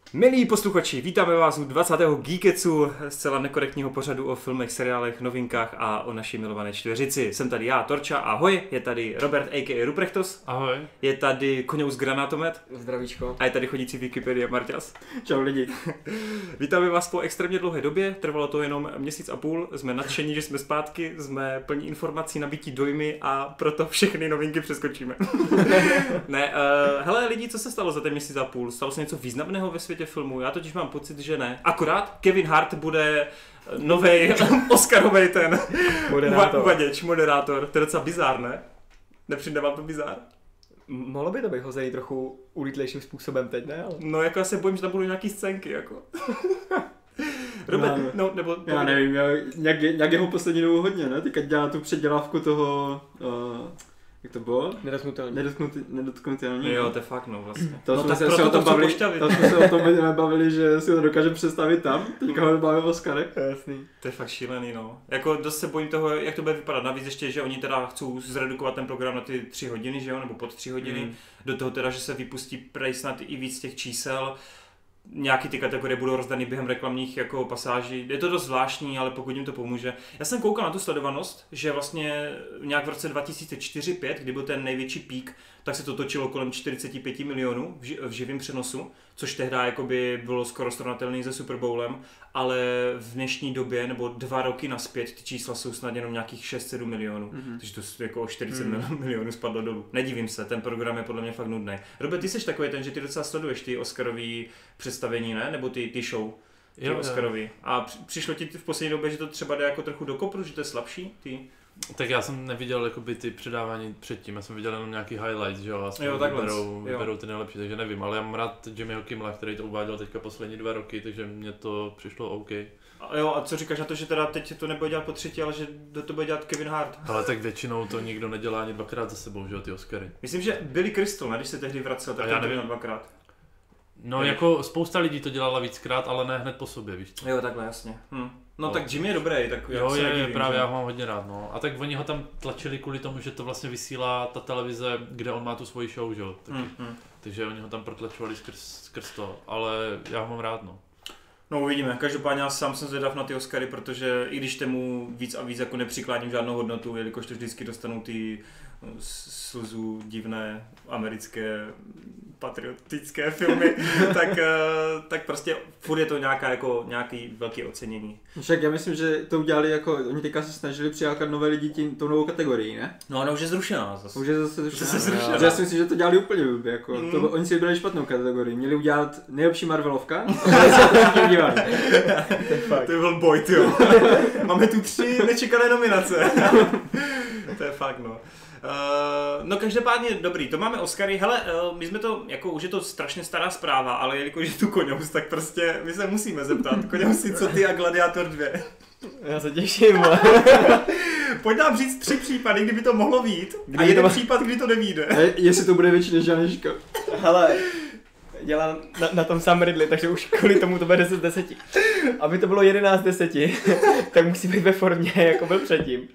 Milí posluchači, vítáme vás u 20. Geeketsu, zcela nekorektního pořadu o filmech, seriálech, novinkách a o naší milované čtveřici. Jsem tady já, Torča, ahoj, je tady Robert a.k.a. Ruprechtos. Ahoj. Je tady Koňous Granátomet. Zdravíčko. A je tady chodící Wikipedia Marťas. Čau lidi. Vítáme vás po extrémně dlouhé době, trvalo to jenom měsíc a půl, jsme nadšení, že jsme zpátky, jsme plní informací, nabití dojmy a proto všechny novinky přeskočíme. Hele lidi, co se stalo za ten měsíc a půl? Stalo se něco významného ve světě filmu? Já totiž mám pocit, že ne. Akorát Kevin Hart bude novej Oscarovej ten moderátor. To je docela bizár, ne? Nepřijde vám to bizár? Mohlo by to být hozený trochu ulítlejším způsobem teď, ne? Ale... No jako já se bojím, že tam budou nějaký scénky, jako. Robert, no, nebo... Já nevím, nějak jeho poslední dobu hodně, ne? Teďka dělá tu předělávku toho... jak to bylo? Nedotknutelný. Jo, to je fakt, no vlastně. To no jsme tak se o tom bavili, pošťavit. bavili, že si ho dokáže představit tam, teďka ho bavíme o Oscarech. Jasný. To je fakt šílený, no. Jako dost se bojím toho, jak to bude vypadat. Navíc ještě, že oni teda chcou zredukovat ten program na ty 3 hodiny, že jo, nebo pod 3 hodiny. Do toho teda, že se vypustí prej snad i víc těch čísel. Nějaký ty kategorie budou rozdaný během reklamních jako pasáží. Je to dost zvláštní, ale pokud jim to pomůže. Já jsem koukal na tu sledovanost, že vlastně nějak v roce 2004-2005, kdy byl ten největší pík, tak se to točilo kolem 45 milionů v živém přenosu, což tehdy jakoby bylo skoro srovnatelné se Super Bowlem, ale v dnešní době, nebo 2 roky naspět, ty čísla jsou snad jenom nějakých 6-7 milionů. Takže to jako o 40 milionů spadlo dolů. Nedivím se, ten program je podle mě fakt nudný. Robert, ty jsi takový ten, že ty docela sleduješ ty Oscarový představení, ne? Nebo ty show, ty Oscarový. A přišlo ti v poslední době, že to třeba jde jako trochu do kopru, že to je slabší? Tak já jsem neviděl jakoby ty předávání předtím, já jsem viděl jenom nějaký highlights, že jo, a vyberou ty nejlepší, takže nevím, ale já mám rád Jimmyho Kimmela, který to uváděl teďka poslední 2 roky, takže mně to přišlo OK. A co říkáš na to, že teda teď to nebude dělat po třetí, ale že to bude dělat Kevin Hart? Ale tak většinou to nikdo nedělá ani 2krát za sebou, že jo, ty Oscary. Myslím, že Billy Crystal, když se tehdy vracel, tak to dělal 2krát. No jako spousta lidí to dělala víckrát, ale ne hned po sobě, víš co? Jo, takhle, jasně. No tak Jimmy je dobrý, tak jo, je právě, já ho mám hodně rád, no. A tak oni ho tam tlačili kvůli tomu, že to vlastně vysílá ta televize, kde on má tu svoji show, že jo. Takže oni ho tam protlačovali skrz to, ale já ho mám rád, no. No uvidíme, každopádně já sám jsem zvědav na ty Oscary, protože i když tomu víc a víc jako nepřikládím žádnou hodnotu, jelikož to vždycky dostanou ty slzu divné americké patriotické filmy, tak prostě furt je to nějaký velký ocenění. Však já myslím, že to udělali jako, oni teďka se snažili přilákat nové lidi tou novou kategorii, ne? No ona už je zrušená zase. Už je zase zrušená. Já si myslím, že to dělali úplně blbě, jako. Oni si vybrali špatnou kategorii, měli udělat nejlepší Marvelovka, ale se to nedívali. To je byl boj, jo. Máme tu 3 nečekané nominace. To je fakt, no. No každopádně dobrý, to máme Oscary, hele, my jsme to, jako už je to strašně stará zpráva, ale jelikož je tu Koňous, tak prostě my se musíme zeptat, Koňousi, co ty a Gladiátor 2? Já se těším. Pojď nám říct 3 případy, kdyby to mohlo vyjít a jeden případ, kdy to nevyjde. Jestli to bude větší než Janeška. Hele, dělám na tom Sam Ridley, takže už kvůli tomu to bude 10 z 10. Aby to bylo 11 z 10, tak musí být ve formě, jako byl předtím.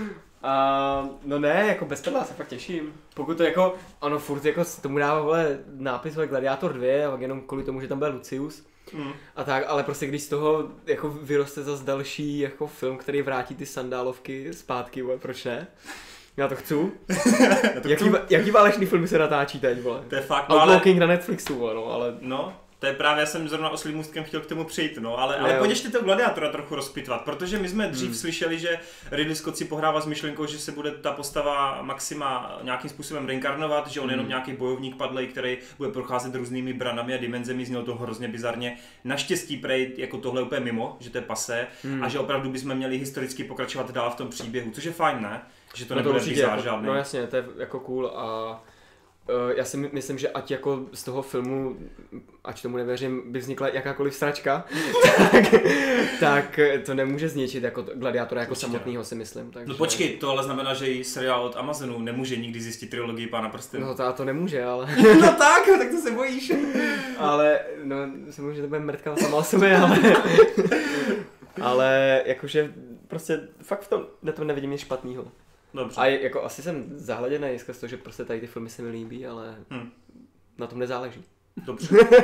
No ne, jako bez prdla se fakt těším. Pokud to jako, ano furt jako tomu dává vole nápis Gladiátor 2 a pak jenom kvůli tomu, že tam byl Lucius. A tak, ale prostě když z toho jako vyroste zase další jako film, který vrátí ty sandálovky zpátky, vole, proč ne? Já to chci. Jaký válečný filmy se natáčí teď, vole? To je fakt, Outlooking na Netflixu, vole, no, ale... No. To je právě, já jsem zrovna oslým můstkem chtěl k tomu přijít, no, ale pojď ještě toho Gladiátora trochu rozpitvat, protože my jsme dřív slyšeli, že Ridley Scott si pohrává s myšlenkou, že se bude ta postava Maxima nějakým způsobem reinkarnovat, že on je jenom nějaký bojovník padlej, který bude procházet různými branami a dimenzemi, znělo to hrozně bizarně. Naštěstí prej jako tohle úplně mimo, že to je pasé a že opravdu bychom měli historicky pokračovat dál v tom příběhu, což je fajn, ne? Že to nebude bizár žádný. No jasně, to je jako cool a já si myslím, že ať jako z toho filmu, ať tomu nevěřím, by vznikla jakákoliv sračka, tak to nemůže zničit jako Gladiátora jako samotného, si myslím. Takže... No počkej, to ale znamená, že i seriál od Amazonu nemůže nikdy zjistit trilogii Pána prstenů. No to nemůže, ale... No tak to se bojíš. Ale, no, si může to bude mrtka sama o sobě, ale jakože prostě fakt v tom nevidím nic špatného. Dobře. A jako asi jsem zahleděný skrz to, že prostě tady ty filmy se mi líbí, ale na tom nezáleží. Dobře.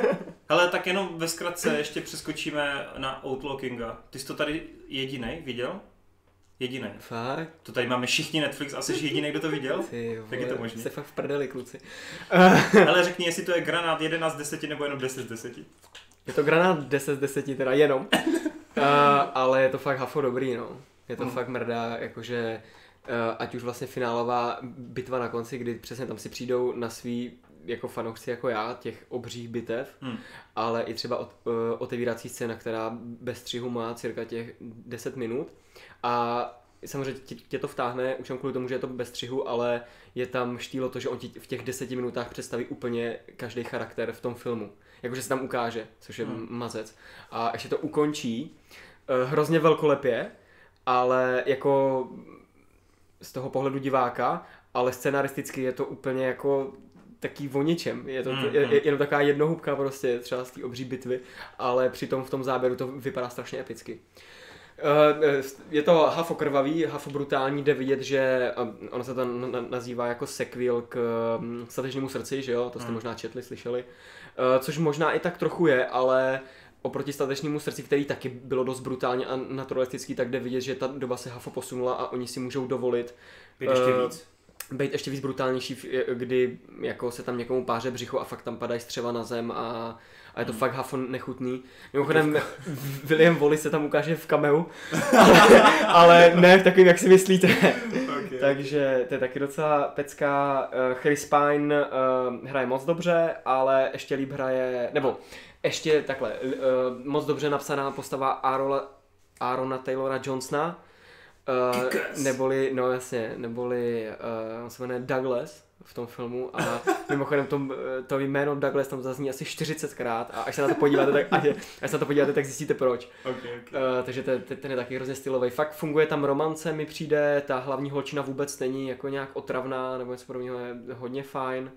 Hele, tak jenom ve zkratce ještě přeskočíme na Outlaw Kinga. Ty jsi to tady jedinej viděl? Jedinej. Fakt? To tady máme všichni Netflix a jsi jedinej, kdo to viděl? Jak je to možné? Jste fakt v prdeli, kluci. Ale řekni, jestli to je granát 11 z 10 nebo jenom 10 z 10. Je to granát 10 z 10, teda jenom. Ale je to fakt hafo dobrý, no. Je to fakt mrdá, jakože ať už vlastně finálová bitva na konci, kdy přesně tam si přijdou na svý jako fanoušci jako já, těch obřích bitev, ale i třeba otevírací scéna, která bez střihu má cirka těch 10 minut a samozřejmě tě to vtáhne, už kvůli tomu, že je to bez střihu, ale je tam štýlo to, že on ti v těch 10 minutách představí úplně každý charakter v tom filmu. Jakože se tam ukáže, což je mazec. A ještě to ukončí hrozně velkolepě, ale jako z toho pohledu diváka, ale scenaristicky je to úplně jako taký o ničem. Je to jenom taková jednohubka prostě třeba z té obří bitvy, ale přitom v tom záběru to vypadá strašně epicky. Je to hafo krvavý, hafo brutální, jde vidět, že ono se to nazývá jako sequel k Statečnému srdci, že jo, to jste možná četli, slyšeli, což možná i tak trochu je, ale oproti Statečnému srdci, který taky bylo dost brutálně a naturalistický, tak jde vidět, že ta doba se hafo posunula a oni si můžou dovolit být ještě víc brutálnější, kdy jako se tam někomu páře břicho a fakt tam padají střeva na zem a je to fakt hafo nechutný. Mimochodem William Wallace se tam ukáže v cameu, ale ne v takovým, jak si myslíte. Okay. Takže to je taky docela pecka. Chris Pine hraje moc dobře, ale ještě líp hraje, nebo ještě takhle, moc dobře napsaná postava Aarona Taylora Johnsona, neboli on se jmenuje Douglas v tom filmu a mimochodem to jméno Douglas tam zazní asi 40krát a až se na to podíváte, tak zjistíte proč. Okay. Takže ten je taky hrozně stylový. Fakt funguje tam romance, mi přijde, ta hlavní holčina vůbec není jako nějak otravná nebo něco podobného, je hodně fajn.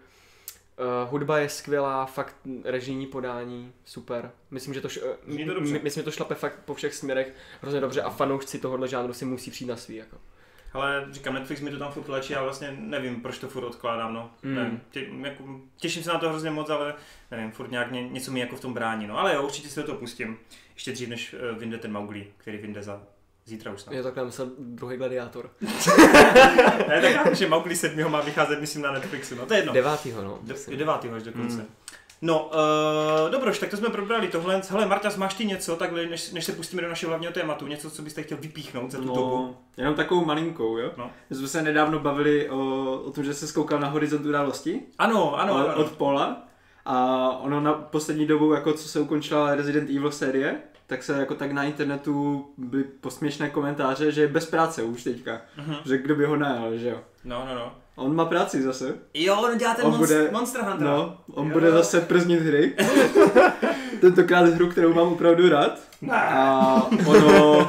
Hudba je skvělá, fakt režijní podání, super. Myslím, že to šlape fakt po všech směrech hrozně dobře a fanoušci tohohle žánru si musí přijít na svý. Jako. Ale říkám, Netflix mi to tam furt tlačí a vlastně nevím, proč to furt odkládám, no. Těším se na to hrozně moc, ale nevím, furt nějak něco mi jako v tom brání, no. Ale jo, určitě se do toho pustím. Ještě dřív, než vyjde ten Mowgli, který vyjde za zítra už snad. Je takhle, myslel druhý Gladiátor. Ne, tak že Mowgli 7. má vycházet, myslím, na Netflixu, no to je jedno. 9. no. 9. až dokonce. No, dobroš, tak to jsme probrali tohle. Hele, Marťas, máš ty něco, takhle, než se pustíme do našeho hlavního tématu, něco, co byste chtěl vypíchnout za tu dobu? Jenom takovou malinkou, jo? No. My jsme se nedávno bavili o tom, že se zkoukal na Horizont události. Ano. Od Paula. A ono na poslední dobu, jako co se ukončila Resident Evil série, tak se jako tak na internetu byly posměšné komentáře, že je bez práce už teďka. Že kdo by ho najal, že jo? No. On má práci zase. Jo, on dělá ten Monster Hunter. No, on bude zase prznit hry. Tentokrát hru, kterou mám opravdu rád. A ono...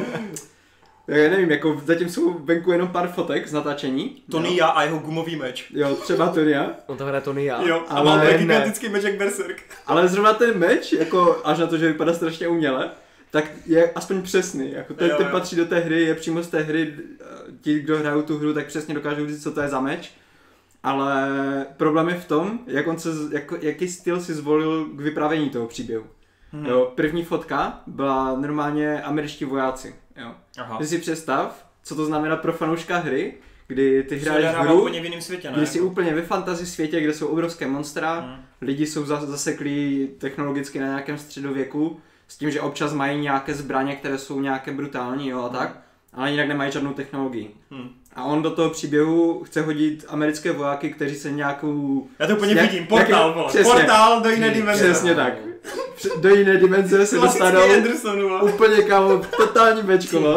Já nevím, jako zatím jsou venku jenom pár fotek z natáčení. Tony Já a jeho gumový meč. Jo, třeba Tony Já. On to hraje Tony Já. Jo, a má gigantický meč jak Berserk. Ale zrovna ten meč, jako až na to, že vypadá strašně uměle, tak je aspoň přesný. Jako ten patří do té hry, je přímo z té hry. Ti, kdo hrajou tu hru, tak přesně dokážou říct, co to je za meč. Ale problém je v tom, jaký styl si zvolil k vyprávění toho příběhu. Jo, první fotka byla normálně američtí vojáci. Jo. Ty si představ, co to znamená pro fanouška hry, kdy ty hraješ hru, kdy jsi úplně ve fantasy světě, kde jsou obrovské monstra, lidi jsou zaseklí technologicky na nějakém středověku, s tím, že občas mají nějaké zbraně, které jsou nějaké brutální, jo, a tak, ale jinak nemají žádnou technologii. A on do toho příběhu chce hodit americké vojáky, kteří se nějakou... Já to úplně vidím, portál, portál do jiné dimenze. Přesně tak. Do jiné dimenze se dostanou úplně kámo, totální bečko.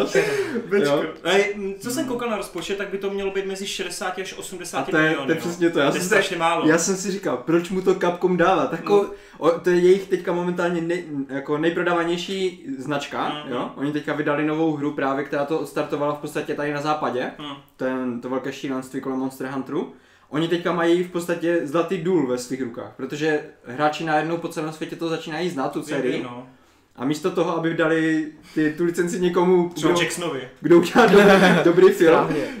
Co jsem koukal na rozpočet, tak by to mělo být mezi 60 až 80 miliony. To je přesně to. To je strašně málo. Já jsem si říkal, proč mu to Capcom dává? To je jejich teďka momentálně jako nejprodávanější značka. Jo? Oni teďka vydali novou hru právě, která to odstartovala v podstatě tady na západě. To velké šílenství kolem Monster Hunteru. Oni teďka mají v podstatě zlatý důl ve svých rukách, protože hráči najednou po celém světě to začínají znát, tu sérii. A místo toho, aby dali tu licenci někomu, kdo udělá dobrý film,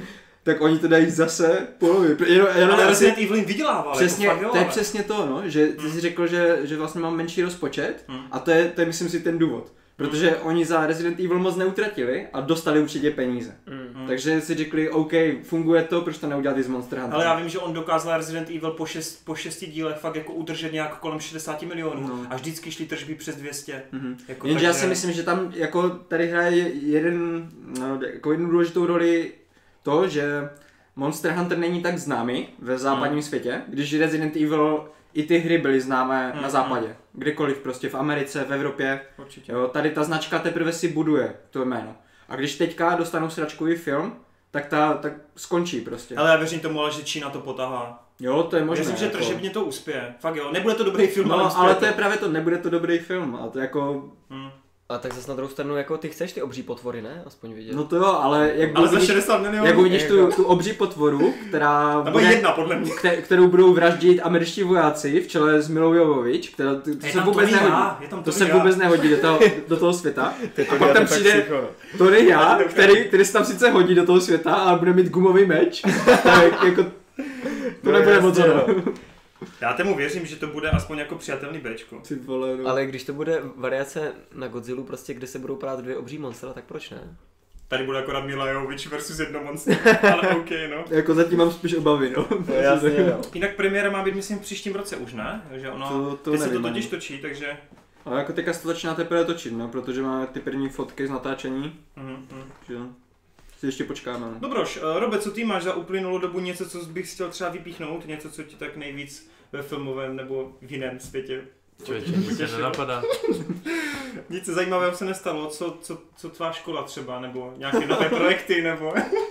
tak oni to dají zase polově. Ale Resident Evil jim vydělával. Přesně, jako fakt, to je přesně to, no, že ty jsi řekl, že vlastně mám menší rozpočet a to je myslím si ten důvod. Protože oni za Resident Evil moc neutratili a dostali určitě peníze. Takže si řekli, OK, funguje to, proč to neudělat i z Monster Hunter. Ale já vím, že on dokázal Resident Evil po 6 dílech fakt jako udržet nějak kolem 60 milionů a vždycky šly tržby přes 200. Jako jenže já si myslím, že tam jako tady hraje jeden důležitou roli to, že Monster Hunter není tak známý ve západním světě, když Resident Evil i ty hry byly známé na západě. Kdekoliv prostě v Americe, v Evropě. Určitě. Jo, tady ta značka teprve si buduje to jméno. A když teďka dostanou sračkový film, tak skončí prostě. Ale já věřím tomu, že Čína to potahá. Jo, to je možné. Myslím, že tržebně to uspěje. Fakt jo, nebude to dobrý film, ale to je právě to, nebude to dobrý film. A to jako... A tak zase na druhou stranu, jako ty chceš ty obří potvory, ne? Aspoň vidět. No to jo, ale za 60 milionů. Jak uvidíš tu obří potvoru, která bude, jedna podle mě. Kterou budou vraždit američtí vojáci v čele s Milou Jovovič, to se vůbec nehodí. To se vůbec nehodí do toho světa. A pak tam přijde Tony Já, který se tam sice hodí do toho světa, ale bude mít gumový meč. Tak jako to nebude moc ono. Já tomu věřím, že to bude aspoň jako přijatelný Bčko. Ale když to bude variace na Godzillu, prostě, kde se budou prát 2 obří monstra, tak proč ne? Tady bude akorát Mila Jovovich versus jedno monster, ale OK, no. Jako zatím mám spíš obavy, no. Jasně, jo. Jinak premiéra má být, myslím, v příštím roce už, ne? Takže ono, teď se to totiž točí, takže... Ale jako teďka se to začíná teprve točit, no, protože máme ty první fotky z natáčení. Takže si ještě počkáme. No. Dobroš, Robe, co ty máš za uplynulou dobu něco, co bych chtěl třeba vypíchnout? Něco, co ti tak nejvíc ve filmovém nebo v jiném světě? Člověče, nic se nenapadá. Nic zajímavého se nestalo, co tvá škola třeba, nebo nějaké nové projekty, nebo...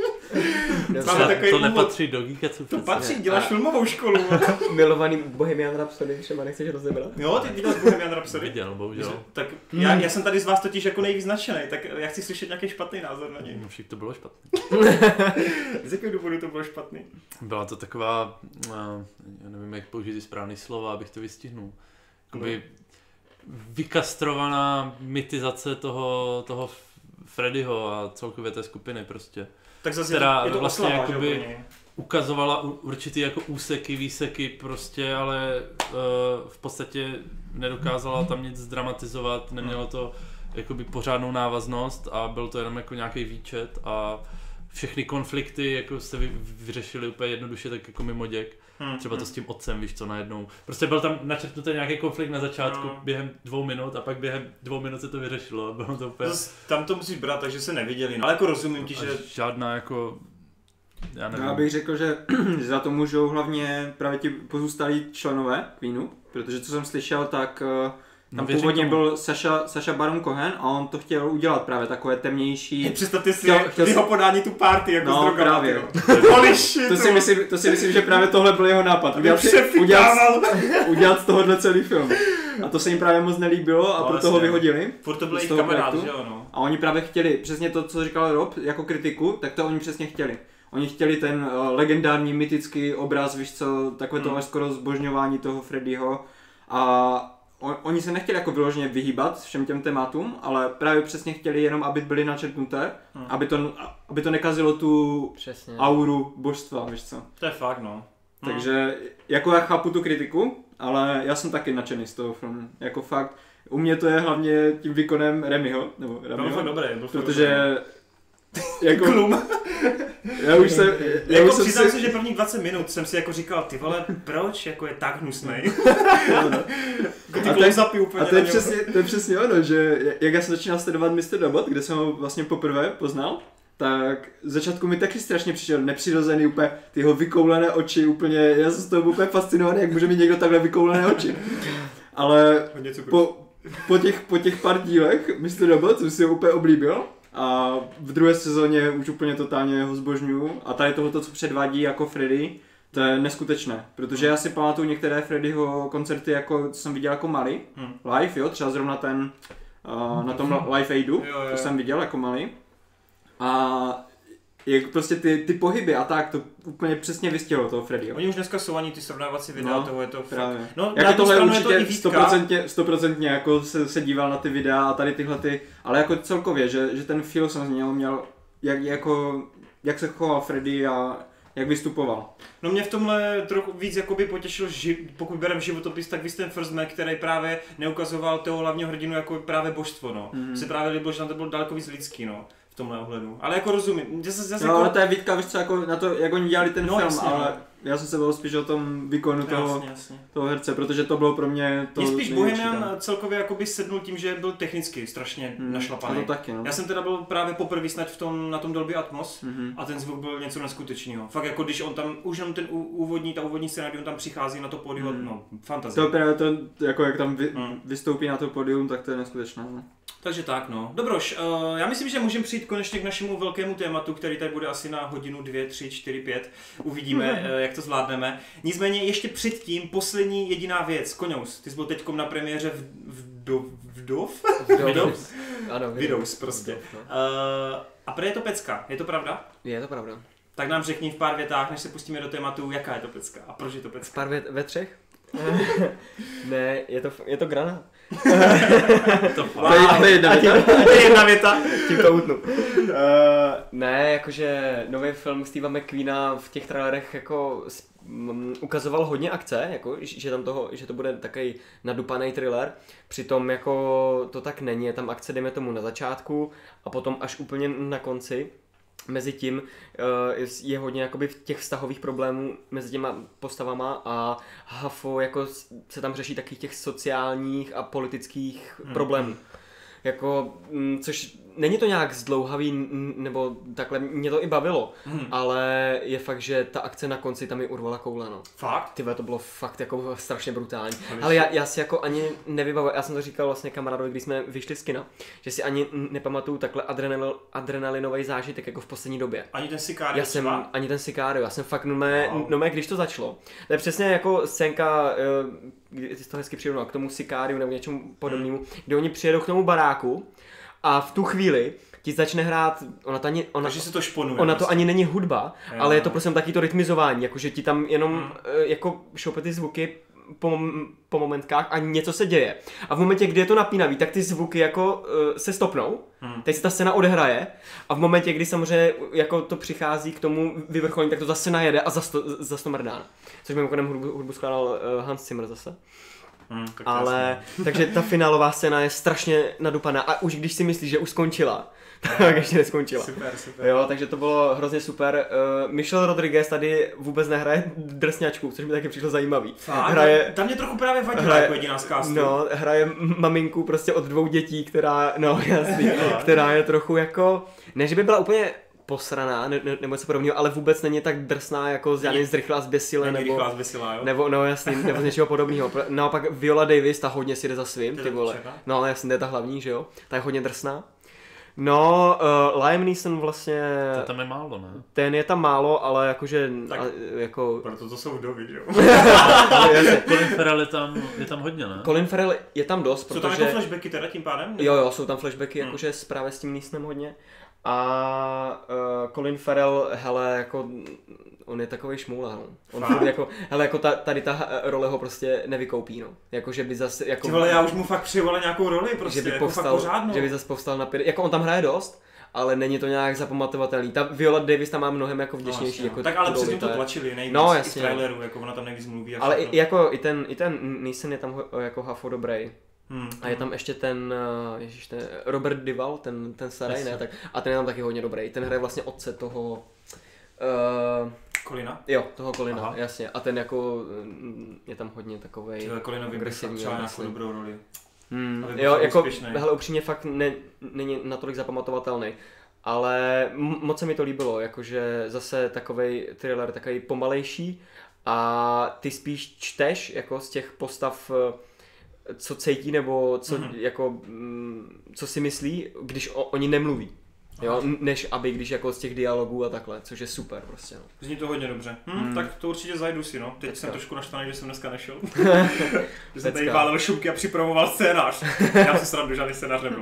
To nepatří do Geeketsu. To patří, děláš filmovou školu. Milovaný Bohemian Rhapsody třeba nechceš rozebrat? Jo, ty viděl Bohemian Rhapsody. Viděl, bohužel. Tak já jsem tady z vás totiž jako nejvíc nadšený, tak já chci slyšet nějaký špatný názor na něj. No však to bylo špatný. Z jakého důvodu to bylo špatný? Byla to taková, já nevím, jak použít správný slova, abych to vystihnul. Jakoby vykastrovaná mytizace toho Freddyho a celkově té skupiny prostě. Tak zase která je to vlastně oslava, jakoby ukazovala určitý jako úseky, výseky prostě, ale v podstatě nedokázala tam nic zdramatizovat, nemělo to jakoby pořádnou návaznost a byl to jenom jako nějaký výčet a všechny konflikty jako se vyřešily úplně jednoduše tak jako mimo děk. Třeba to s tím otcem, víš co, najednou. Prostě byl tam načrtnutý nějaký konflikt na začátku během 2 minut a pak během 2 minut se to vyřešilo. Bylo to úplně... Tam to musíš brát, takže se neviděli. Ale jako rozumím ti, že... Žádná jako... Já nevím. Já bych řekl, že za to můžou hlavně právě ti pozůstalí členové Queenu, protože co jsem slyšel, tak tam původně byl Sacha Baron Cohen a on to chtěl udělat právě takové temnější... Představte si jeho podání tu party jako no, s drogama. Právě. To si myslím, že právě tohle byl jeho nápad. Udělat z tohohle celý film. A to se jim právě moc nelíbilo a proto ho vyhodili. Furt to byl jejich kamarád, že ono. A oni právě chtěli, přesně to, co říkal Rob, jako kritiku, tak to oni přesně chtěli. Oni chtěli ten legendární, mytický obraz, víš co, takové to až skoro zbožňování toho Freddyho. A oni se nechtěli jako vyloženě vyhýbat všem těm tématům, ale právě přesně chtěli jenom, aby byly načrtnuté, aby to nekazilo tu auru božstva, víš co. To je fakt, no. Takže jako já chápu tu kritiku, ale já jsem taky nadšený z toho filmu. Jako fakt, u mě to je hlavně tím výkonem Remyho, nebo Remyho, byl dobrý, protože jako Klum. Já už jsem přiznám se, že prvních 20 minut jsem si jako říkal, ty vole, proč jako je tak hnusnej? A to je přesně ono, že jak já jsem začínal sledovat Mr. Robot, kde jsem ho vlastně poprvé poznal, tak v začátku mi taky strašně přišel nepřirozený, úplně ty jeho vykoulené oči, úplně, já jsem z toho úplně fascinovaný, jak může mít někdo takhle vykoulené oči. Ale po těch pár dílech Mr. Robot jsem si ho úplně oblíbil. A v druhé sezóně už úplně totálně ho zbožňuju a tady tohoto, co předvádí jako Freddy, to je neskutečné, protože já si pamatuju některé Freddyho koncerty, jako co jsem viděl jako malý, live, jo, třeba zrovna ten na tom Live Aidu, to jsem viděl jako malý. A jak prostě ty pohyby a tak, to úplně přesně vystihlo toho Freddyho. Oni už dneska jsou ani ty srovnávací videa, toho je to právě. Fakt. No, jako tohle určitě 100% jako se díval na ty videa a tady tyhle ty, ale jako celkově, že ten feel jsem z něho měl, jak se choval Freddy a jak vystupoval. No mě v tomhle trochu víc jakoby potěšil, pokud bereme životopis, tak víc ten First Man, který právě neukazoval toho hlavního hrdinu jako právě božstvo, no. Se právě líbilo, že tam to bylo daleko víc lidský, no. V tomhle ohledu. Ale jako rozumím. No, ale to je výtka, víš co, jako na to, jak oni dělali ten film, jasně, ale já jsem se byl spíš o tom výkonu toho herce, protože to bylo pro mě to. Mě spíš Bohemian celkově jakoby sednul tím, že byl technicky strašně našlapaný. To taky, no. Já jsem teda byl právě poprvé snad na tom Dolby Atmos a ten zvuk byl něco neskutečného. Fakt jako když on tam, už jenom ten ta úvodní scéna, kdy on tam přichází na to pódium, no fantazie. To právě to, jako jak tam vystoupí na to pódium, tak to je neskutečné. No. Takže tak no. Dobroš, já myslím, že můžeme přijít konečně k našemu velkému tématu, který tady bude asi na hodinu, 2, 3, 4, 5. Uvidíme, jak to zvládneme. Nicméně ještě předtím poslední jediná věc. Koňous, ty jsi byl teďkom na premiéře Vdov? Ano, Widows prostě. Vdov, no. A prý je to pecka, je to pravda? Je to pravda. Tak nám řekni v pár větách, než se pustíme do tématu, jaká je to pecka a proč je to pecka. V pár ve třech? Ne, je to granát. To je jedna věta. Tím to utnu. Ne, jakože nový film Steva McQueena v těch trailerech jako ukazoval hodně akce, jako, že to bude takový nadupaný thriller, přitom jako to tak není, je tam akce, dejme tomu na začátku a potom až úplně na konci. Mezitím je hodně jakoby těch vztahových problémů mezi těma postavama a hafo jako se tam řeší takových těch sociálních a politických problémů. Jako, což není to nějak zdlouhavý, nebo takhle, mě to i bavilo, ale je fakt, že ta akce na konci tam mi urvala koule, no. Fakt? Tyhle, to bylo fakt jako strašně brutální. Ale já si jako ani nevybavuji, já jsem to říkal vlastně kamarádovi, když jsme vyšli z kina, že si ani nepamatuju takhle adrenalinový zážitek jako v poslední době. Ani ten Sicario Ani ten Sicario, já jsem fakt no, když to začalo. To je přesně jako scénka, ty jsi to hezky přirovnal k tomu Sicariu nebo něčemu podobnému, kde oni přijedou k tomu baráku a v tu chvíli ti začne hrát, takže se to šponuje. Ona to ani není hudba, ale je to prostě taky to rytmizování, jakože ti tam jenom jako šoupe ty zvuky po momentkách a něco se děje. A v momentě, kdy je to napínavý, tak ty zvuky jako se stopnou, teď se ta scéna odehraje a v momentě, kdy samozřejmě jako to přichází k tomu vyvrcholení, tak to zase najede a zase to mrdá. Což mimochodem hudbu skládal Hans Zimmer zase. Ale, takže ta finálová scéna je strašně nadupaná a už když si myslíš, že už skončila, tak ještě neskončila. Super. Jo, takže to bylo hrozně super. Michelle Rodriguez tady vůbec nehraje drsňačku, což mi taky přišlo zajímavý. Tam mě trochu právě vadila jako jediná z castu. No, hraje maminku prostě od 2 dětí, která je trochu jako, ne že by byla úplně posraná, nebo něco podobného, ale vůbec není tak drsná jako z Rychlá zběsile, nebo no jasný, nebo z něčeho podobného. Naopak Viola Davis, ta hodně si jde za svým, ty vole. No ale jasně, to je ta hlavní, že jo? Ta je hodně drsná. No, Liam Neeson vlastně... To tam je málo, ne? Ten je tam málo, ale jakože... Tak, jako... Proto to jsou vdovy, že jo? Colin Farrell je tam hodně, ne? Colin Farrell je tam dost, protože... Jsou tam jako flashbacky teda tím pádem? Jo, jsou tam flashbacky, jakože právě s tím Neesonem hodně. A Colin Farrell, hele, jako... On je takovej šmoula, no. On jako, hele, jako tady ta role ho prostě nevykoupí, no. Jako, že by zase, jako... Ty vole, já už mu fakt přijevole nějakou roli, prostě, že by jako povstal, fakt pořádnou. Že by zase povstal na jako on tam hraje dost, ale není to nějak zapamatovatelný. Ta Viola Davis tam má mnohem jako vděčnější. No, jako tak ale předtím to tlačili nejvíc, no, i v traileru, jako ona tam nejvíc mluví. Ale jako i ten Neeson je tam jako hafo dobrý. A je tam ještě ten Robert Duvall, ten starý, ne? Tak, a ten je tam taky hodně dobrý. Ten hraje vlastně otce toho... Colina? Jo, toho Colina, jasně. A ten jako je tam hodně takovej agresivní. Třeba nějakou dobrou roli. Jo, jako, hele, upřímně fakt není natolik zapamatovatelný. Ale moc se mi to líbilo, jakože zase takovej thriller, takový pomalejší a ty spíš čteš jako z těch postav, co cítí nebo co, jako, co si myslí, když oni nemluví. Jo, než aby když jako z těch dialogů a takhle, což je super prostě, no. Zní to hodně dobře. Tak to určitě zajdu si, no. Teď jsem trošku naštvaný, že jsem dneska nešel. Že jsem tady válel šumky a připravoval scénář. Já si srandu, žádný scénář nebyl.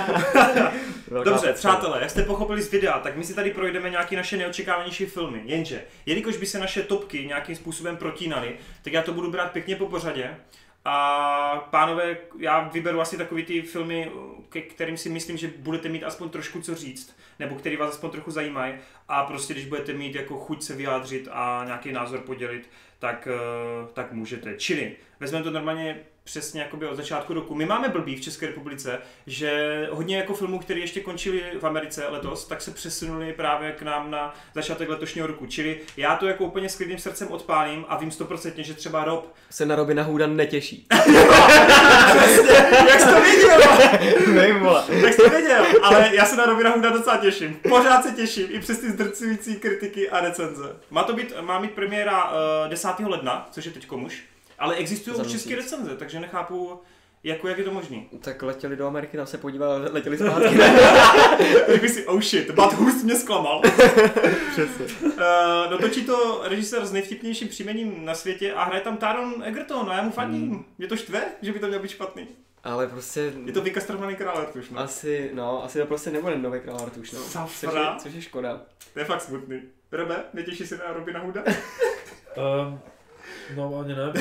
Dobře, přátelé, jak jste pochopili z videa, tak my si tady projdeme nějaké naše neočekávanější filmy. Jenže, jelikož by se naše topky nějakým způsobem protínaly, tak já to budu brát pěkně po pořadě. A pánové, já vyberu asi takový ty filmy, ke kterým si myslím, že budete mít aspoň trošku co říct, nebo který vás aspoň trochu zajímají a prostě když budete mít jako chuť se vyjádřit a nějaký názor podělit, tak můžete. Čili vezmeme to normálně přesně jakoby od začátku roku. My máme blbý v České republice, že hodně jako filmů, které ještě končily v Americe letos, tak se přesunuli právě k nám na začátek letošního roku. Čili já to jako úplně s klidným srdcem odpálím a vím 100%, že třeba Rob se na Robina Hooda netěší. Přesně, jak jsi to viděl? Nevím, vole. Jak jsi to viděl, ale já se na Robina Hooda docela těším. Pořád se těším, i přes ty zdrcující kritiky a recenze. Má mít premiéra 10. ledna, což je teď komuž. Ale existují už české recenze, takže nechápu, jak je to možný. Tak letěli do Ameriky, tam se podívali, letěli zpátky. Řekli si, oh shit, Bud Hurst mě zklamal. Přesně. No točí to režisér s nejvtipnějším příjmením na světě a hraje tam Taron Egerton a já mu fandím. Mě to štve, že by to měl být špatný. Ale prostě... Je to vykastrovaný král Artuš, no. Asi to prostě nebude nový král Artuš, no. Což je škoda. To je fakt smutný. Robe, netěšíš se na Robina Hooda? No ani ne.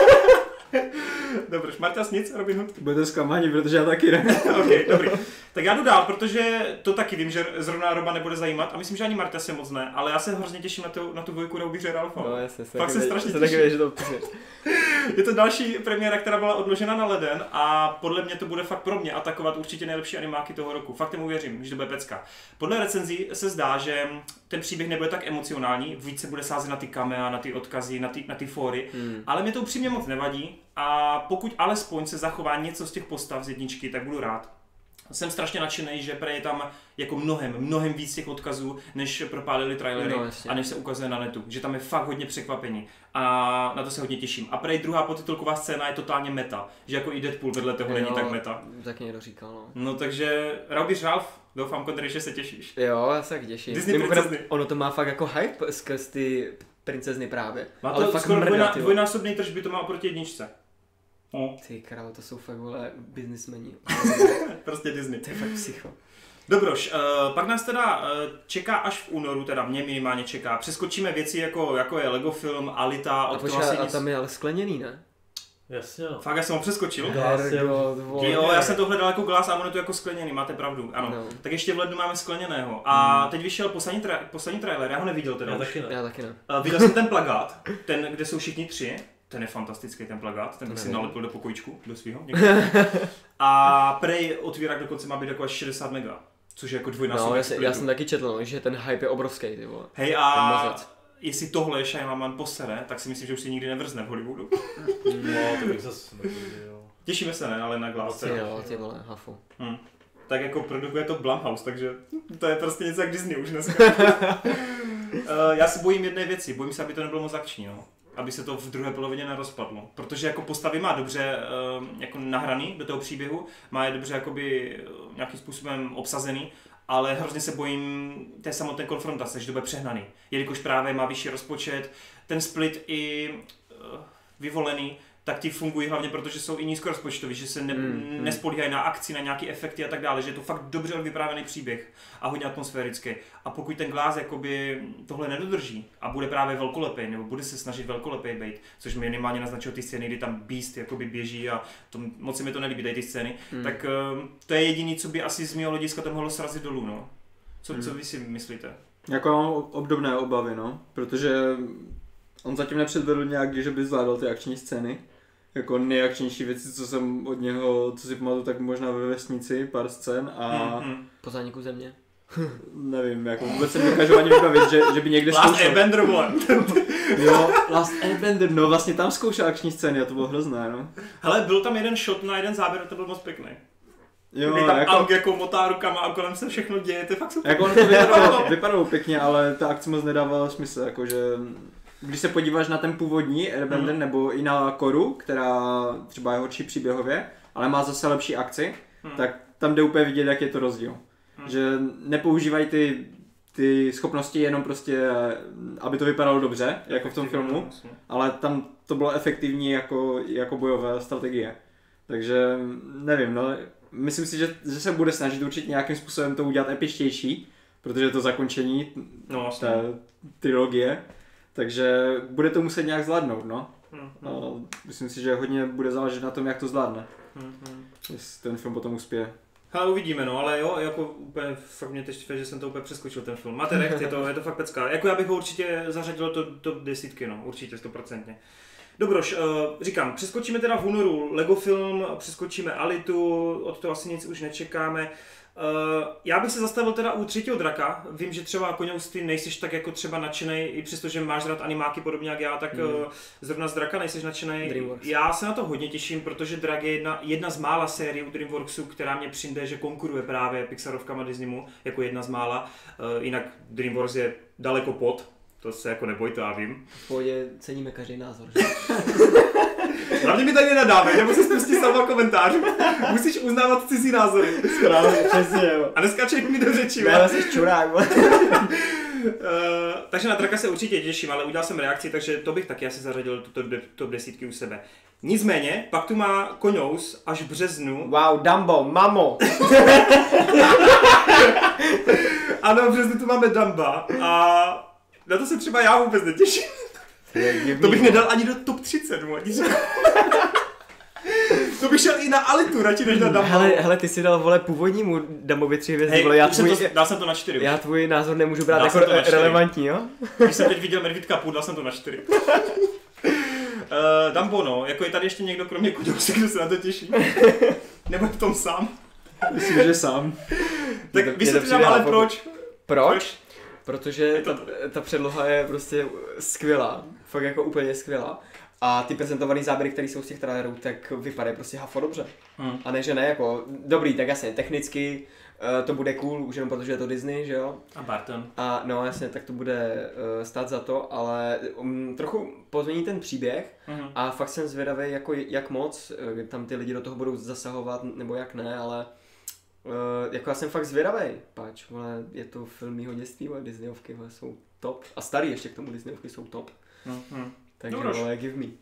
Dobře, Marťas nic, Robin Hood? Budete zklamaní, protože já taky ne. Ok, dobrý. Tak já jdu dál, protože to taky vím, že zrovna Roba nebude zajímat a myslím, že ani Marta se moc ne, ale já se hrozně těším na tu dvojku Roubíře Ralfa. No jasně, fakt se strašně těším. Taky, že to Je to další premiéra, která byla odložena na leden a podle mě to bude fakt pro mě atakovat určitě nejlepší animáky toho roku. Fakt tomu věřím, že to bude pecka. Podle recenzí se zdá, že ten příběh nebude tak emocionální, víc se bude sázet na ty kamea, na ty odkazy, na ty fóry, ale mě to upřímně moc nevadí a pokud alespoň se zachová něco z těch postav z jedničky, tak budu rád. Jsem strašně nadšený, že je tam jako mnohem víc těch odkazů, než propálili trailery a než se ukazuje na netu. Že tam je fakt hodně překvapení a na to se hodně těším. A druhá podtitulková scéna je totálně meta, že jako i Deadpool vedle toho není tak meta. Taky někdo říkal, no. No takže Roubíř Ralf, doufám, Kondry, že se těšíš. Jo, já se tak těším. Disney princezny. Ono to má fakt jako hype skrz ty princezny právě. Má to skoro dvojnásobný tržby to má oproti jedničce. No. Ty krávo, to jsou fakt vole biznismeni. Prostě Disney. To je fakt psycho. Dobroš, pak nás teda čeká až v únoru, teda mě minimálně čeká. Přeskočíme věci jako je Lego film, Alita, a tam je ale skleněný, ne? Jasně. Fakt, já jsem ho přeskočil. Jo, já jsem to hledal jako glas a ono je to jako skleněný, máte pravdu, ano. No. Tak ještě v lednu máme skleněného. A teď vyšel poslední trailer, já ho neviděl teda. Já taky ne. Viděl jsem ten plakát, ten, kde jsou všichni tři. Ten je fantastický, ten plakát, ten bych si nalepil do pokojíčku, do svýho. A prej otvírák dokonce má být jako až 60 mega, což je jako dvojnásobek. No, já jsem taky četl, že ten hype je obrovský, ty vole. Hej, a jestli tohle Shyamalan posere, tak si myslím, že už si nikdy nevrzne v Hollywoodu. No, to bych zase nevěděl. Těšíme se, ne, ale na Glass. Jo, ty vole, hafu. Tak jako produkuje to Blumhouse, takže to je prostě něco jak Disney už dneska. Já se bojím jedné věci, bojím se, aby to nebylo moc akční, no. Aby se to v druhé polovině nerozpadlo. Protože jako postavy má dobře jako nahraný do toho příběhu, má je dobře jakoby nějakým způsobem obsazený, ale hrozně se bojím té samotné konfrontace, že to bude přehnaný. Jelikož právě má vyšší rozpočet, ten split i vyvolený, tak ti fungují hlavně proto, že jsou i nízkorozpočtoví, že se nespolíhají na akci, na nějaké efekty a tak dále, že je to fakt dobře vyprávěný příběh a hodně atmosférický. A pokud ten Glass jakoby tohle nedodrží a bude právě velkolepý, nebo bude se snažit velkolepý být, což minimálně naznačil ty scény, kdy tam Beast jakoby běží a moc se mi to nelíbí, tady ty scény, tak to je jediný, co by asi z mého hlediska to mohlo srazit dolů, no. Co vy si myslíte? Jako mám obdobné obavy, no, protože on zatím nepředvedl nějak, že by zvládal ty akční scény. Jako nejakčnější věci, co jsem od něho, co si pamatuju, tak možná ve Vesnici, pár scén a... Po zániku země. Nevím, jako vůbec se dokážu ani vybavit, že by někde zkoušel... Last Airbender one. Jo, Last Airbender, no vlastně tam zkoušel akční scény a to bylo hrozné, no. Hele, byl tam jeden shot na jeden záběr a to byl moc pěkný. Jo, kdy tam Ang jako motá rukama a kolem se všechno děje, to je fakt super. Jako ono to vypadalo pěkně, ale ta akce moc nedávala smysl, jakože... Když se podíváš na ten původní Airbender nebo i na Koru, která třeba je horší příběhově, ale má zase lepší akci, tak tam jde úplně vidět, jak je to rozdíl. Že nepoužívají ty schopnosti jenom prostě, aby to vypadalo dobře, jako v tom filmu, ale tam to bylo efektivní jako bojové strategie. Takže nevím, no, myslím si, že se bude snažit určitě nějakým způsobem to udělat epičtější, protože je to zakončení té trilogie. Takže bude to muset nějak zvládnout, no. Myslím si, že hodně bude záležet na tom, jak to zvládne. Jestli ten film potom uspěje. Ale uvidíme, no, ale jo, jako úplně fakt mě teď že jsem to úplně přeskočil ten film. Máte recht, je to fakt pecká. Jako já bych ho určitě zařadil do 10, no, určitě 100%. Dobroš, říkám, přeskočíme teda v únoru Lego film, přeskočíme Alitu, od toho asi nic už nečekáme. Já bych se zastavil teda u Třetího draka. Vím, že třeba Koňous, ty nejsiš tak jako třeba nadšenej, i přesto, že máš rád animáky podobně jak já, tak zrovna z Draka nejsiš nadšenej. DreamWorks. Já se na to hodně těším, protože Drak je jedna z mála sérií u DreamWorksu, která mě přijde, že konkuruje právě Pixarovkama Disneymu jako jedna z mála. Jinak DreamWorks je daleko pod, to se jako nebojte, já vím. V pohodě ceníme každý názor. Hlavně mi tady nenadáme, nebo se spustí sama komentář. Musíš uznávat cizí názory. Správně, přesně, jo. A neskáčej mi do řeči. Ne, jsi čurák. Takže na Draka se určitě těším, ale udělal jsem reakci, takže to bych taky asi zařadil top 10 u sebe. Nicméně, pak tu má Koňous až v březnu. Wow, Dumbo, mamo. Ano, v březnu tu máme Dumba a na to se třeba já vůbec netěším. To bych nedal ani do top 30, To bych šel i na Alitu, radši než na Dumba. Hele, ty si dal, vole, původnímu Dumbovi 3 hvězdy, vole, dal jsem to na 4. Já tvůj názor nemůžu brát jako relevantní, jo? Když jsem teď viděl Medvídka půl, dal jsem to na 4. Dumbo, no, jako je tady ještě někdo kromě Koňouse, kdo se na to těší? Nebo v tom sám? Myslím, že sám. Tak vysvětlím nám, ale proč? Proč? Protože ta předloha je prostě skvělá, fakt jako úplně skvělá. A ty prezentované záběry, které jsou z těch trailerů, tak vypadají prostě hafo dobře. A ne, že ne, jako dobrý, tak jasně, technicky to bude cool, už jenom protože je to Disney, že jo? A Barton. A no jasně, tak to bude stát za to, ale trochu pozmění ten příběh a fakt jsem zvědavý, jako jak moc tam ty lidi do toho budou zasahovat, nebo jak ne, ale jako já jsem fakt zvědavý, páč, vole, je to film mýho dětství, vole, Disneyovky, vole, jsou top. A starý ještě k tomu Disneyovky jsou top. Takže vole, give me.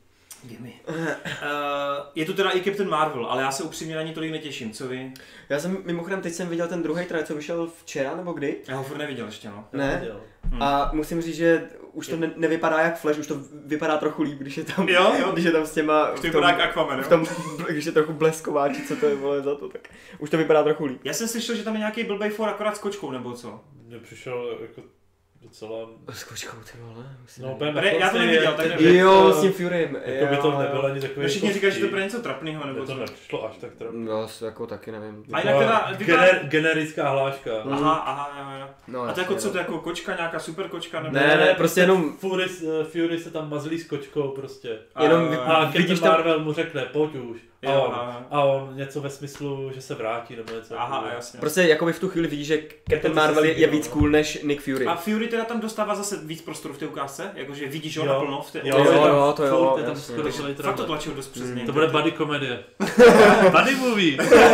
Je tu teda i Captain Marvel, ale já se upřímně na ní tolik netěším, co vy? Já jsem mimochodem teď jsem viděl ten druhý trailer, co vyšel včera nebo kdy? Já ho furt neviděl ještě, no. Ne? A musím říct, že už to nevypadá jak Flash, už to vypadá trochu líp, když je tam, když je tam s těma... Už to vypadá jak Aquaman, když je trochu blesková, či co to je, vole, za to, tak už to vypadá trochu líp. Já jsem slyšel, že tam je nějaký blbej for akorát s kočkou, nebo co? Mně přišel jako docela... S kočkou, ty vole. No, já to neviděl, tak nevím. Jo, s tím Furym. Jako by to nebylo ani takový... Všichni říkají, že to pro něco trapnýho, nebo co? To nepřišlo až tak trapný. Já jako taky nevím. A jinak teda vypadá... Generická hláška. Aha, jo. No, a to jako co, to jako kočka, nějaká super kočka, nebo... Ne, prostě jenom... Fury se tam mazlí s kočkou prostě. A Captain Marvel mu řekne, pojď už. A on něco ve smyslu, že se vrátí nebo něco. Aha, jasně. Prostě jakoby v tu chvíli vidíš, že Captain Marvel je víc cool než Nick Fury. A Fury teda tam dostává zase víc prostoru v té ukázce, jakože vidíš ho naplno v té... Jo, to jo. Fakt to tlačil dost přesně. To bude buddy komedie. Buddy movie.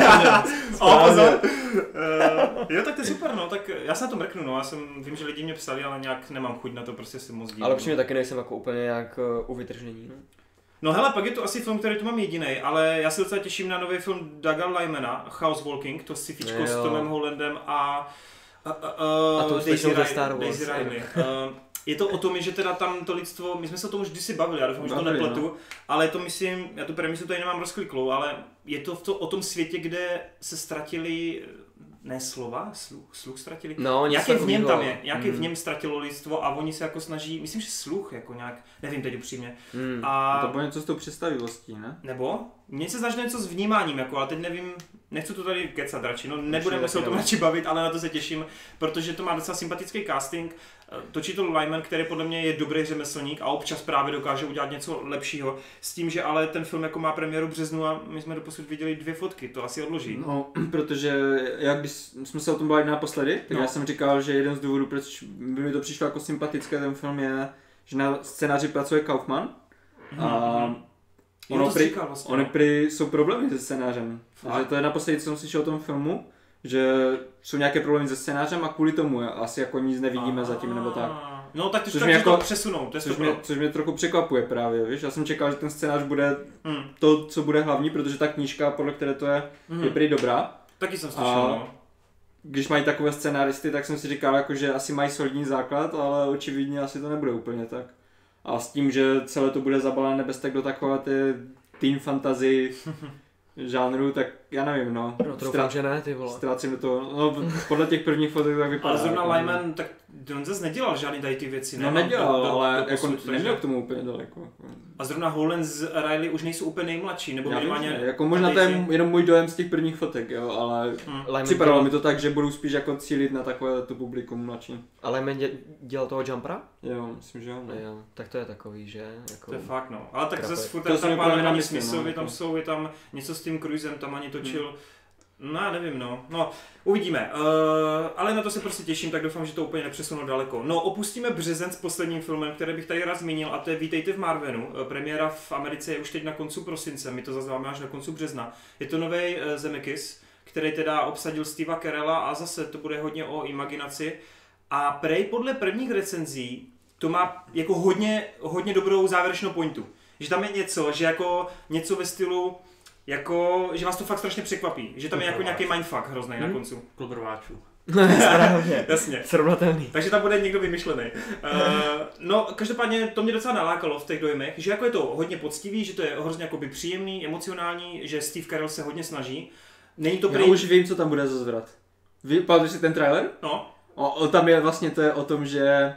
Pozor. Jo, tak to je super, no, tak já se na to mrknu, no, vím, že lidi mě psali, ale nějak nemám chuť na to, prostě si moc dívám. Ale přímě taky nejsem jako úplně nějak u vytržení, no. No hele, pak je to asi film, který tu mám jedinej, ale já se docela těším na nový film Douga Lymana, House Walking, to sci-fičko s Tomem Hollandem a to Daisy Ridley. Je to o tom, že teda tam to lidstvo, my jsme se o tom už kdysi bavili, já doufám, že to nepletu, ale to myslím, já tu premisu tady nemám rozkliklou, ale je to o tom světě, kde se ztratili ne slova, sluch ztratili. No, jak je v něm tam je, jak je v něm ztratilo lidstvo a oni se jako snaží, myslím, že sluch jako nějak, nevím teď upřímně. A to bylo něco s tou představivostí, ne? Nebo? Mně se začne něco s vnímáním, jako, ale teď nevím, nechci to tady kecat radši, no nebudeme se o tom radši bavit, ale na to se těším, protože to má docela sympatický casting. Točí to Lyman, který podle mě je dobrý řemeslník a občas právě dokáže udělat něco lepšího. S tím, že ale ten film jako má premiéru v březnu a my jsme doposud viděli 2 fotky, to asi odloží. No, protože když jsme se o tom bavili naposledy, tak já jsem říkal, že jeden z důvodů, proč by mi to přišlo jako sympatické ten film je, že na scénáři pracuje Kaufman. Oni prý jsou problémy se scénářem. Že to je naposledy, co jsem slyšel o tom filmu, že jsou nějaké problémy se scénářem a kvůli tomu asi jako nic nevidíme zatím nebo tak. No tak to jako přesunou, to je což mě trochu překvapuje právě, víš? Já jsem čekal, že ten scénář bude to, co bude hlavní, protože ta knížka, podle které to je prý dobrá. Taky jsem slyšel, no. Když mají takové scénáristy, tak jsem si říkal, jako, že asi mají solidní základ, ale očividně asi to nebude úplně tak. A s tím, že celé to bude zabalené bez tak do takové teen fantasy žánru, tak já nevím, no. Doufám, že ne, ty vole. Ztrácím do toho, no podle těch prvních fotek tak vypadá. Ale zrovna Lyman, tak on zase nedělal žádný tady ty věci, ne? No nedělal, ale jako neměl k tomu úplně daleko. A zrovna Holland s Riley už nejsou úplně nejmladší, nebo minimálně... Jako možná to je jenom můj dojem z těch prvních fotek, jo, ale připadalo mi to tak, že budou spíš jako cílit na takové to publikum mladší. Ale Lyman dělal toho Jumpera? Jo, myslím, že jo. Jo, tak to je takový, že? Jako... To je fakt, no. Ale tak zase furt tam pán smysl, tam jsou, je tam něco s tím Cruisem, tam ani točil. No já nevím, no uvidíme, ale na to se prostě těším, tak doufám, že to úplně nepřesunu daleko. No opustíme březen s posledním filmem, který bych tady rád zmínil, a to je Vítejte v Marvenu. Premiéra v Americe je už teď na konci prosince, my to zazváme až na konci března. Je to nový Zemeckis, který teda obsadil Steva Carella a zase to bude hodně o imaginaci. A prej podle prvních recenzí to má jako hodně dobrou závěrečnou pointu. Že tam je něco, že jako něco ve stylu jako, že vás to fakt strašně překvapí, že tam je jako nějaký mindfuck hrozný na koncu. Klub rváčů. Správně. Jasně. Srovnatelný. Takže tam bude někdo vymyšlený. No, každopádně to mě docela nalákalo v těch dojmech, že jako je to hodně poctivý, že to je hrozně jakoby příjemný, emocionální, že Steve Carell se hodně snaží. Není to Já už vím, co tam bude za zvrat. Pamatuješ si ten trailer? No. Tam je vlastně to je o tom, že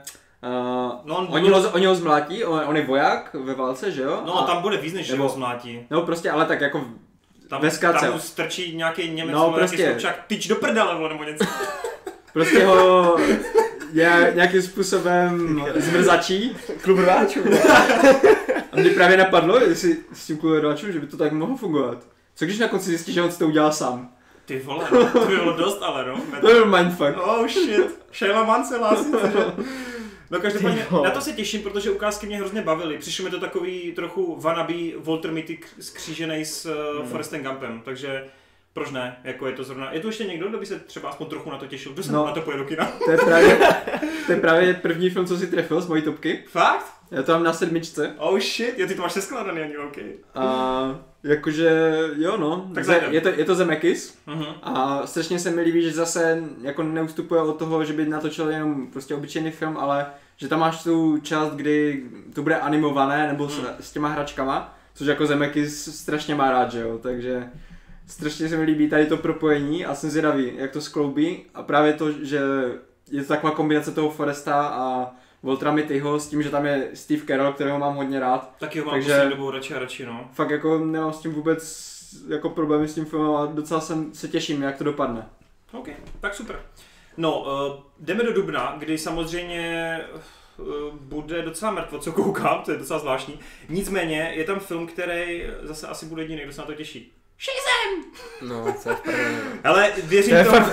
oni ho zmlátí, on je voják ve válce, že jo? No, tam bude víc, než že ho zmlátí. No prostě, ale tak jako tam mu strčí nějaký Němec, nějaký stopčák, tyč do prdele, nebo něco. Prostě ho nějakým způsobem zmrzačí. Klub rváčů. A mě právě napadlo, jestli s tím klubem rváčů, že by to tak mohlo fungovat. Co když na konci zjistí, že on si to udělal sám? Ty vole, no, to by bylo dost, ale no. To byl mindfuck. Oh shit, Shayla se hlásí, no každopádně, na to se těším, protože ukázky mě hrozně bavily. Přišlo mi to takový trochu wannabe Walter Mitty skřížený s Forrestem Gumpem, takže proč ne, jako je to zrovna. Je tu ještě někdo, kdo by se třeba aspoň trochu na to těšil? Kdo se na to pojede do kina? To je právě první film, co si trefil z mojí topky. Fakt? Já to mám na 7. Oh shit, ty to máš seskladaný ani, ok. A jakože, jo no, je to Zemeckis a strašně se mi líbí, že zase jako neustupuje od toho, že by natočil jenom prostě obyčejný film, ale že tam máš tu část, kdy to bude animované nebo s těma hračkama, což jako Zemeckis strašně má rád, že jo, takže strašně se mi líbí tady to propojení a jsem zvědavý, jak to skloubí a právě to, že je to taková kombinace toho Forresta a Waltera Mittyho s tím, že tam je Steve Carell, kterého mám hodně rád. Taky ho mám poslední dobou radši a radši, no. Fakt jako nemám s tím vůbec jako problémy s tím filmem a docela se těším, jak to dopadne. Ok, tak super. No, jdeme do dubna, kdy samozřejmě bude docela mrtvo, co koukám, to je docela zvláštní. Nicméně je tam film, který zase asi bude jediný, kdo se na to těší. Shazam! No, co je v prdeli. Ale věřím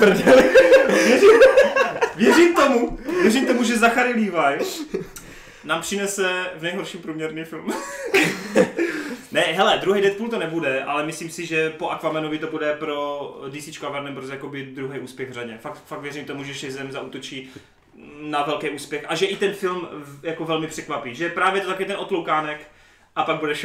tomu, že Zachary Levi nám přinese v nejhorším průměrný film. Ne, hele, druhý Deadpool to nebude, ale myslím si, že po Aquamanovi to bude pro DC a Warner Bros. Jakoby druhý úspěch v řadě. Fakt věřím tomu, že Shazam zaútočí na velký úspěch a že i ten film jako velmi překvapí. Že právě to taky ten otloukánek a pak bude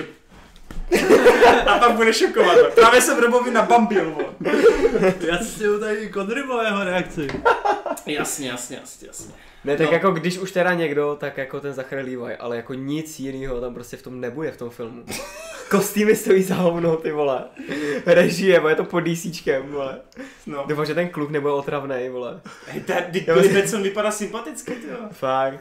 šokovat. Právě jsem Robovi nabambil. Já si tady Conrybo jeho reakci. Jasně. Ne, tak jako když už teda někdo, tak jako ten Zachary Levi, ale jako nic jiného tam prostě v tom nebude v tom filmu. Kostýmy stojí za hovno, ty vole. Režie, je to pod DCčkem, vole. No. Doufám, že ten kluk nebude otravnej, vole. Hej, Billy Batson vypadá sympaticky, ty jo. Fakt.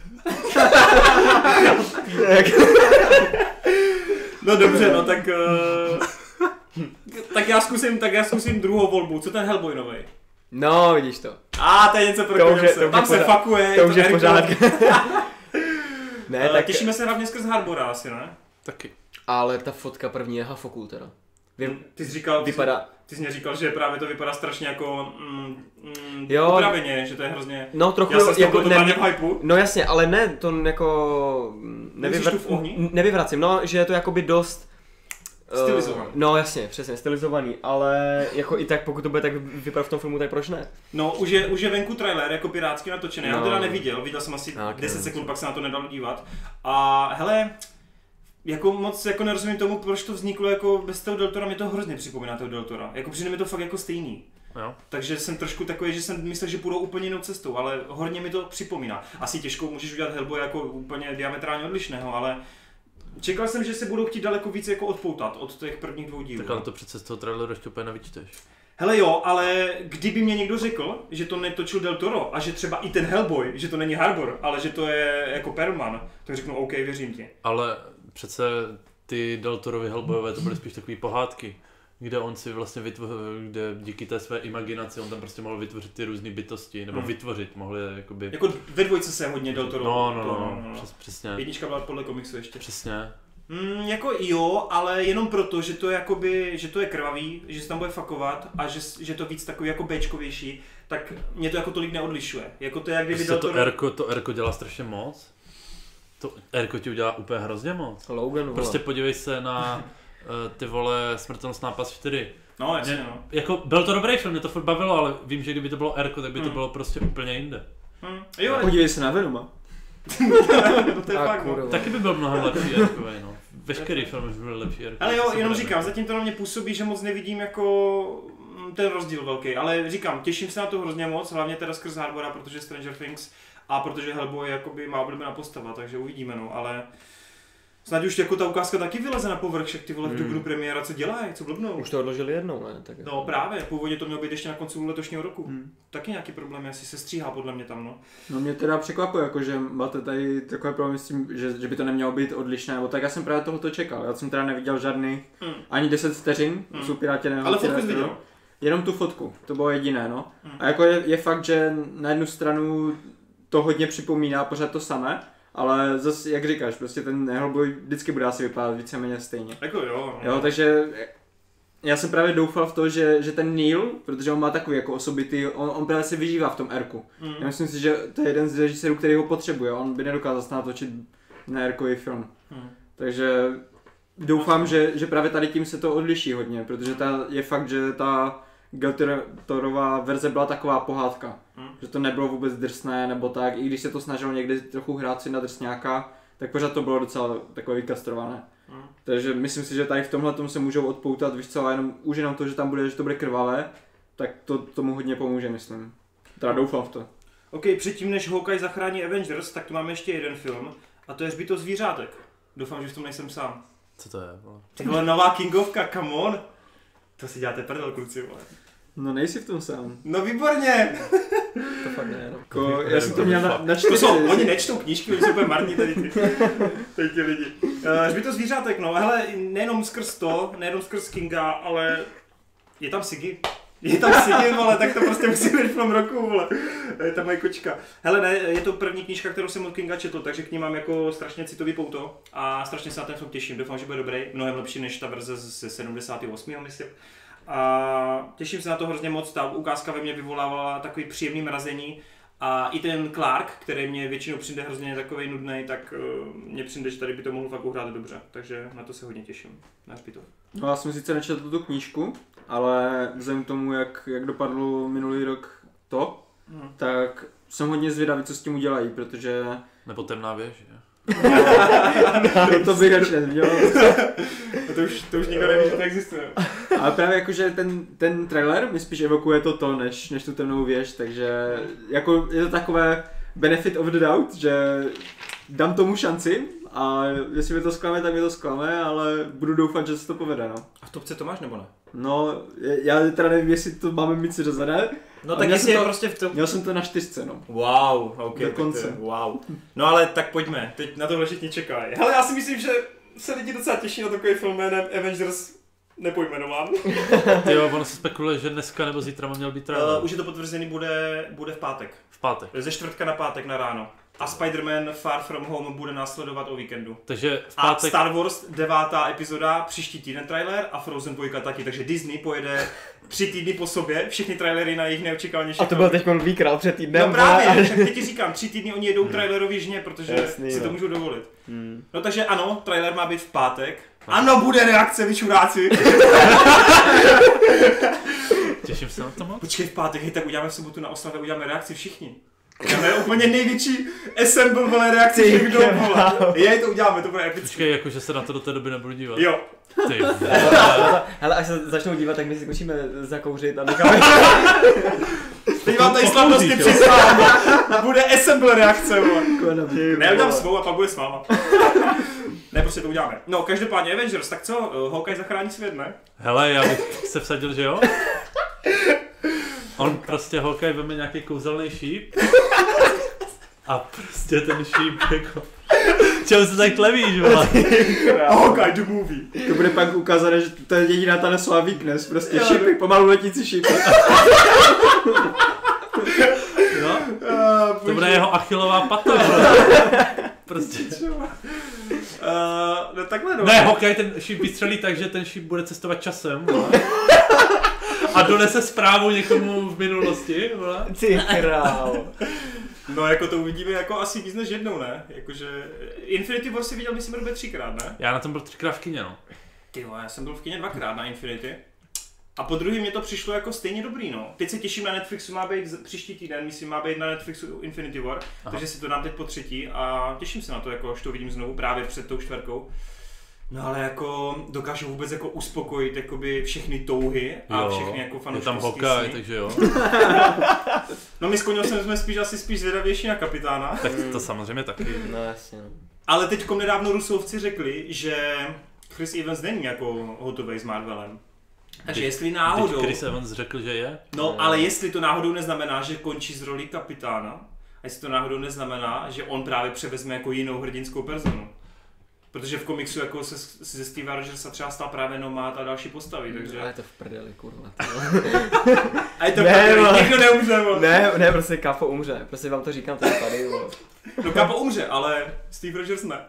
No dobře, no tak... tak já zkusím druhou volbu. Co ten Hellboy novej? No, vidíš to. To je něco pro koněvce. Tam se fakuje. To už je v pořádku. Ne, tak těšíme se hlavně skrz Harbora asi, ne? Taky. Ale ta fotka první je hafokul teda. Ty jsi říkal, ty jsi mě říkal, že právě to vypadá strašně jako upraveně, že to je hrozně... No trochu jako totálně v hypeu. No jasně, ale ne, to jako... Nevyvracím, no, že je to jakoby dost... Stylizovaný. No jasně, přesně, stylizovaný, ale jako i tak pokud to bude tak vypadat v tom filmu, tak proč ne? No už je venku trailer jako pirátský natočený, já ho teda neviděl, viděl jsem asi 10 sekund, pak se na to nedal dívat. A hele, jako moc jako nerozumím tomu, proč to vzniklo jako bez toho Del Tora, mě to hrozně připomíná toho Del Tora, jako přijde mi to fakt jako stejný. Jo. Takže jsem trošku takový, že jsem myslel, že půjdou úplně jinou cestou, ale hodně mi to připomíná. Asi těžko můžeš udělat Hellboy jako úplně diametrálně odlišného, ale čekal jsem, že se budou chtít daleko víc jako odpoutat od těch prvních 2 dílů. Tak ale to přece z toho traileru ještě úplně nevyčteš. Hele jo, ale kdyby mě někdo řekl, že to netočil Del Toro a že třeba i ten Hellboy, že to není Harbour, ale že to je jako Perlman, tak řeknu OK, věřím ti. Ale přece ty Del Torovy Hellboyové to byly spíš takové pohádky, kde on si vlastně kde díky té své imaginaci on tam prostě mohl vytvořit ty různé bytosti, nebo vytvořit, mohl je jakoby... Jako ve 2 se hodně Del Toro. No. Přesně. 1 byla podle komiksu ještě. Přesně. Jako jo, ale jenom proto, že to je jakoby, že to je krvavý, že se tam bude fakovat a že to víc takový jako Bčkovější, tak mě to jako tolik neodlišuje. Jako to je jak kdyby to Erko dělá strašně moc. To Erko ti udělá úplně hrozně moc. Logan, prostě podívej se na ty vole Smrtelnostná past 4. No jasně no. Jako byl to dobrý film, mě to furt bavilo, ale vím, že kdyby to bylo Erko, tak by to bylo prostě úplně jinde. Jo, podívej se na Venoma. To je fakt, no. Taky by byl mnohem lepší Erkovej, no. Veškerý film by byl lepší Erkovej. Ale jo, jenom říkám, zatím to na mě působí, že moc nevidím jako ten rozdíl velký, ale říkám, těším se na to hrozně moc, hlavně teda skrz Harbora, protože Stranger Things a protože Hellboy je jakoby má oblíbená postava, takže uvidíme, no, ale snad už jako ta ukázka taky vyleze na povrch, však ty vole v dubnu premiéra, co dělají, co blbnou. Už to odložili jednou, ne? Tak no právě, původně to mělo být ještě na konci letošního roku. Taky nějaký problém, asi se stříhá podle mě tam, no. No mě teda překvapuje, jako, že máte tady takové problémy s tím, že by to nemělo být odlišné, nebo tak já jsem právě tohoto čekal, já jsem teda neviděl žádných, ani 10 vteřin, jsou Pirátěné. Ale fotku jsi viděl? Jenom tu fotku, to bylo jediné, no. A jako je fakt, že na jednu stranu to hodně připomíná pořád to samé, ale zase, jak říkáš, prostě ten Hellboy vždycky bude asi vypadat víceméně stejně. Jako jo. Jo, takže já jsem právě doufal v to, že ten Neil, protože on má takový jako osobitý, on právě se vyžívá v tom Erku. Já myslím si, že to je jeden z režisérů, který ho potřebuje, on by nedokázal snad točit na Erkový film. Takže doufám, že právě tady tím se to odliší hodně, protože je fakt, že ta Geltorová verze byla taková pohádka, že to nebylo vůbec drsné nebo tak, i když se to snažilo někdy trochu hrát si na drsňáka, tak pořád to bylo docela takové vykastrované. Takže myslím si, že tady v tomhle se můžou odpoutat, víš co, a už jenom to, že tam bude, že to bude krvavé, tak to tomu hodně pomůže, myslím. Teda doufám v to. OK, předtím než Hawkeye zachrání Avengers, tak tu máme ještě jeden film, a to je Hřbitov zvířátek. Doufám, že v tom nejsem sám. Co to je? Tohle nová Kingovka, come on! To si děláte prdel, kluci, vole. No nejsi v tom sám. No výborně! To fakt ne, no. Já jsem to měl na 4. To jsou, oni nečtou knížky, oni jsou úplně marní tady ty lidi. Hřbitov zvířátek, no, hele, nejenom skrz Kinga, ale je tam Siggy. Je tam Siggy, vole, tak to prostě musí být film roku, vole. Je tam moje kočka. Hele, ne, je to první knížka, kterou jsem od Kinga četl, takže k ní mám jako strašně citový pouto a strašně se na ten film těším. Doufám, že bude dobrý, mnohem lepší než ta verze ze 78. myslím. A těším se na to hrozně moc, ta ukázka ve mně vyvolávala takový příjemný mrazení a i ten Clark, který mě většinou přijde hrozně takovej nudnej, tak mně přijde, že tady by to mohl fakt uhrát dobře, takže na to se hodně těším, na Hřbitov. No já jsem sice nečetl tu knížku, ale vzhledem k tomu, jak dopadlo minulý rok to, tak jsem hodně zvědavý, co s tím udělají, protože... Nebo Temná věž, že? To bych radši neviděl. To už nikdo neví, že to existuje. Ale právě jakože ten trailer mi spíš evokuje to než tu Temnou věž, takže jako je to takové benefit of the doubt, že dám tomu šanci a jestli mi to zklame, tak mi to zklame, ale budu doufat, že se to povede, no. A v topce to máš nebo ne? No, já teda nevím, jestli to máme mít přiřazené. No tak jestli je prostě v tom... Měl jsem to na 4, no. Wow, ok. Dokonce. Wow. No ale tak pojďme, teď na tohle všichni čekají. Hele, já si myslím, že se lidi docela těší na takový film jménem Avengers nepojmenován. Jo, ono se spekuluje, že dneska nebo zítra měl být trailer. Už je to potvrzený, bude v pátek. V pátek. Ze čtvrtka na pátek na ráno. A Spider-Man Far From Home bude následovat o víkendu. Takže v pátek... A Star Wars 9. epizoda, příští týden trailer a Frozen 2 taky, takže Disney pojede 3 týdny po sobě, všechny trailery na jejich neočekávanější. A to byl teď výkrál před týdnem. No právě, však teď ti říkám, 3 týdny oni jedou trailerový žně, protože jasný, si to můžou dovolit. No takže ano, trailer má být v pátek. Ano, bude reakce, vy čuráci. Těším se na to moc. Počkej, v pátek, hej, tak uděláme v sobotu na oslavě, uděláme reakci všichni. To je úplně největší assemble, vole, reakce všech dob, vole. Jej, to uděláme, to bude epické. Počkej, jakože se na to do té doby nebudu dívat. Jo. Ty. Hele, až se začnou dívat, tak my si skočíme zakouřit a necháme. Teď vám tady slavnosti přistávám. Bude assemble reakce, vole. Ne, udělám svou a pak bude s váma. Ne, prostě to uděláme. No, každopádně Avengers, tak co? Hawkeye zachrání svět, ne? Hele, já bych se vsadil, že jo? On prostě Hawkeye veme nějaký kouzelný šíp a prostě ten šíp jako... Čeho se tak tlevíš, vole? Hawkeye the movie. To bude pak ukázané, že to je jediná ta nesová weakness, prostě šipy, pomalu letící šipy. No? To bude jeho Achillová pata, prostě. No takhle no. Ne, Hawkeye ten šíp vystřelí tak, že ten šíp bude cestovat časem, vole. A donese zprávu někomu v minulosti, vole. Ty král. No jako to uvidíme jako asi víc než jednou, ne? Jakože Infinity War si viděl, myslím, Robert 3krát, ne? Já na tom byl 3krát v kině, no. Ty já jsem byl v kině 2krát na Infinity. A po druhý mě to přišlo jako stejně dobrý, no. Teď se těším na Netflixu, má být příští týden, myslím, má být na Netflixu Infinity War, takže si to dám teď po třetí a těším se na to, jako až to vidím znovu právě před tou 4. No ale jako dokážu vůbec jako uspokojit jakoby všechny touhy a všechny jako fanouškovský sny. Je tam Hawkeye, takže jo. No my s Koňou jsme spíš zvědavější na kapitána. Tak to samozřejmě taky. No jasně. Ale teďkom nedávno Rusovci řekli, že Chris Evans není jako hotovej s Marvelem. Takže jestli náhodou... Teď Chris Evans řekl, že je? No, ale jestli to náhodou neznamená, že končí z roli kapitána, a jestli to náhodou neznamená, že on právě převezme jako jinou hrdinskou personu. Protože v komiksu jako se ze Steva Rogersa třeba stal právě Nomad a další postavy, takže... Ale je to v prdeli, kurva. A je to v prdeli, někdo neumře, Ne, prostě Capo umře, prostě vám to říkám tady, vole. No Capo umře, ale Steve Rogers ne.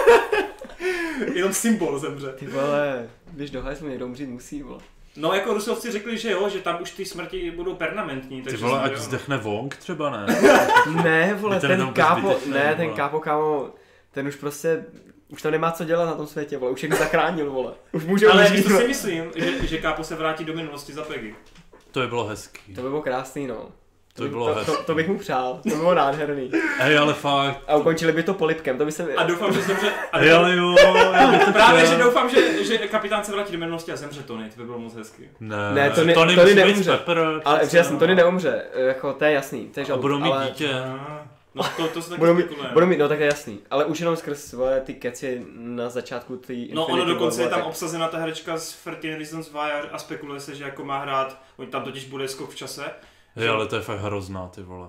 Jenom symbol zemře. Ty vole, když do hajzlu někdo umřít musí, vole. No jako Rusovci řekli, že jo, že tam už ty smrti budou permanentní, takže... Ty vole, ať zdechne Wong třeba, ne? Ne, vole, ten Capo, kámo, ten už prostě... Už tam nemá co dělat na tom světě, vole, už všechny zachránil, vole. Už může ale užít, to si myslím, že Capo se vrátí do minulosti za Peggy. To by bylo hezký. To by bylo krásný, no. To bych mu přál, to by bylo nádherný. Hej, ale fakt. A ukončili by to polipkem, to by se... A doufám, že zemře... Hej, ale jo, právě, že doufám, že kapitán se vrátí do minulosti a zemře Tony, to by bylo moc hezký. Ne, Tony neumře. Ale přesně, Tony neumře, jako to je jasný. To je a budou mít dítě. No to se taky budou mít, no tak je jasný, ale už jenom skrz ty keci na začátku ty Infinity. No ono dokonce je tam obsazena ta herečka z 13 Reasons Why a spekuluje se, že jako má hrát, tam totiž bude skok v čase. Jo, ale to je fakt hrozná, ty vole.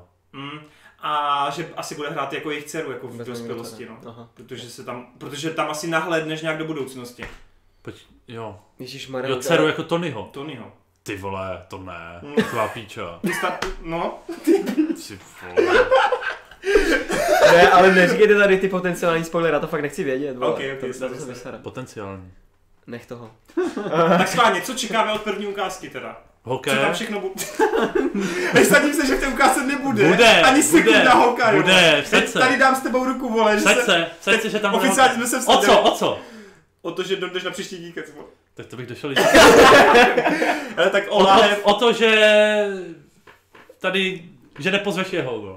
A že asi bude hrát jako jejich dceru, jako v dospělosti, no. Protože tam asi nahlédneš nějak do budoucnosti. Jo. Ježišmarja. Jo, dceru jako Tonyho. Ty vole, to ne. Tvá píča. No. Ty vole. Ne, ale neříkejte tady ty potenciální spoilery, já to fakt nechci vědět. Okay, to se vysere. Potenciální. Nech toho. Tak schválně, co čekáme od první ukázky teda? Hokej. Co tam všechno bude? Nesadím se, že v té ukázce nebude. Bude. Ani sekunda Hokej. Bude, vsaď se. Tady dám s tebou ruku, vole. Vsaď se, že tam bude. Oficiálně jsme se vsadili. O co? O to, že jdeš na příští díkec, vole. Tak to bych došel Ale tak o to, že tady, že nepozveš jeho, vole.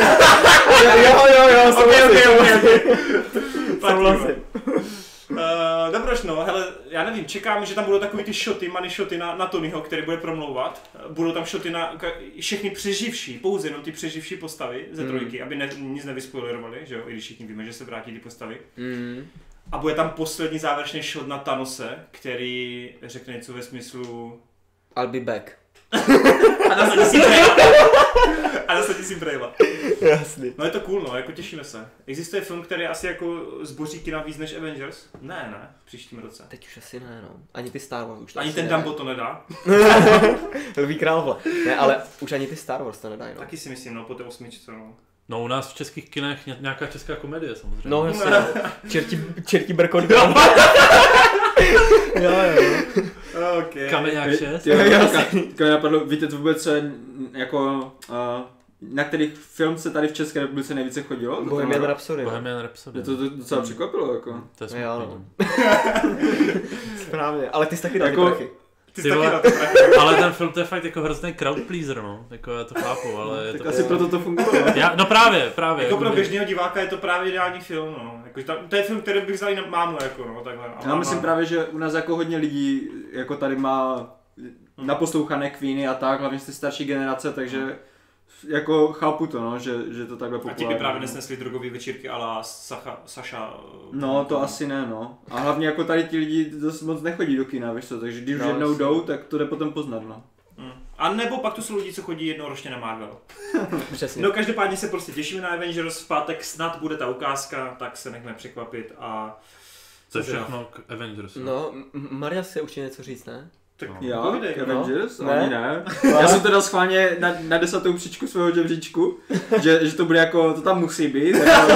Jo, souhlasím. Dobroš, no, hele, já nevím, čekám, že tam budou takový ty shoty, money shoty na Tonyho, který bude promlouvat. Budou tam shoty na všechny přeživší, pouze jenom ty přeživší postavy ze trojky, aby nic nevyspoilerovali, že jo, i když všichni víme, že se vrátí ty postavy. A bude tam poslední závěrečný shot na Thanose, který řekne něco ve smyslu... I'll be back. A nasadí si brejla. Jasný. No je to cool, no, jako těšíme se. Existuje film, který je asi jako zboří kina víc než Avengers? Ne, v příštím roce. Teď už asi ne, no. Ani ty Star Wars už to ani ten Dumbo to nedá. Lví král, vole. Ne, ale už ani ty Star Wars to nedají, no. Taky si myslím, no, po té 8, no. No u nás v českých kinech nějaká česká komedie samozřejmě. No jasně, no. Čertí brkot. Jo. Okay. Kameňák 6. Jo, napadlo, víte to vůbec, co je jako... na kterých film se tady v České republice nejvíce chodilo? Bohemian Rhapsody. Mě to docela překvapilo, jako. To je smutný. Správně, ale ty jsi taky dal jako, prachy. Ty jsi taky na to ale ten film to je fakt jako hrozný crowd pleaser, no. Jako já to chápu, ale je tak to... asi proto to fungovalo. No právě. Jako pro běžného diváka je to právě ideální film, no. Jako, to je film, který bych vzal i na mámu, jako no, takhle. Já myslím právě, že u nás jako hodně lidí jako tady má naposlouchané Queeny a tak, hlavně z té starší generace, takže jako chápu to, no, že to takhle populární. A ti by právě nesnesli drogové večírky a la Saša. No, to asi ne, no. A hlavně jako tady ti lidi dost moc nechodí do kina, víš co, takže když už jednou jdou, tak to jde potom poznat, no. A nebo pak to jsou lidi, co chodí jednoročně na Marvel. Přesně. No každopádně se prostě těšíme na Avengers, v pátek snad bude ta ukázka, tak se nechme překvapit a... Co je všechno k Avengers. No, Maria se určitě něco říct, ne? Tak Já? povídej, K Avengers? No. Ani ne. Já jsem teda schválně na 10. příčku svého žebříčku, že to bude jako, to tam musí být.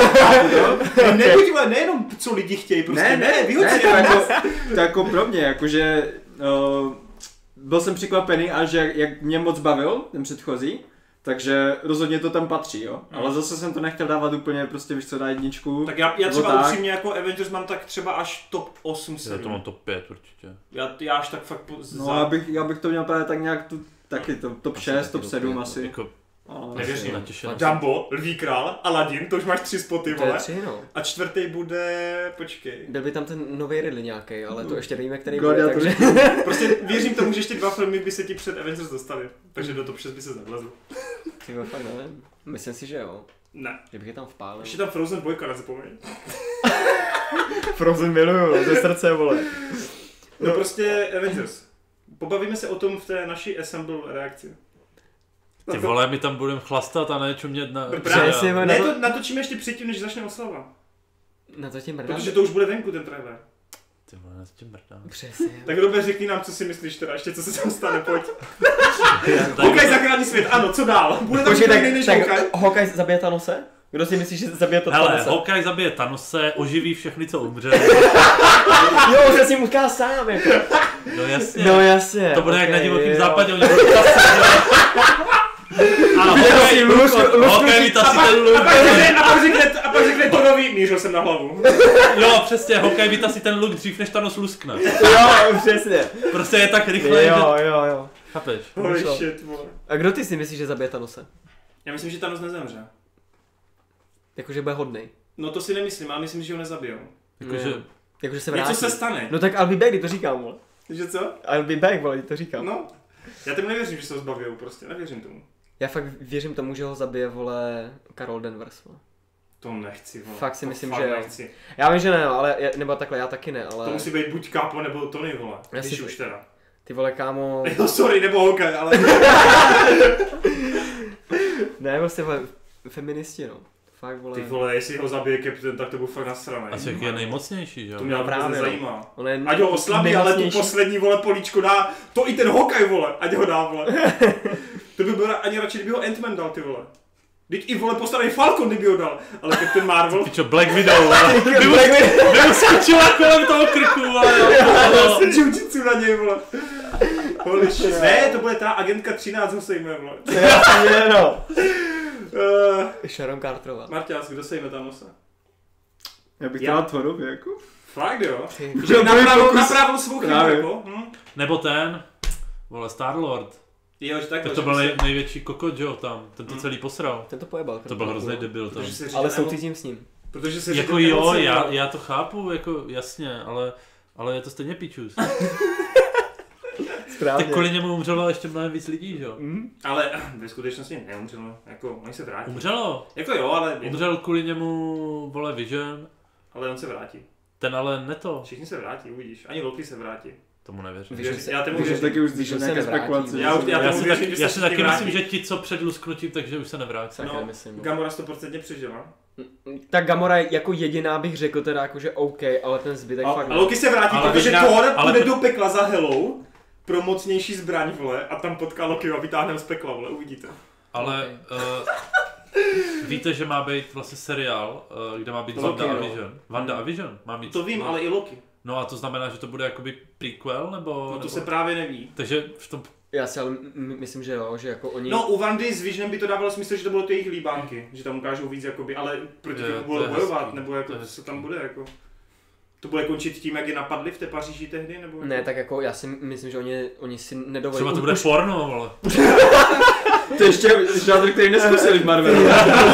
Nejenom co lidi chtějí, prostě ne, to jako pro mě, jakože byl jsem překvapený a že jak mě moc bavil ten předchozí, takže rozhodně to tam patří, jo. Ale zase jsem to nechtěl dávat úplně prostě, víš co, na jedničku. Tak já třeba upřímně jako Avengers mám tak třeba až top 8 7. Já to mám top 5 určitě. Já až tak fakt... No já bych to měl právě tak nějak taky top 6, top 7 asi. Jako, nevěřím. Dumbo, Lví král, Aladdin, to už máš 3 spoty, vole. To je 3, no. A čtvrtý bude, počkej. Byl by tam ten nový Ridley nějaký, ale to ještě nevíme, který bude, takže... Prostě věřím tomu, že ještě 2 filmy by se ti před Avengers dostali. Takže do top 6 by se zavlezl. Ty fakt nevím. Myslím si, že jo. Ne. Že bych je tam vpálil. Ještě tam Frozen 2, nezapomeň. Frozen miluju, ze srdce, vole. No prostě Avengers. Pobavíme se o tom v té naší assemble reakci. Ty vole, my tam budeme chlastat a ne čumět na... Ne, to natočíme ještě předtím, než začne oslava. Na to tě mrdám. Protože to už bude venku, ten trailer. Ty vole, na to tě mrdám. Přesně. Tak dobře, řekni nám, co si myslíš teda, ještě co se tam stane, pojď. Hokaj zachrání svět, ano, co dál? Bude tam jiný než Hokaj? Hokaj zabije Thanose? Kdo si myslí, že zabije to Thanose? Hele, Hokaj zabije Thanose, oživí všechny, co umřeli. Jo, že si mu ukáž sám, jako. No jasně. To bude jak na divokým západě. A Hokaj vytasí ten luk. A pak řekne to nový, mířil jsem na hlavu. Jo, přesně, Hokaj vytasí ten luk dřív, než Thanos luskne. Jo, přesně. Prostě je tak rychle, jo. Chápeš? Holy shit, vole. A kdo ty si myslíš, že zabije Thanose? Já myslím, že Thanos nezemře. Jakože bude hodnej. No to si nemyslím, ale myslím, že ho nezabijou. Jakože se vrátí. Něco se stane. No tak I'll be back, to říkám, vole. Že co? I'll be back, vole, to říkám. No. Já tomu nevěřím, že se ho zbavijou, prostě, nevěřím tomu. Já fakt věřím tomu, že ho zabije, vole, Carol Danvers, vole. To nechci, vole. Fakt si myslím, fakt že jo. Nechci. Já vím, že ne, ale nebo takhle, já taky ne, ale... To musí být buď Capo nebo Tony, vole. Když už teda. Ty vole, kámo... No sorry, nebo Hokaj, ale... Ne, prostě vole, feministi, no. Fakt, vole... Ty vole, jestli ho zabije Captain, tak to bude fakt nasranej. Asi jak je nejmocnější, že jo? To mě právě nezajímá. Ať ho oslabí, ale tu poslední, vole, políčko dá, to i ten Hokaj, vole, ať ho dá, vole. To by bylo ani radši, kdyby ho Ant-Man dal, ty vole. Teď i, vole, postavený Falcon, kdyby ho dal, ale Captain Marvel... Pičo, Black Widow, vole. By skočila kolem toho krku, vole. Jiu-jitsu na něj, vole. Holy shit. Ne, to bude ta agentka 13, ho sejme, vole. Jasně, no. Sharon Carterová. Marťás, kdo sejme Thanose? Já bych chtěla Thorovi, jako. Fakt jo? Že napravil svou chybu, jako. Nebo ten, vole, Star-Lord. Jo, že tak to byl největší kokot, jo, tam. Ten to celý posral. Ten to pojebal. To byl hrozný debil tam. Ale soucítím s ním. Protože se jako jo, já to chápu, jako jasně, ale je to stejně pičus. Správně. Tak kvůli němu umřelo ještě mnohem víc lidí, že jo? Ale ve skutečnosti neumřelo, jako oni se vrátí. Umřelo? Jako jo, ale... Umřel kvůli němu, vole, Vision. Ale on se vrátí. Ten ale ne to. Všichni se vrátí, uvidíš. Ani Loki se vrátí. Tomu nevěřím. Já tomu věřím. Taky už slyšel nějaké spekulace. Já si taky myslím, že ti, co před lusknutím, takže už se nevrátí. No, Gamora 100% přežila. Tak Gamora jako jediná bych řekl teda jako, že OK, ale ten zbytek fakt... A Loki se vrátí, protože Thor půjde do pekla za Helou pro mocnější zbraň, vole, a tam potká Lokiho a vytáhne z pekla, vole, uvidíte. Ale víte, že má být vlastně seriál, kde má být Loki, Wanda a Vision. Wanda a Vision má být. To vím, ale i Loki. No a to znamená, že to bude jakoby prequel, nebo... No to se právě neví. Takže v tom... Já si ale myslím, že jo, že jako oni... No u Wandy s Visionem by to dávalo smysl, že to bylo ty jejich líbánky, že tam ukážou víc jakoby, ale proti tomu budou bojovat, nebo jako co tam bude jako. To bude končit tím, jak je napadli v té Paříži tehdy, nebo? Ne, tak jako já si myslím, že oni si nedovolí. Třeba to bude porno, vole. To je ještě žádr, který neskusili v Marvelu.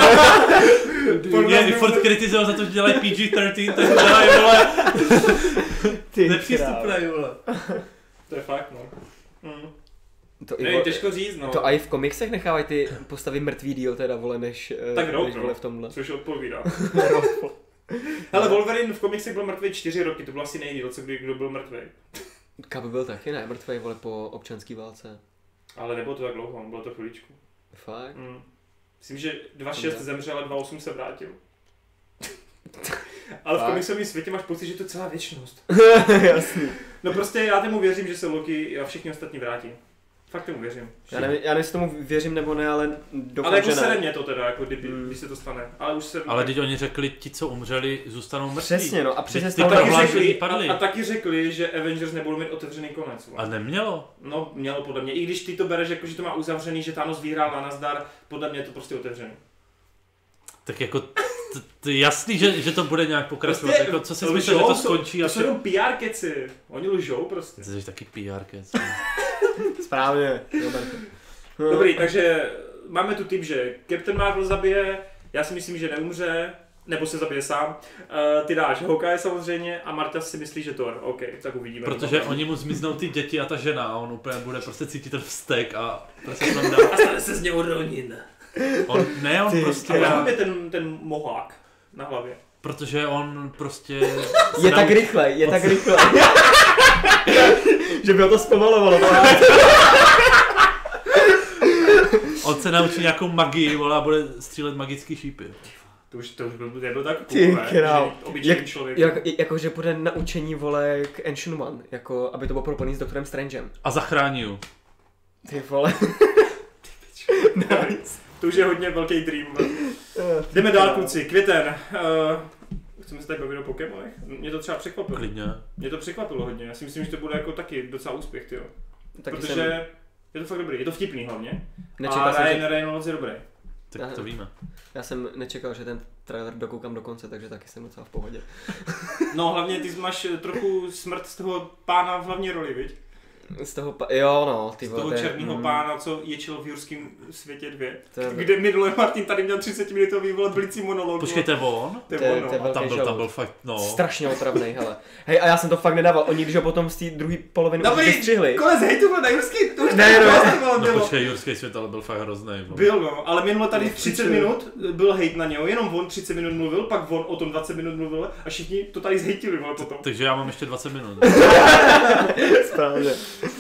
Mě furt kritizoval za to, že dělají PG-13, tak dělají, vole. Nepřístupnej, vole. To je fakt, no. To ne, těžko říct, no. To i v komiksech nechávají ty postavy mrtvý díl teda, vole, než vole v tomhle. Což odpovídá. Hele, Wolverine v komiksech byl mrtvý 4 roky, to byl asi nejdýl, co kdo byl mrtvý. Cap byl taky ne, mrtvý, vole, po občanský válce. Ale nebylo to tak dlouho, bylo to chviličku. Fakt? Myslím, že 2.6 zemřel a 2.8 se vrátil. Ale v komiksovém světě máš pocit, že to je celá věčnost. Jasný. No prostě já tomu věřím, že se Loki a všichni ostatní vrátí. Fakt tomu věřím. Já nevím, jestli tomu věřím nebo ne, ale doufám, ale jako že ne. sere mě to teda, jako když se to stane. Ale už se... Ale teď oni řekli, ti, co umřeli, zůstanou mrtví. Přesně, no a přesně a taky řekli, že Avengers nebudou mít otevřený konec. A nemělo? No, mělo podle mě. I když ty to bereš jako, že to má uzavřený, že Thanos vyhrál na nazdar, podle mě je to prostě otevřený. Tak jako, to je jasný, že to bude nějak pokračovat, prostě, jako co si myslíš, že to skončí? To jsou jenom PR keci, oni lžou prostě. Ty jsi taky PR kec. Správně. Dobrý, takže máme tu tip, že Captain Marvel zabije, já si myslím, že neumře, nebo se zabije sám. Ty dáš Hawkeye samozřejmě a Marta si myslí, že Thor. OK, tak uvidíme. Protože oni mu zmiznou ty děti a ta žena a on úplně bude prostě cítit ten vztek a prostě tam dá. A stane se z něho Ronin. On prostě... A proč je ten mohák na hlavě? Protože on prostě... Je tak rychle. Že by ho to zpomalovalo. On se naučí nějakou magii, vole, a bude střílet magický šípy. To už byl tak cool, ne? Obyčejný člověk. Jakože bude na učení, vole, k Ancient One, jako aby to bylo propojený s Doktorem Strangem. A zachrání ju. Ty vole. Nice. To už je hodně velký dream. Jdeme dál, kluci. Květen. Chceme se tady bavit o Pokémonech? Mě to třeba překvapilo. Klidně. Mě to překvapilo hodně. Já si myslím, že to bude jako taky docela úspěch, tyjo. Protože je to fakt dobrý. Je to vtipný hlavně. A Ryan Reynolds je dobrý. Tak to víme. Já jsem nečekal, že ten trailer dokoukám do konce, takže taky jsem docela v pohodě. No hlavně ty máš trochu smrt z toho pána v hlavní roli, viď? Z toho jo no, ty vole. Z toho černého pána, co ječil v Jurském světě 2. Kde minule Martin tady měl 30-minutový velicí monolog. Počkej, to je on? To je on, no. Tam byl fakt, no. Strašně otravnej, hele. Hej, a já jsem to fakt nedával, oni když ho potom z té druhé poloviny už vystřihli. Konec hejtu byl na Jurský, to už no počkej, Jurský svět ale byl fakt hrozný. Byl no, ale minule tady 30 minut byl hejt na něho, jenom on 30 minut mluvil, pak on o tom 20 minut mluvil a všichni to tady zhejtili potom. Takže já mám ještě 20 minut. Správně.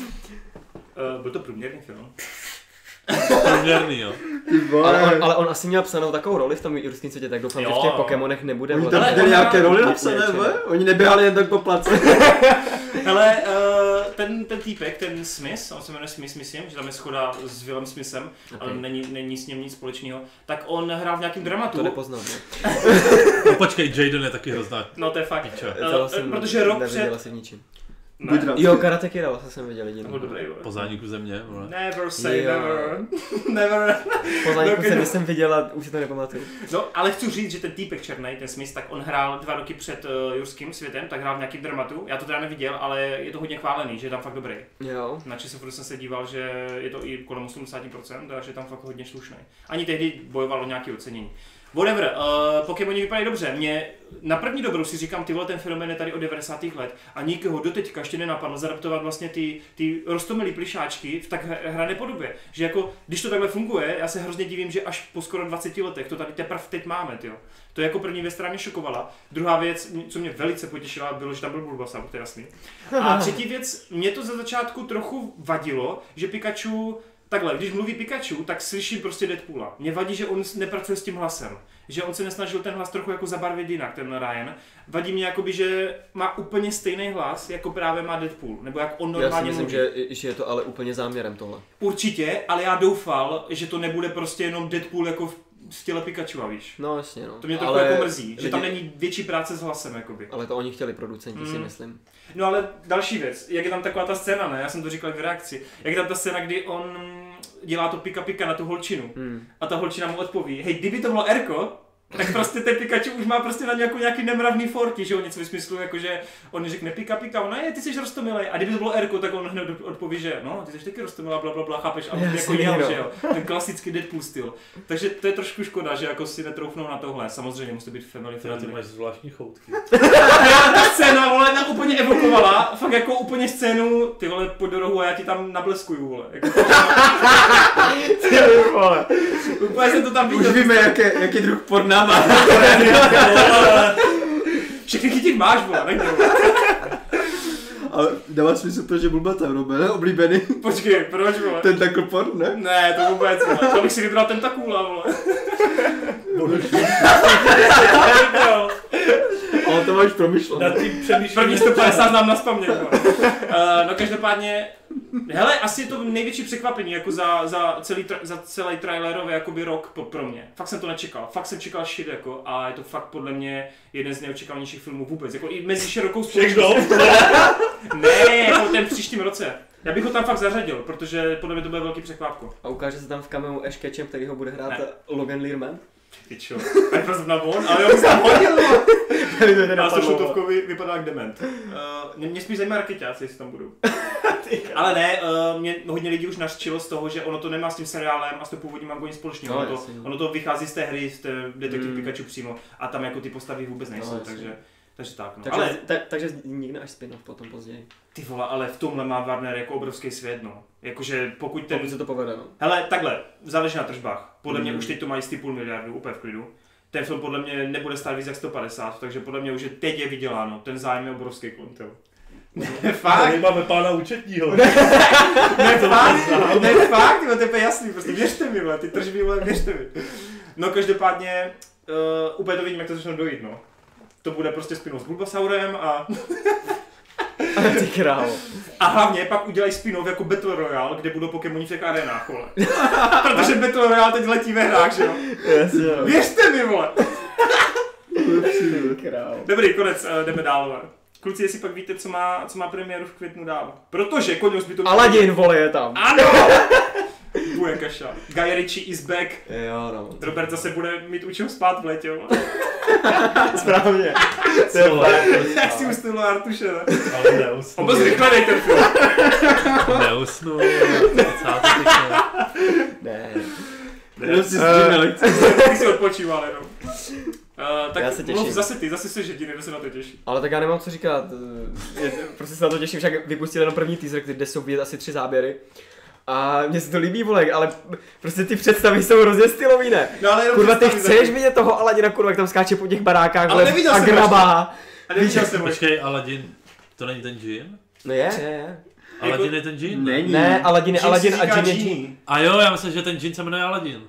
Byl to průměrný film. Průměrný, jo. Ale on asi měl psanou takovou roli v tom Jurském světě, tak doufám, že v těch Pokémonech nebude. Oni tam měli nějaké roli napsané, oni neběhali jen tak po place. Hele, ten týpek, ten Smith, on se jmenuje Smith, myslím, že tam je shoda s Willem Smithem, ale není s ním nic společného, tak on hrál v nějakém dramatu. To nepoznám, ne? No počkej, Jaden je taky hrozná. No to je fakt. Protože rok před... Jo, Karate Kid, vlastně jsem viděl jediný. Po zániku země. Never say never. Never. Po zániku země jsem viděl a už si to nepamatuju. No, ale chci říct, že ten týpek černý, ten Smith, tak on hrál 2 roky před Jurským světem, tak hrál v nějakým dramatu. Já to teda neviděl, ale je to hodně chválený, že je tam fakt dobrý. Jo. Na ČSFD jsem se díval, že je to i kolem 80%, takže je tam fakt hodně slušný. Ani tehdy bojovalo nějaké ocenění. Whatever, Pokémoni vypadají dobře. Mě na první dobrou si říkám, ty vole, ten fenomén je tady od 90. let a nikoho doteďka ještě nenapadlo zadaptovat vlastně ty roztomilý plišáčky v tak hrané podobě. Že jako, když to takhle funguje, já se hrozně divím, že až po skoro 20 letech to tady teprve teď máme, tyjo. To je jako první věc, která mě šokovala. Druhá věc, co mě velice potěšila, bylo, že tam byl Bulbasaur, to je jasný. A třetí věc, mě to za začátku trochu vadilo, že Pikachu takhle, když mluví Pikachu, tak slyším prostě Deadpoola. Mě vadí, že on nepracuje s tím hlasem. Že on se nesnažil ten hlas trochu jako zabarvit jinak, ten Ryan. Vadí mě jakoby, že má úplně stejný hlas, jako právě má Deadpool. Nebo jak on normálně mluví. Já si myslím, že je to ale úplně záměrem tohle. Určitě, ale já doufal, že to nebude prostě jenom Deadpool jako v těle Pikachu, víš. No jasně, no. To mě trochu jako mrzí, že tam není větší práce s hlasem, jakoby. Ale to oni chtěli producenti, si myslím. No ale další věc, jak je tam taková ta scéna, ne? Já jsem to říkal v reakci. Jak je tam ta scéna, kdy on dělá to pika na tu holčinu. A ta holčina mu odpoví, hej, kdyby to bylo Erko, tak prostě ten Pikachu už má prostě na nějaký nemravný forky, že on něco ve smyslu, jako že on řekne pika, ona je, ty jsi roztomilej. A kdyby to bylo Erko, tak on hned odpoví, že no, ty jsi taky roztomilá, blablabla, chápeš, a on jako jel, že jo. Ten klasický Deadpool styl. Takže to je trošku škoda, že jako si netroufnou na tohle. Samozřejmě musí být family friendly. Ty máš zvláštní choutky. Ta scéna, vole, nám úplně evokovala, fakt jako úplně scénu, ty vole, pojď do rohu a já ti tam nableskuju, vole. Jako vole. Úplně jsem to tam viděl. Už víme, jaký druh porna má. Všechny chytit máš, vole, nekdo. Ale dává smysl to, že Bulbasaur byl oblíbený. Počkej, proč, vole? Tentacle porn, ne? Ne, to vůbec, vole. To bych si vybral Tentakula, vole. Ale to máš promyšlené. Na tím přemýšlím. První 150 nám naspaměl, vole. No každopádně, hele, asi je to největší překvapení, jako za celý trailerový jakoby rok pro mě. Fakt jsem to nečekal, fakt jsem čekal shit, jako, a je to fakt podle mě jeden z neočekávanějších filmů vůbec, jako i mezi širokou společností. Ne, jako ten příštím roce. Já bych ho tam fakt zařadil, protože podle mě to bude velký překvapko. A ukáže se tam v cameu Ash Ketchum, který ho bude hrát Logan Lerman? Ty čo? A je prostě na on, ale jo, jsem hodil. Já se šutovkovi vypadá jak dement. Mě spíš zajímá rakeťáci, jestli tam budou. Ale ne, mě hodně lidí už nařčilo z toho, že ono to nemá s tím seriálem a s tou původní mangou nic společného. No, ono to vychází z té hry, z té Detektiv Pikachu přímo a tam jako ty postavy vůbec nejsou, no, takže tak. No. Takže nikde až spin-off potom později. Ty vole, ale v tomhle má Warner jako obrovský svět, no. Jakože pokud se to povede, no. Hele, takhle, záleží na tržbách. Podle mě už teď to mají 1,5 miliardy, úplně v klidu. Ten film podle mě nebude stát víc jak 150, takže podle mě už je teď je vyděláno. Ten zájem je obrovský kontel. Fakt? Tady máme pána účetního. Ne, fakt, to je jasný, prostě věřte mi, ty tržby, věřte mi. No každopádně, úplně to vidím, jak to začne dojít, no. To bude prostě spin-off s Bulbasaurem a... Ty krávo. A hlavně pak udělají spin-off jako Battle Royale, kde budou Pokémoni v těch arenách, vole. Protože Battle Royale teď letí ve hrách, že jo? Jasně, jo. Věřte mi, vole. Ty krávo. Dobrý, konec, jdeme dál, vole. Kluci, jestli pak víte, co má premiéru v květnu dál. Protože Koňos by to... Aladdin, vole, je tam. Ano! Bude kaša. Guy Ritchie is back. Jo, no. Robert zase bude mít u čeho spát v létě, jo? Správně. Jak si usnul Artuše, ne? Ale neusnu. On byl zrychlenej ten film. Neusnu. Ne. Jenom si zdíme, Ty si odpočíval jenom. Tak já se těším. Zase jsi jediný, kdo se na to těší. Ale tak já nemám co říkat. Prostě se na to těším, však vypustili jenom první teaser, kde jsou vidět asi 3 záběry. A mně se to líbí, vole, ale prostě ty představy jsou hrozně stylový, ne? No, ale kurva, ty chceš vidět toho Aladdina, kurva, jak tam skáče po těch barákách, vole, a grabá. Ale neviděl jsem. Počkej, Aladdin, to není ten džin? No je. Aladdin je ten džin? Není. Ne, Aladdin je Aladdin a džin je džin. A jo, já myslím, že ten džin se jmenuje Aladdin.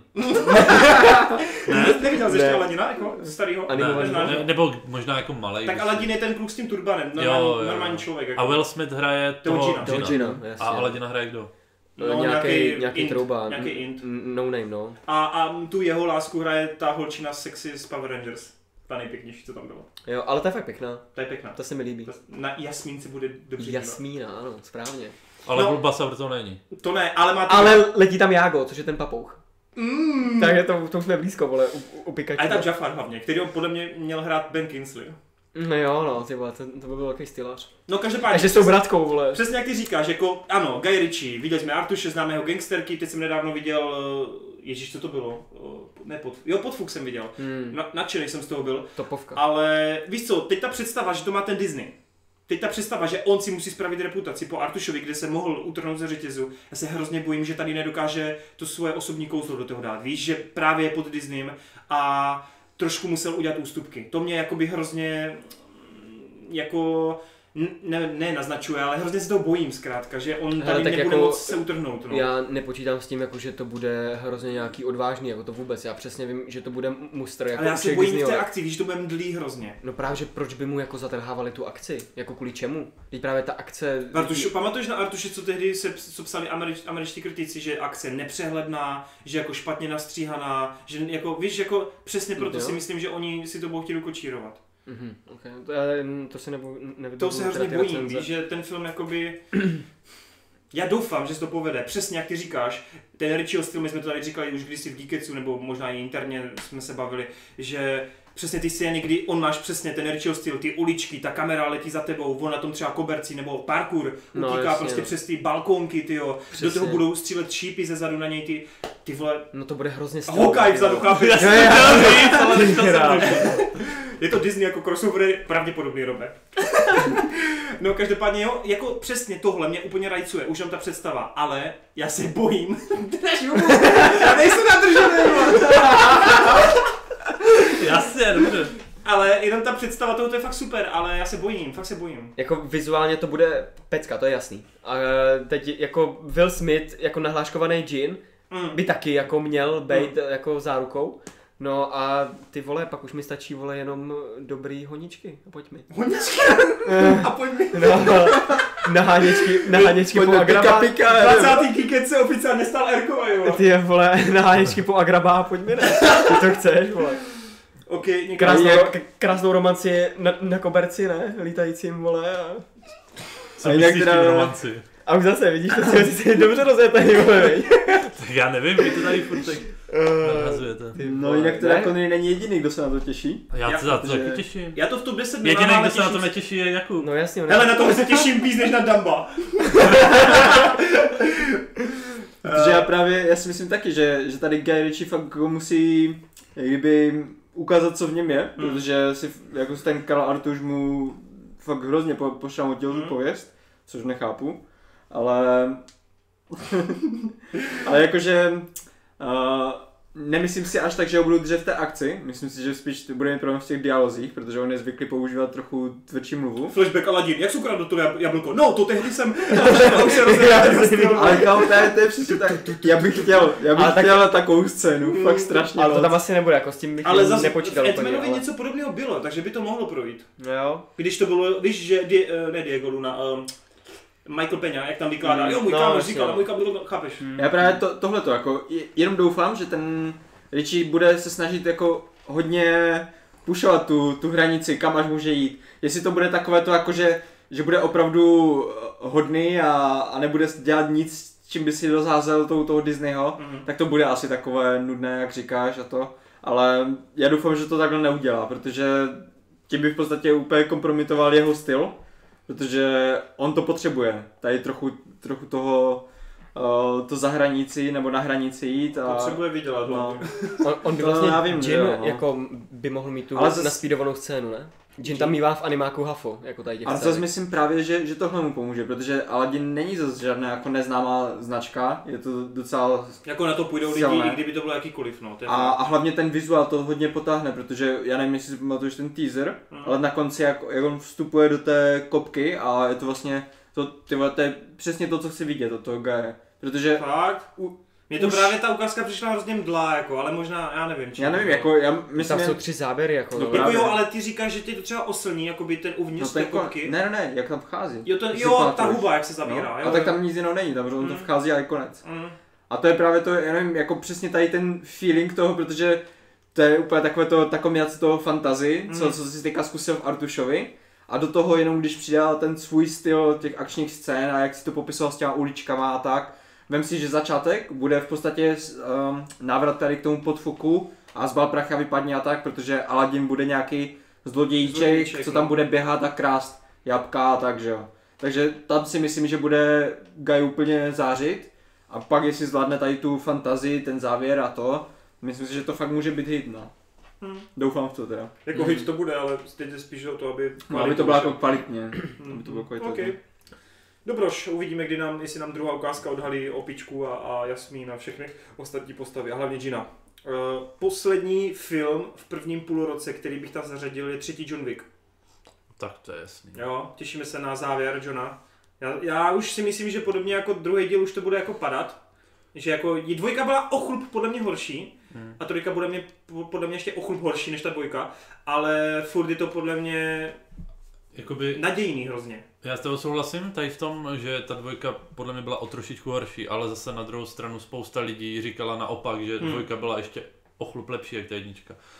Neviděl jsi ještě Aladdina, jako ze starýho? Ne, nebo možná jako malej. Tak Aladdin je ten kluk s tím turbanem, normální člověk. Jako. A Will Smith hraje toho džina. A Aladdina hraje kdo? No, nějaký trouba. Nějaký int. No name, no. A tu jeho lásku hraje ta holčina sexy z Power Rangers. Ta nejpěknější, co tam bylo. Jo, ale to je fakt pěkná. To je pěkná. To se mi líbí. Na Jasmínce bude dobře. Jasmína, ano, správně. Ale Bulbasaur to není. To ne, ale má ale letí tam Jágo, což je ten papouch. Takže to už jsme blízko, vole, u Pikachu. A je tam Jafar hlavně, který podle mě měl hrát Ben Kingsley. No jo, no, ty vole, to by byl takový stylař. No každopádně. Takže jsou bratkou, vole. Přesně jak ty říkáš, jako ano, Guy Ritchie, viděli jsme Artuše, známe jeho gangsterky, teď jsem nedávno viděl, ježíš, co to bylo? Podfuk jsem viděl, nadšený jsem z toho byl. Topovka. Ale víš co, teď ta představa, že to má ten Disney. Teď ta představa, že on si musí spravit reputaci po Artušovi, kde se mohl utrhnout ze řetězu. Já se hrozně bojím, že tady nedokáže to svoje osobní kouzlo do toho dát. Víš, že právě je pod Disneym a trošku musel udělat ústupky. To mě jakoby hrozně jako ne naznačuje, ale hrozně se toho bojím zkrátka, že on tady nebude jako moc se utrhnout. No. Já nepočítám s tím, jako, že to bude hrozně nějaký odvážný, jako to vůbec. Já přesně vím, že to bude mustr. Jako ale já se bojím v té akci, víš, že to bude mdlý hrozně. No právě, že proč by mu jako zatrhávali tu akci? Jako kvůli čemu? Teď právě ta akce... Pamatuješ na Artuše, co tehdy co psali američtí kritici, že akce nepřehledná, že jako špatně nastříhaná, že jako, víš, jako přesně proto si myslím, že oni si to budou chtít ukočírovat. Okay. To se neviděl. To se hrozně bojím, víš, že ten film jakoby... já doufám, že se to povede, přesně jak ty říkáš, ten Richieho styl, my jsme to tady říkali už kdysi v Geeketsu, nebo možná i interně jsme se bavili, že přesně ty scény, kdy on máš přesně ten Richieho styl, ty uličky, ta kamera letí za tebou, on na tom třeba koberci nebo parkour, utíká prostě přes ty balkónky, tyjo, do toho budou střílet šípy ze zadu na něj, ty vole. No to bude hrozně styl. Hokaj vzadu, chápeš? Je to Disney jako crossover, pravděpodobný, Robe. No každopádně jo, jako přesně tohle mě úplně rajcuje, už mám ta představa, ale já se bojím. Já nejsem nadržený. Jasně, dobře. Ale jenom ta představa toho, to je fakt super, ale já se bojím, fakt se bojím. Jako vizuálně to bude pecka, to je jasný. A teď jako Will Smith, jako nahláškovaný džin, by taky jako měl být jako zárukou. No a ty vole, pak už mi stačí vole jenom dobrý honičky a pojď mi. Honičky? A pojď mi. No, naháněčky po Agraba. 20. Geeketce se oficiálně stal Erkova, jo. Ty vole, naháněčky po Agraba a pojď mi, ne. Ty to chceš, vole. Okay, krásnou romanci na koberci, ne? Lítajícím, vole. Co myslíš tím romanci? A už zase, vidíš, to si dobře rozjetej, vole. Tak já nevím, vy to tady furt tak nahazujete. No jinak teda Connery není jediný, kdo se na to těší. Já se na to taky těším. Já to v top 10 jediný, kdo se na to netěší, je Jakub. No jasně. Hele, na toho se těším víc než na Dumba. Protože já si myslím taky, že tady Guy Ritchie fakt musí kdyby ukázat, co v něm je, protože si jako ten Karl Artuš mu fakt hrozně pošramotil tu pověst, což nechápu, ale jakože nemyslím si až tak, že ho budu držet v té akci, myslím si, že spíš bude mít problém v těch dialozích, protože on je zvyklý používat trochu tvrdší mluvu. Flashback Aladdin, jak jsi ukradl to jablko? No, to tehdy jsem... Ale kámo, to je přesně tak, já bych chtěl na takovou scénu, fakt strašně ale to tam asi nebude, jako s tím bych nepočítal. Ale v Ant-Manovi něco podobného bylo, takže by to mohlo projít. Jo. Když to bylo, víš, že ne Diego Luna, Michael Peña, jak tam vykládá, jo, můj kámoš říkal, můj kámoš, chápeš. Já právě tohleto, jako, jenom doufám, že ten Ritchie bude se snažit jako hodně pušovat tu hranici, kam až může jít. Jestli to bude takové to, jako že bude opravdu hodný a nebude dělat nic, čím by si rozházel toho Disneyho, tak to bude asi takové nudné, jak říkáš a to. Ale já doufám, že to takhle neudělá, protože tím by v podstatě úplně kompromitoval jeho styl. Protože on to potřebuje, tady trochu toho to za hranici nebo na hranici jít. Potřebuje vydělat. No. On by vlastně Jin jako by mohl mít tu naspídovanou scénu, ne? Jin tam mívá v animáku Hafo, jako tady těch. Ale zase myslím právě, že tohle mu pomůže, protože Aladdin není zase žádná jako neznámá značka, je to docela jako na to půjdou lidi, i kdyby to bylo jakýkoliv, no. A hlavně ten vizuál to hodně potáhne, protože já nevím, jestli si pamatuješ ten teaser, ale na konci jak on vstupuje do té kopky a je to vlastně, to je přesně to, co chci vidět od toho Gaje, protože... Fakt? Mně to právě ta ukázka přišla hrozně mdlá, jako, ale možná, já nevím. Já nevím, jako, já myslím... Tam jsou 3 záběry, jako. No, jako jo, ale ty říkáš, že tě to třeba oslní, jako by ten uvnitř té kopky. Ne, jak tam vchází. Jo, ta huba, jak se zavírá. No, a tak tam nic jiného není, tam on to vchází a je konec. A to je právě to, já nevím, jako přesně tady ten feeling toho, protože to je úplně takové to, ta kombinace toho fantasy, co si teďka zkusil v Artušovi. A do toho jenom když přidal ten svůj styl těch akčních scén a jak si to popisoval s těma uličkama a tak, vem si, že začátek bude v podstatě návrat tady k tomu podfuku a z Balpracha vypadne a tak, protože Aladdin bude nějaký zlodějíček, co tam bude běhat a krást jabka a tak, že jo. Takže tam si myslím, že bude Guy úplně zářit a pak jestli zvládne tady tu fantazii, ten závěr a to, myslím si, že to fakt může být hit, no. Doufám v to teda. Jako hit to bude, ale teď je spíš o to, aby to bylo jako kvalitně. Aby to bylo kvalitně. Okay. Dobroš, uvidíme, jestli nám druhá ukázka odhalí Opičku a Jasmín a všechny ostatní postavy, a hlavně Gina. Poslední film v prvním půlroce, který bych tam zařadil, je 3. John Wick. Tak to je jasný. Jo, těšíme se na závěr Johna. Já už si myslím, že podobně jako druhý díl už to bude jako padat. Že jako dvojka byla o chlup podle mě horší a trojka bude podle mě ještě o chlup horší než ta dvojka, ale furt je to podle mě jakoby nadějný hrozně. Já s tebou souhlasím tady v tom, že ta dvojka podle mě byla o trošičku horší, ale zase na druhou stranu spousta lidí říkala naopak, že dvojka byla ještě o chlup lepší jak ta jednička.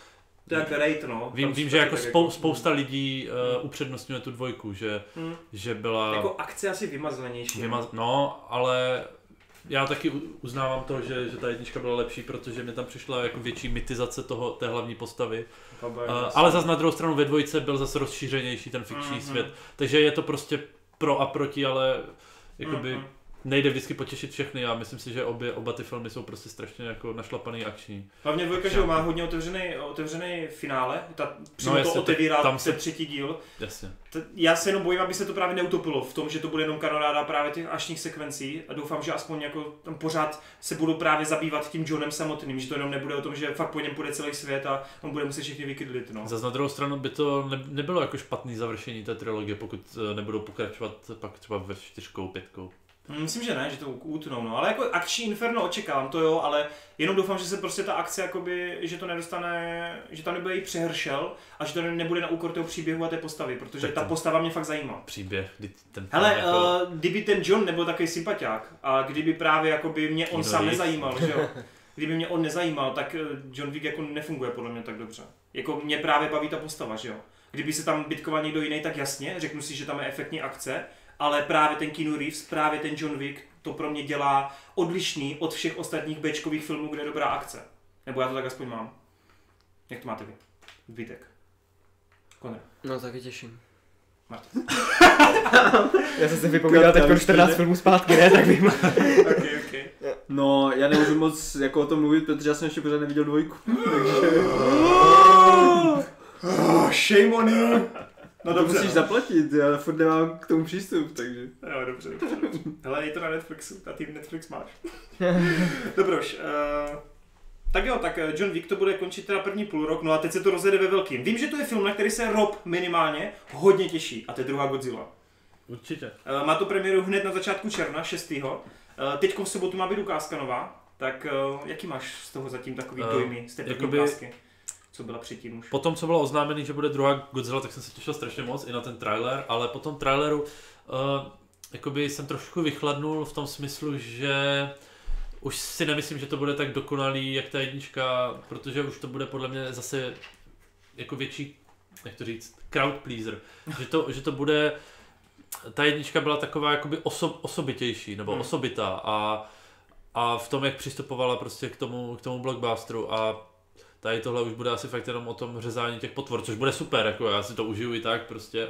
To je jak Raid, no. Vím, že jako spousta lidí upřednostňuje tu 2, že byla... Jako akce asi vymazlenější. No, ale já taky uznávám to, že ta 1 byla lepší, protože mě tam přišla jako větší mytizace té hlavní postavy. Ale zase na druhou stranu ve 2 byl zase rozšířenější ten fikční svět. Takže je to prostě pro a proti, ale jakoby... Nejde vždycky potěšit všechny a myslím si, že oba ty filmy jsou prostě strašně jako našlapaný akční. Hlavně 2, že má hodně otevřený finále, přímo to otevírá ten 3. díl. Jasně. Já se jenom bojím, aby se to právě neutopilo v tom, že to bude jenom kanonáda právě těch akčních sekvencí a doufám, že aspoň jako tam pořád se budou právě zabývat tím Johnem samotným, že to jenom nebude o tom, že fakt po něm půjde celý svět a on bude muset všechny vykydlit. No. Zas na druhou stranu by to nebylo jako špatný završení té trilogie, pokud nebudou pokračovat pak třeba ve 4, 5. Myslím, že ne, že to utnou, no, ale jako akční Inferno očekávám, to jo, ale jenom doufám, že se prostě ta akce jakoby, že to nedostane, že tam nebude jí přehršel a že to nebude na úkor toho příběhu a té postavy, protože ta postava mě fakt zajímá. Příběh, ten hele, jako... kdyby ten John nebyl takový sympatiák a kdyby právě jakoby mě on sám nezajímal, že jo, kdyby mě on nezajímal, tak John Wick jako nefunguje podle mě tak dobře. Jako mě právě baví ta postava, že jo. Kdyby se tam bitkoval někdo jiný, tak jasně, řeknu si, že tam je efektní akce, ale právě ten Keanu Reeves, právě ten John Wick, to pro mě dělá odlišný od všech ostatních Bčkových filmů, kde je dobrá akce. Nebo já to tak aspoň mám. Jak to máte vy? Vítek. Konrad. No taky těším. Martin. Já jsem si vypovídal teď 14 filmů zpátky, ne? Tak vím. Okay. No, já nemůžu moc jako o tom mluvit, protože já jsem ještě pořád neviděl 2. Takže... Shame on you! No dobře, musíš zaplatit, já furt nemám k tomu přístup, takže... Jo, dobře. Hele, je to na Netflixu, a ty Netflix máš. Dobroš, tak jo, tak John Wick to bude končit teda první půlrok, no a teď se to rozjede ve velkým. Vím, že to je film, na který se Rob minimálně hodně těší, a to je druhá Godzilla. Určitě. Má to premiéru hned na začátku června, 6. Teďko v sobotu má být ukázka nová, tak jaký máš z toho zatím takový dojmy z té první ukázky? Co byla předtím už. Potom, co bylo oznámený, že bude druhá Godzilla, tak jsem se těšil strašně moc i na ten trailer, ale po tom traileru jakoby jsem trošku vychladnul v tom smyslu, že už si nemyslím, že to bude tak dokonalý, jak ta 1, protože už to bude podle mě zase jako větší, jak to říct, crowd pleaser. Že to bude, ta 1 byla taková jakoby osobitější, nebo osobitá a v tom, jak přistupovala prostě k tomu blockbusteru a tady tohle už bude asi fakt jenom o tom řezání těch potvor, což bude super, jako já si to užiju i tak prostě,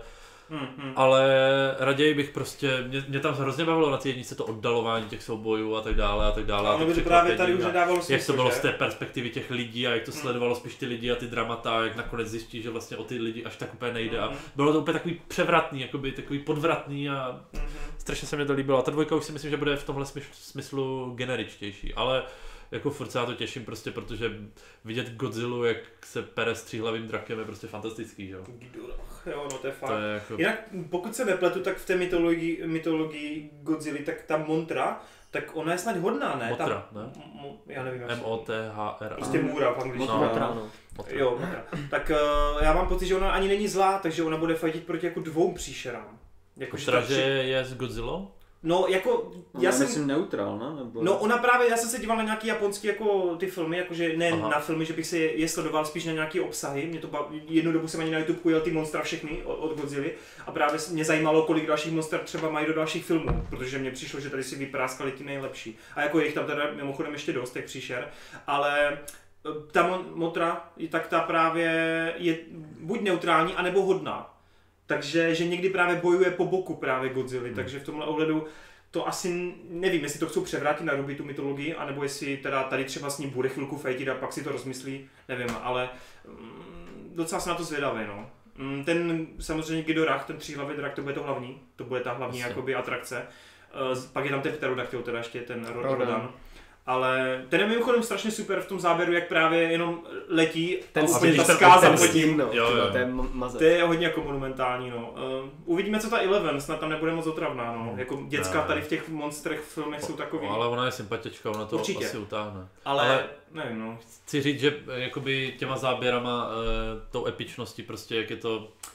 ale raději bych prostě, mě tam hrozně bavilo na té 1 to oddalování těch soubojů a tak dále. A to právě tady už nedávalo smysl, jak to bylo z té perspektivy těch lidí a jak to sledovalo spíš ty lidi a ty dramata, jak nakonec zjistí, že vlastně o ty lidi až tak úplně nejde a bylo to úplně takový převratný, jakoby takový podvratný a strašně se mi to líbilo a ta 2 už si myslím, že bude v tomhle smyslu generičtější, ale jako furt se na to těším prostě, protože vidět Godzillu, jak se pere s tříhlavým drakem je prostě fantastický, jo. Jo, no to je fakt. To je jako... Jinak pokud se nepletu, tak v té mytologii Godzilly, tak ta Mothra, tak ona je snad hodná, ne? Mothra, ne? Já nevím. M-O-T-H-R-A. Prostě můra v angličtině. Mothra. Jo, Mothra. Tak já mám pocit, že ona ani není zlá, takže ona bude fightit proti jako 2 příšerám. Jako že je s Godzillou? No, jako, já jsem... myslím neutrál, ne? Nebo... No, ona právě, já jsem se díval na nějaký japonský, jako ty filmy, jakože ne na filmy, že bych si je sledoval spíš na nějaký obsahy, mě to jednu dobu jsem ani na YouTube jel ty monstra všechny od Godzilly a právě mě zajímalo, kolik dalších monster třeba mají do dalších filmů, protože mně přišlo, že tady si vypráskali ty nejlepší. A jako je jich tam teda mimochodem ještě dost, jak příšer, ale ta Mothra, tak ta právě je buď neutrální, anebo hodná. Takže že někdy právě bojuje po boku právě Godzilly, takže v tomhle ohledu to asi nevím, jestli to chcou převrátit na ruby tu mytologii, anebo jestli teda tady třeba s ním bude chvilku fejtit a pak si to rozmyslí, nevím, ale docela jsem na to zvědavý, no. Ten samozřejmě Ghidorah, ten tříhlavý drak, to bude to hlavní, to bude ta hlavní jakoby atrakce. Pak je tam ten pterodaktyl, teda ještě ten Rodan. Ale ten je mimochodem strašně super v tom záběru, jak právě jenom letí ten a úplně ta zkáza pod ním. No, to je hodně jako monumentální, no. Uvidíme, co ta Eleven, snad tam nebude moc otravná, no. Jako děcka tady v těch monstrech filmech jsou takový. Ale ona je sympatička, ona to určitě asi utáhne. Ale nevím, no. Chci říct, že jakoby těma záběrama, tou epičností prostě, jak je to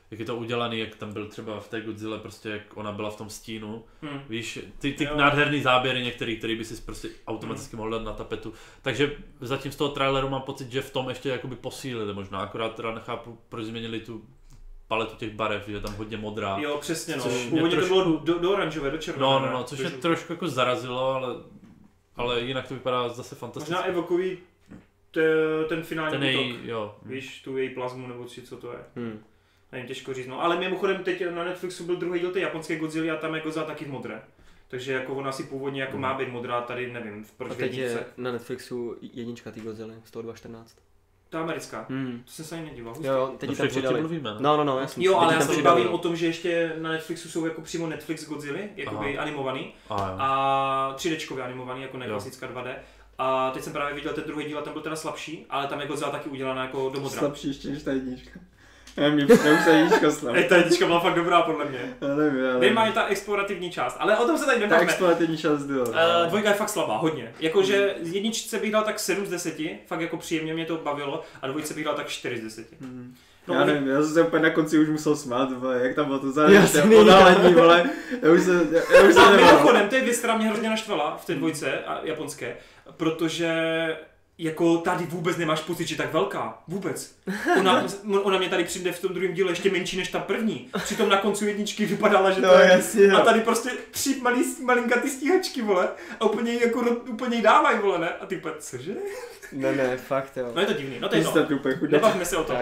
jak je to udělaný, jak tam byl třeba v té Godzilla, prostě jak ona byla v tom stínu. Víš, ty nádherný záběry některý, který by si prostě automaticky mohl dát na tapetu. Takže zatím z toho traileru mám pocit, že v tom ještě jakoby posílili možná, akorát teda nechápu, proč změnili tu paletu těch barev, že je tam hodně modrá. Jo, přesně, no. Původně to bylo do oranžové, do červené. No, což je trošku jako zarazilo, ale jinak to vypadá zase fantasticky. Možná evokují ten finální útok. Jo. Víš, tu její plazmu nebo co to je. Nevím, těžko říct, no. Ale mimochodem teď na Netflixu byl druhý díl té japonské Godzilla a tam je Godzilla taky v modré. Takže jako ona si původně jako má být modrá, tady nevím, proč v jedničce. A teď je na Netflixu jednička té Godzilla, 102.14. Ta americká, to jsem se ani nedíval. Jo, teď tam přidali. Mluvíme, no, jasný. Jo, ale já se bavím o tom, že ještě na Netflixu jsou jako přímo Netflix Godzilla, jakoby animovaný a 3Dčkově animovaný, jako neklasická 2D. A teď jsem právě viděl ten druhý díl a ten byl teda slabší, ale tam je Godzilla taky udělaná jako do modra. Slabší ještě než ta jednička. Mě přijde už ta jednička slabší. Ta jednička byla fakt dobrá podle mě. Nejmá je ta explorativní část, ale o tom se tady nebavíme. Ta explorativní část byla. Dvojka je fakt slabá, hodně. Jakože jedničce bych dal tak 7 z 10, fakt jako příjemně mě to bavilo, a dvojce bych dal tak 4 z 10. No, já nevím, já jsem se úplně na konci už musel smát, vole, jak tam bylo to záležité odhalení, vole, já už se mimochodem, to je věc, která mě hrozně naštvala v té dvojce japonské, protože jako tady vůbec nemáš pocit, že tak velká. Vůbec. Ona mě tady přijde v tom druhém díle ještě menší než ta první. Přitom na konci jedničky vypadala, že to je. Jasně, a tady prostě 3 malinkatý stíhačky, vole. A úplně jí dávají, vole, ne? A ty úplně, cože? Ne, fakt jo. No je to divný, no to je nebavme se o tom.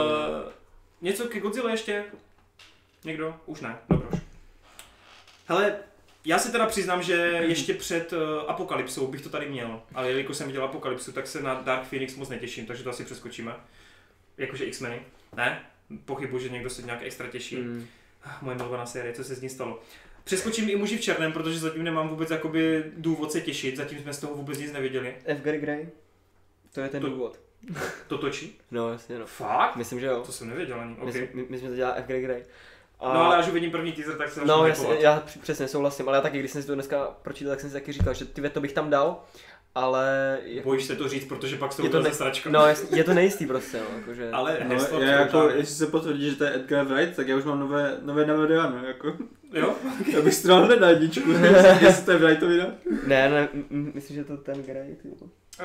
Něco ke Godzilla ještě? Někdo? Už ne, dobroš. Hele, já se teda přiznám, že ještě před Apokalypsou bych to tady měl, ale jelikož jsem viděl Apokalypsu, tak se na Dark Phoenix moc netěším, takže to asi přeskočíme. Jakože X-meny. Ne? Pochybuji, že někdo se nějak extra těší. Moje milovaná série, co se z ní stalo. Přeskočím i Muži v černém, protože zatím nemám vůbec jakoby důvod se těšit, zatím jsme z toho vůbec nic neviděli. F. Gary Gray? To je ten důvod. To točí? No jasně no. Fakt? Myslím, že jo. To jsem nevěděl ani. Okay. My jsme to dělali F. Gary Gray. No ale až uvidím první teaser, tak se no, já přesně souhlasím, ale já taky, když jsem si to dneska pročítal, tak jsem si taky říkal, že to bych tam dal, ale... Bojíš se to říct, protože pak se to bude sračka. No, je to nejistý prostě, no, jakože... Ale no, jako, jestli se potvrdí, že to je Edgar Wright, tak já už mám nové navedeano, jako... Jo? Já bych strál hned na jedničku, jestli to je Wrightovi dá. Ne, myslím, že to ten Wright, jo.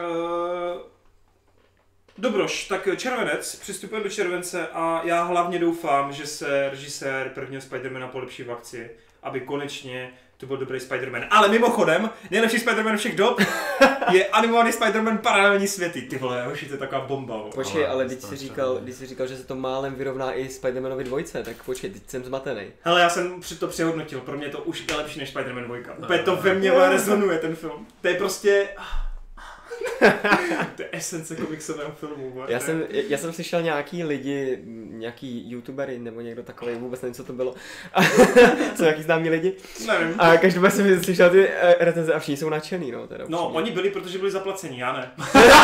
Dobroš, tak červenec, přistupujeme do července a já hlavně doufám, že se režisér prvního Spidermana polepší v akci, aby konečně to byl dobrý Spider-Man. Ale mimochodem, nejlepší Spider-Man všech dob je animovaný Spider-Man Paralelní světy. Ty vole, hoši, to je taková bomba. Počkej, ale když jsi říkal, že se to málem vyrovná i Spider-Manovi 2, tak počkej, teď jsem zmatený. Hele, já jsem to přehodnotil, pro mě to už je lepší než Spider-Man 2. Úplně to ve mně rezonuje ten film. To je prostě... To je esence komiksového filmu. Já jsem slyšel nějaký youtubery nebo někdo takový, vůbec nevím, co to bylo. Jsou nějaký známí lidi. Nevím. A každopádně jsem slyšel ty recenze a všichni jsou nadšený, no teda. No, oni byli, protože byli zaplaceni, já ne.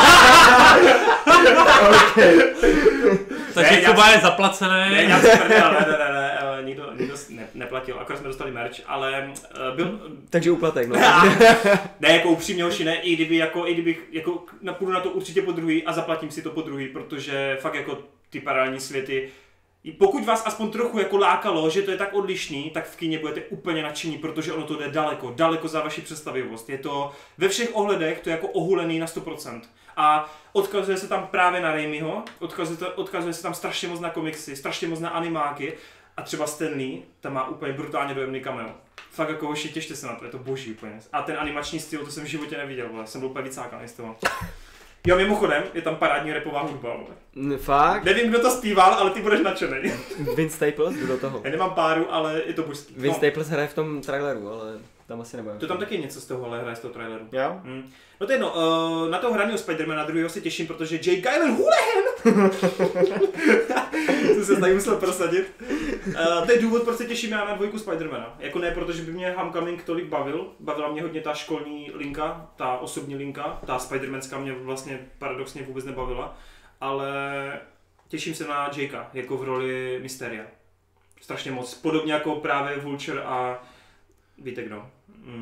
Takže třeba je zaplacený. Ne, já jsem ne, nikdo neplatil, akorát jsme dostali merch, ale byl... Takže úplatek, no. Ne, jako upřímně hoši, ne, i kdybych půjdu na to určitě po druhý a zaplatím si to po druhý, protože fakt jako ty paralelní světy, pokud vás aspoň trochu jako lákalo, že to je tak odlišný, tak v kině budete úplně nadšení, protože ono to jde daleko za vaši představivost. Je to ve všech ohledech, to je jako ohulený na 100%. A odkazuje se tam právě na Raimiho, odkazuje se tam strašně moc na komiksy, strašně moc na animáky a třeba Stan Lee tam má úplně brutálně dojemný cameo. Fakt jako hoši, těšte se na to, je to boží úplně. A ten animační styl, to jsem v životě neviděl, vole. Jsem byl úplně vycákaný z toho. Jo, mimochodem, je tam parádní rapová hudba, vole. Fakt? Nevím, kdo to zpíval, ale ty budeš nadšenej. Vince Staples, kdo do toho? Já nemám páru, ale je to božský. Vince Staples hraje v tom traileru, ale tam asi nebude. To tam taky něco z toho, ale hraje z toho traileru. Jo? No to je jedno, na toho hraného Spidermana druhého se těším, protože Jake Gyllenhaal to se tady musel prosadit. To je důvod, proč se těším já na dvojku Spidermana. Jako ne, protože by mě Homecoming tolik bavila mě hodně ta školní linka, ta osobní linka, ta Spidermanská mě vlastně paradoxně vůbec nebavila, ale těším se na Jakea, jako v roli Mysteria. Strašně moc, podobně jako právě Vulture a víte kdo.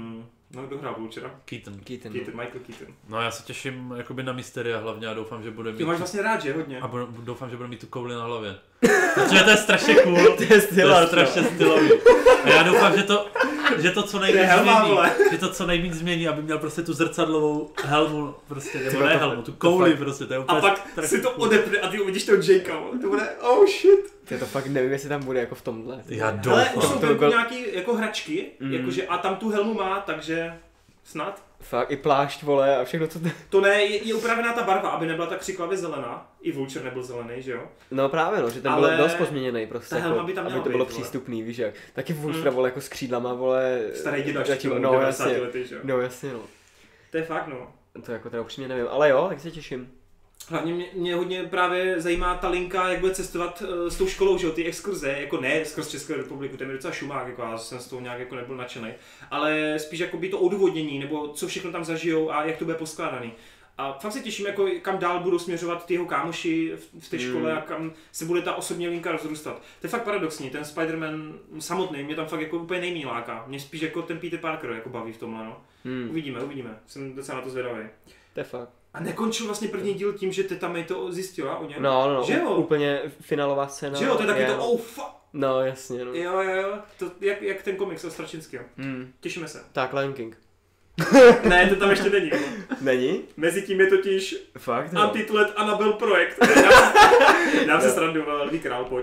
No, kdo hrál Vultura? Keaton, Michael Keaton. No já se těším jakoby na Mysteria hlavně a doufám, že bude mít... Ty máš vlastně rád, že? Hodně. A doufám, že bude mít tu kouli na hlavě. Protože to je strašně cool. To je strašně stylový. A já doufám, že to co nejvíc změní. Že to co nejvíc změní, aby měl prostě tu zrcadlovou helmu, prostě, nebo ne helmu, tu kouli prostě, to je úplně... A pak si to odepne a ty uvidíš toho Jakea, to bude, oh shit. To fakt nevím, jestli tam bude jako v tomhle. Já doufám. Ale už jsou to nějaký jako hračky, jakože a tam tu helmu má, takže snad. Fakt i plášť, vole, a všechno co to ne, je upravená ta barva, aby nebyla tak křiklavě zelená. I Vulture nebyl zelený, že jo? No právě no, že ten byl dost pozměněný prostě, jako, by to bylo přístupný, víš jak. Taky Vulture, vole, jako s křídlama, vole. Starý dědaš, no jasně, lety, že jo? No jasně no. To je fakt no. To jako teda upřímně nevím, ale jo, tak se těším. Hlavně mě hodně právě zajímá ta linka, jak bude cestovat s tou školou, že jo, ty exkurze, jako ne skrz Českou republiku, to je mi docela šumák, jako já jsem z toho nějak jako nebyl nadšený, ale spíš jako by to odůvodnění, nebo co všechno tam zažijou a jak to bude poskládaný. A fakt se těším, jako kam dál budou směřovat ty jeho kámoši v té škole a kam se bude ta osobní linka rozrůstat. To je fakt paradoxní, ten Spider-Man samotný mě tam fakt jako úplně nejméně láká. Mě spíš jako ten Peter Parker jako baví v tomhle, no. Uvidíme. Jsem docela na to zvědavý. To je fakt. A nekončil vlastně první díl tím, že teta May to zjistila o něm? No, že jo? Úplně finálová scéna. Že jo, to je taky to oh fuck. No jasně, no. Jo, to jak ten komiks o Stračinským. Těšíme se. Tak, Lion King. Ne, to tam ještě není. Není? Mezitím je totiž fakt, Antitulet Annabelle projekt. Dám se srandu, Lví král, pojď.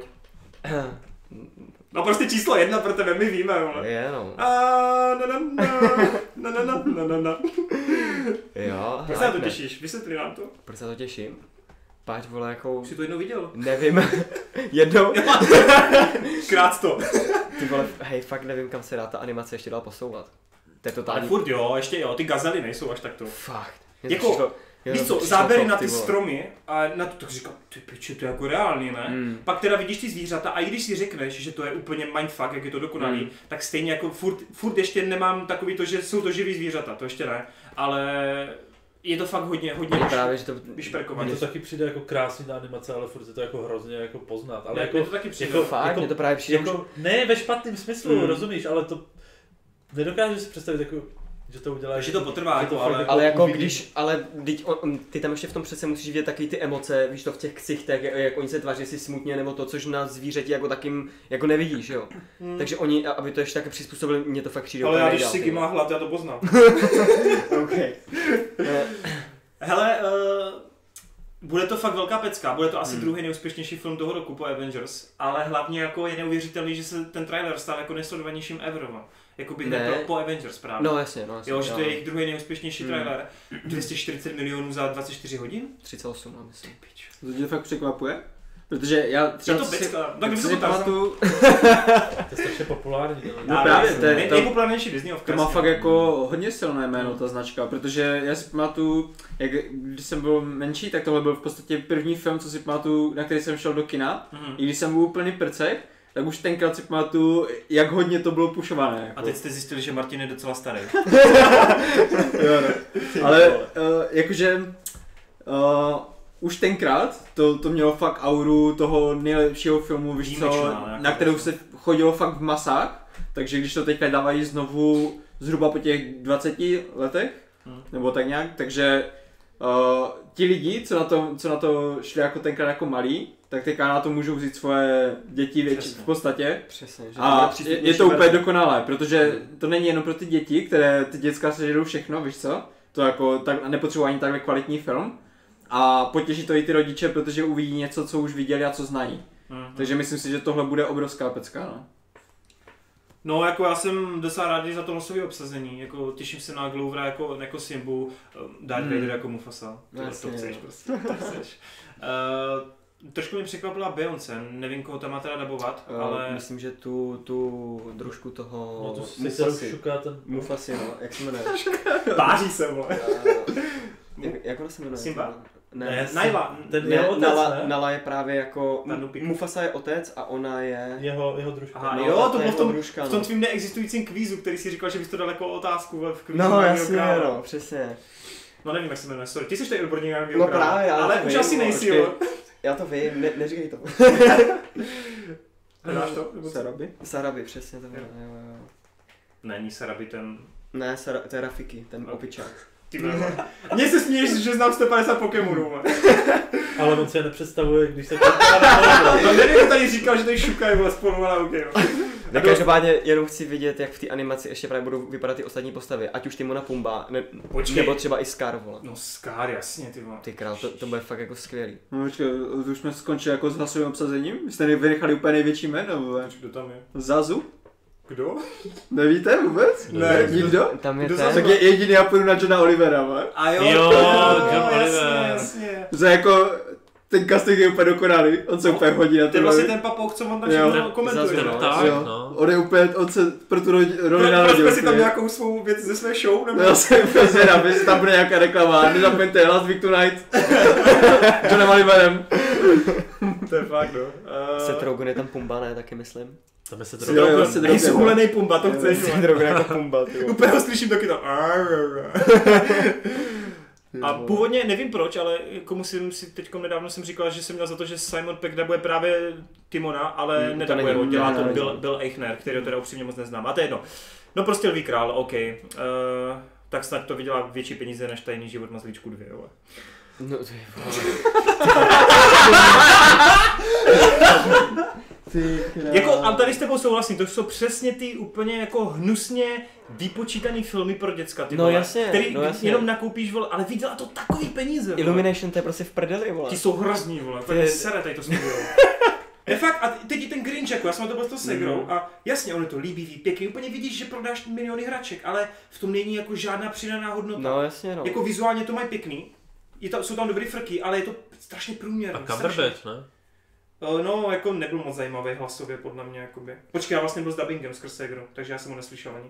No prostě číslo 1 pro tebe, my víme, vole. Je, no. Jo. Proč se na to těšíš? Vysvětli nám to. Proč se na to těším? Páč, vole, jako... Už jsi to jednou viděl? Nevím. Jednou? Krát to. Ty vole, hej, fakt nevím, kam se dá ta animace ještě dál posouvat. To je totální... Ale furt jo, ještě jo, ty gazely nejsou až takto. Fakt. Jako, víš co, záběry na ty stromy a na to, tak říkám, ty piče, to je jako reálný, ne? Pak teda vidíš ty zvířata a i když si řekneš, že to je úplně mindfuck, jak je to dokonalý, tak stejně jako furt ještě nemám takový to, že jsou to živý zvířata, to ještě ne, ale je to fakt hodně právě, že to vyšperkované. Mně to taky přijde jako krásný na animace, ale furt je to jako hrozně jako poznat. Ale ne, jako, to taky přijde. Jako fakt, mně to právě přijde jako, ne ve špatném smyslu, rozumíš, ale to nedokážu si představit jako, že to udělá. Takže to potrvá, jako, ale jako když, ty tam ještě v tom přece musíš vidět taky ty emoce, víš to v těch ksichtech, jak oni se tváří si smutně nebo to, což na zvířeti jako takým jako nevidíš, jo. Takže oni, aby to ještě taky přizpůsobili, mě to fakt přijde. Ale já když si má hlad, já to poznám. Okay. Hele, bude to fakt velká pecka, bude to asi druhý nejúspěšnější film toho roku po Avengers, ale hlavně jako je neuvěřitelný, že se ten trailer stal jako nejsledovanějším ever. Jakoby po Avengers právě. No jasně. Jo, že to je jejich druhý nejúspěšnější trailer. 240 milionů za 24 hodin? 38, no myslím. To tě fakt překvapuje? Protože já třeba... Je to pecka, tak kdyby si pamatuju... To je strašně populární. No právě, to je nejpopulárnější Disneyovka. To má fakt jako hodně silné jméno, ta značka, protože já si pamatuju, když jsem byl menší, tak tohle byl v podstatě první film, co si pamatuju, na který jsem šel do kina. I když jsem byl úplný prcek, tak už tenkrát si pamatuju, jak hodně to bylo pušované. Jako. A teď jste zjistili, že Martin je docela starý. Jo, no. Ale jakože... už tenkrát to mělo fakt auru toho nejlepšího filmu, víš co, na kterou se chodilo fakt v masách, takže když to teďka dávají znovu zhruba po těch 20 letech, nebo tak nějak, takže ti lidi, co na to šli jako tenkrát jako malí, tak teďka na to můžou vzít svoje děti v podstatě. Přesně, že a je to úplně dokonalé, protože to není jenom pro ty děti, které ty děcka sežerou všechno, víš co, to jako tak nepotřebují ani takhle kvalitní film. A potěší to i ty rodiče, protože uvidí něco, co už viděli a co znají. Takže myslím si, že tohle bude obrovská pecka, no. No, jako já jsem docela rád za to losové obsazení, jako těším se na Glovera jako Simbu, Darth Vader jako Mufasa, to chceš prostě, to chceš. Trošku mě překvapila Beyoncé, nevím, koho tam má teda dabovat, ale... Myslím, že tu družku toho no, Mufasy. Mufasy, no, jak se jmenuje? Páří se, vole. Jak ona se jmenuje? Simba? Ne, Nala. Nala je právě jako... Mufasa je otec a ona je... Jeho družka. Aha, no, jo, to bylo v tom tvým neexistujícím kvízu, který si říkal, že bys to dal jako otázku v kvízu. No jasně, no, přesně. No nevím, jak se jmenuje, sorry. Ty jsi tady odborník na No právě, ale už asi nejsi, jo. Já to vím, neříkej to. Hledáš to? Sarabi, přesně to bylo, jo. Není Sarabi ten... Ne, to je Rafiki, ten opičák. Mně se směješ, že znám 150 Pokémonů. Ale on se je nepředstavuje, když se to no nevím, tady říkal, že tady šukají byla spolu, ale okej. Tak každopádně jenom chci vidět, jak v té animaci ještě právě budou vypadat ty ostatní postavy, ať už Timon a Pumba, nebo třeba i Scar, vole. No Scar, jasně, ty vole. Ty král, to bude fakt jako skvělý. No počkej, už jsme skončili jako s hlasovým obsazením? Vy jste vynechali úplně největší jméno, vole. Kdo tam je? Zazu? Kdo? Nevíte vůbec? Ne. Nikdo? Tam je Kdo ten. Tak je jediný, já půjdu na Johna Olivera, vole. A jo, John Oliver. Jasně. Za jako, ten casting je úplně dokonalý, on se úplně hodí na to je vlastně ten papouk, co on tam všechno komentuje. On je úplně, on se pro tu roli narodil. Prostě si tam nějakou svou věc ze své show, nebo? Já jsem úplně zvědav, jestli tam bude nějaká reklama, nezapomeňte, Last Week Tonight. Johnem Oliverem. To je fakt, no. Seth Rogen je tam Pumba, ne, taky myslím. Tam je Seth Rogen. Nejsi hulenej Pumba, to chceš. Seth Rogen jako Pumba, ty. Úplně ho slyším taky tam. A původně, nevím proč, ale komu si teďkom nedávno jsem říkal, že jsem měl za to, že Simon Pegg dabuje právě Timona, ale nedabuje ho, dělá to Bill Eichner, který ho teda upřímně moc neznám. A to je jedno. No prostě Lví král, OK. Tak snad to vydělá větší peníze než Tajný život mazlíčku 2, jo. No to je jako, a tady s tebou souhlasím, to jsou přesně ty úplně jako hnusně vypočítaný filmy pro děcka, ty no, vole, jasně, který no, jasně. jenom nakoupíš, vole, ale vydělá to takový peníze, vole. Illumination, to je prostě v prdeli, vole. Ti jsou hrozní, vole, to je sere tady to studio. Je fakt, a teď i ten Grinch, jako já jsem to byl s to segrou a jasně, on je to líbivý, pěkný, úplně vidíš, že prodáš miliony hraček, ale v tom není jako žádná přidaná hodnota. No jasně, no. Jako vizuálně to mají pěkný, jsou tam dobrý frky, ale je to strašně průměrný. A Cumberbatch, ne? No, jako nebyl moc zajímavý hlasově, podle mě, jakoby. Počkej, já vlastně byl s dubbingem skrz Segru, takže já jsem ho neslyšel ani.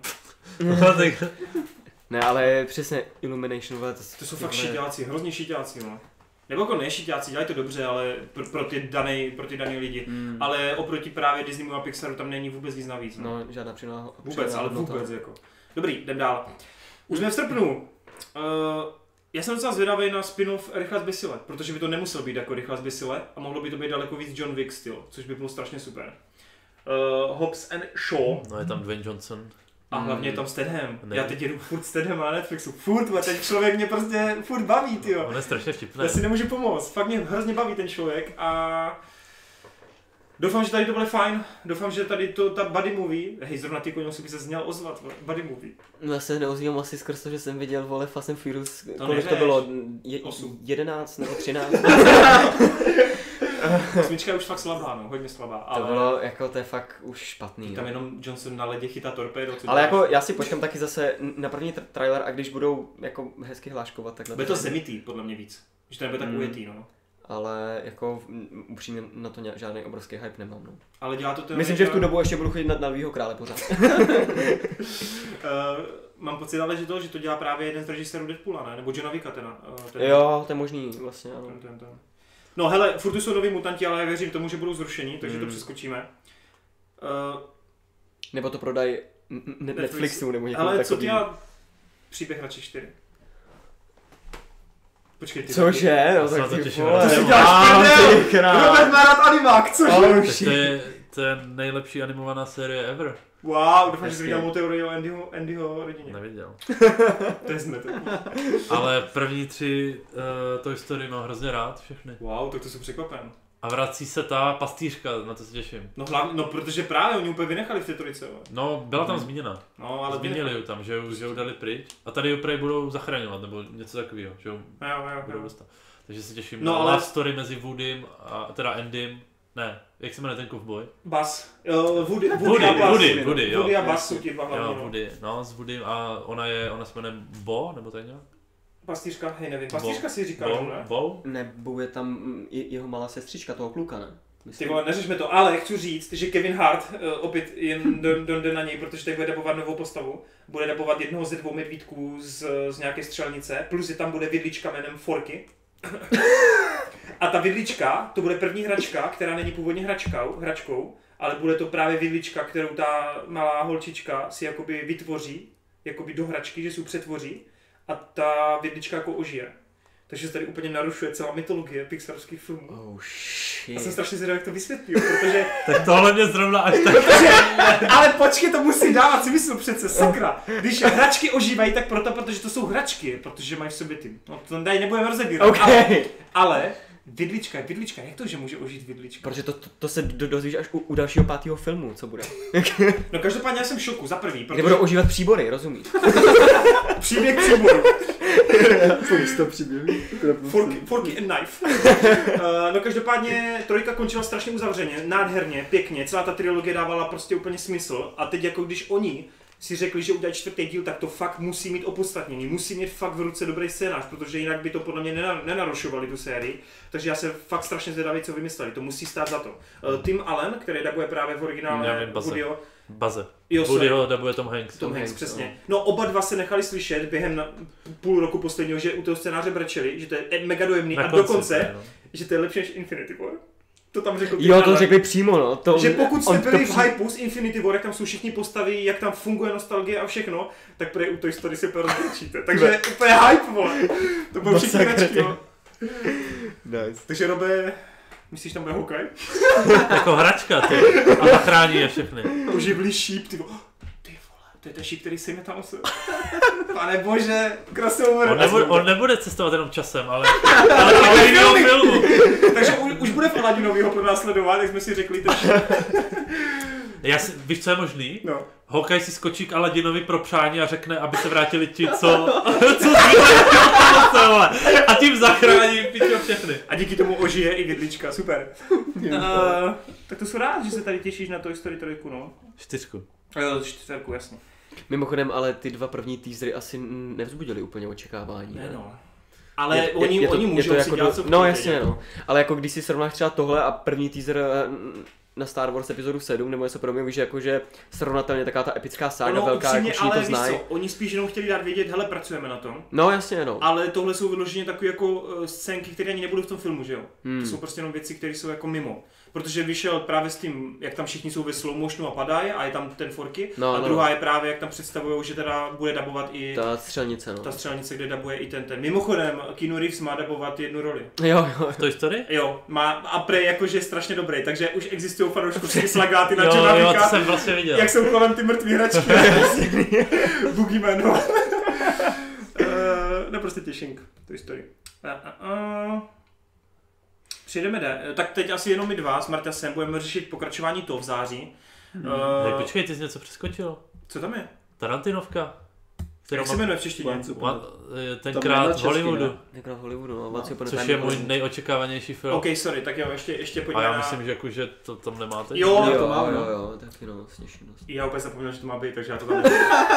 Ne, ale přesně Illumination, vole, to jsou fakt šiťáci, hrozně šiťáci, no. Nebo jako nešiťáci, dělají to dobře, ale pro ty daný lidi. Ale oproti právě Disneymu a Pixaru tam není vůbec nic navíc. No, žádná přidaná. Vůbec, ale vůbec, jako. Dobrý, jdem dál. Už jsme v srpnu. Já jsem docela zvědavý na spin-off Rychle zběsile, protože by to nemusel být jako Rychle zběsile a mohlo by to být daleko víc John Wick styl, což by bylo strašně super. Hobbs and Shaw. No je tam Dwayne Johnson. A hlavně je tam Statham. Já teď jedu furt Statham na Netflixu. Furt, ten člověk mě prostě furt baví, tyjo. On je strašně vtipný. Já si nemůžu pomoct. Fakt mě hrozně baví ten člověk a doufám, že tady to bude fajn. Doufám, že tady ta buddy movie, hej, zrovna ty koně by se zněl ozvat, buddy movie. No já se neozvím asi skrz to, že jsem viděl, vole, Fast and Furious, kolik to bylo, 11 nebo 13? Osmička je už fakt slabá, no, hodně slabá. Ale to bylo, jako to je fakt už špatný. Tam jenom Johnson na ledě chytá torpédo. Ale jako já si počkám taky zase na první trailer a když budou jako hezky hláškovat, tak bude to zemitý, podle mě víc. Že to nebude tak ujetý, no. Ale jako upřímně na to žádný obrovský hype nemám, no. Ale dělá to ten... Myslím, že v tu dobu ještě budu chodit na Lvího krále pořád. Mám pocit ale, že to dělá právě jeden z režisérů Deadpoola, ne? Nebo Johna Wicka teda. Jo, to je možný vlastně, ano. No hele, furt jsou noví mutanti, ale já věřím tomu, že budou zrušení, takže to přeskočíme. Nebo to prodají Netflixu nebo někomu takovým. Ale co dělá Příběh hraček 4? Počkej, ty. Cože? No tak ty vole. To si děláš prdel! Robert má rád animák, cože? To je nejlepší animovaná série ever. Wow, doufám, že jsi viděl mou teorii o Andyho rodině. Neviděl. To je zmetek. Ale první 3 Toy Story mám hrozně rád, všechny. Wow, tak to jsem překvapen. A vrací se ta pastýřka, na to se těším. No hlavně, no protože právě oni úplně vynechali v té trojice. No, byla tam zmíněna. No, ale zmínili ji tam, že ji dali pryč. A tady ji prej budou zachraňovat, nebo něco takového, že jo budou dostat. Takže se těším no, na ale... love story mezi Woodym a teda Andym. Ne, jak se jmenuje ten kovboj? Buzz. Woody a Buzz jsou ti dva hlavní. Jo, Woody, no, s Woodym a ona se jmenuje Bo, nebo tak nějak? Pastýřka, hej, nevím. Pastýřka si říká, ne? Bo? Nebo je tam jeho malá sestřička, toho kluka, ne? Ty vole, neřešme to, ale chci říct, že Kevin Hart opět jen jde na něj, protože tady bude dabovat novou postavu. Bude dabovat jednoho ze 2 medvídků z nějaké střelnice, plus je tam bude vidlička jménem Forky. A ta vidlička, to bude první hračka, která není původně hračkou, ale bude to právě vidlička, kterou ta malá holčička si jakoby vytvoří, jakoby do hračky, že si ji přetvoří a ta vidlička jako ožije. Takže se tady úplně narušuje celá mytologie pixarovských filmů. Oh shit. Já jsem strašně zvědavý, jak to vysvětlí, protože... Tak tohle mě zrovna až tak... Ale počkej, to musí dávat smysl přece, sakra. Když hračky ožívají, tak protože to jsou hračky, protože mají v sobě ty. No to tady nebudeme rozebírat. Okay. Ale vidlička, jak to, že může ožít vidlička? Protože to se dozvíš až u dalšího 5. filmu, co bude. No každopádně já jsem v šoku, za prvý, protože... Kde budou ožívat příbory, rozumíš? Příběh příboru. Spousta příběhů. Forky and knife. No každopádně trojka končila strašně uzavřeně, nádherně, pěkně, celá ta trilogie dávala prostě úplně smysl a teď jako když oni si řekli, že udělají 4. díl, tak to fakt musí mít opodstatnění, musí mít fakt v ruce dobrý scénář, protože jinak by to podle mě nenarušovali tu sérii, takže já se fakt strašně zvědavý, co vymysleli, to musí stát za to. Tim Allen, který dabuje právě v originále Woodyho. Baze. Woodyho dabuje Tom Hanks. Tom Hanks, přesně. No oba dva se nechali slyšet během půl roku posledního, že u toho scénáře brečeli, že to je mega dojemný a dokonce, že to je lepší než Infinity War. To tam řekl. Jo, to řekli přímo, no. To, že pokud jste byli v hypeu z Infinity War, jak tam jsou všichni postavy, jak tam funguje nostalgie a všechno, tak prý u Toy Story si rozličíte. Takže úplně hype, vole. To bylo všichni hračky, jo. Nice. Takže Robe, myslíš, tam bude Hawkeye? Jako hračka, ty. A zachrání je všechny. Oživlý šíp, ty vole. To je ten šíp, který sejme tam se. Pane bože, crossover. On nebude cestovat jenom časem, ale i jiného filmu. Takže už bude v Aladinovýho pronásledovat, jak jsme si řekli. Víš, co je možný? No. Hawkeye si skočí k Aladinovi pro přání a řekne, aby se vrátili ti, co a tím zachrání pičo všechny. A díky tomu ožije i vidlička, super. Tak to jsou rád, že se tady těšíš na Toy Story 3, no. 4. 4, jasně. Mimochodem, ale ty 2 první teasery asi nevzbudily úplně očekávání. Ne, no. Ale oni můžou si jako dělat co no jasně, no. Ale jako když si srovnáš třeba tohle a první teaser na Star Wars epizodu 7, nebo něco podobného, víš, jakože srovnatelně taková ta epická sága, velká, jako všichni to znají. Oni spíš jenom chtěli dát vědět, hele, pracujeme na tom. No jasně, no. Ale tohle jsou vyloženě takové jako scénky, které ani nebudou v tom filmu, že jo? To jsou prostě jenom věci, které jsou jako mimo. Protože vyšel právě s tím, jak tam všichni jsou ve slow motionu a padají a je tam ten Forky. No, a druhá je právě, jak tam představujou, že teda bude dabovat i ta střelnice, no. Ta střelnice, kde dabuje i ten. Mimochodem, Keanu Reeves má dabovat jednu roli. Jo. V Toy Story? Jo, má a prej jakože je strašně dobrý, takže už existují fanouškovské plakáty na Johna Wicka. Jo, to jsem vlastně viděl. Jak jsou kolem ty mrtvý hračky. Boogeyman. No prostě těšink, Toy Story. Přijdeme tak teď asi jenom my dva s Marťasem budeme řešit pokračování toho v září. Počkej, ty jsi něco přeskočil. Co tam je? Tarantinovka. Jak se jmenuje v češtině? Tenkrát v Hollywoodu. Tenkrát v Hollywoodu, no. Což je můj nejočekávanější film. OK, sorry, tak jo, ještě pojďme. A já myslím, že jako, že to tam nemáte. Jo, to má, jo, taky no, sněžnost. Já úplně zapomněl, že to má být, takže já to tam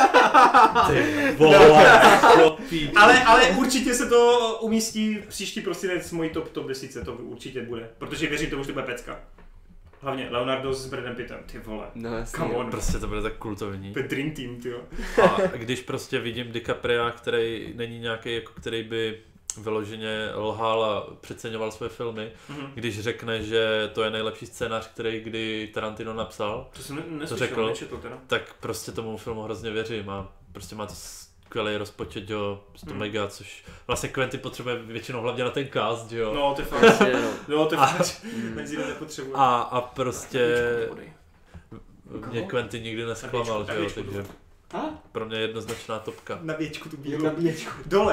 ale určitě se to umístí příští prosinec mojí top 10, to určitě bude. Protože věřím tomu, že to bude pecka. Hlavně Leonardo s Bradem Pittem, ty vole. No, come on. Prostě to bude tak kultovní. To je Dream Team, ty jo. A když prostě vidím DiCapria, který není nějaký, jako který by vyloženě lhal a přeceňoval své filmy, když řekne, že to je nejlepší scénář, který kdy Tarantino napsal, to řekl, tak prostě tomu filmu hrozně věřím a prostě má to skvělý rozpočet, jo, 100 mega, což vlastně Quentin potřebuje většinou hlavně na ten cast, jo. No, to je fakt, no, to je fakt, benzínu nepotřebuje. A prostě mě Quentin nikdy nesklamal, že jo, takže pro mě jednoznačná topka. Na věčku tu bílou. Dole.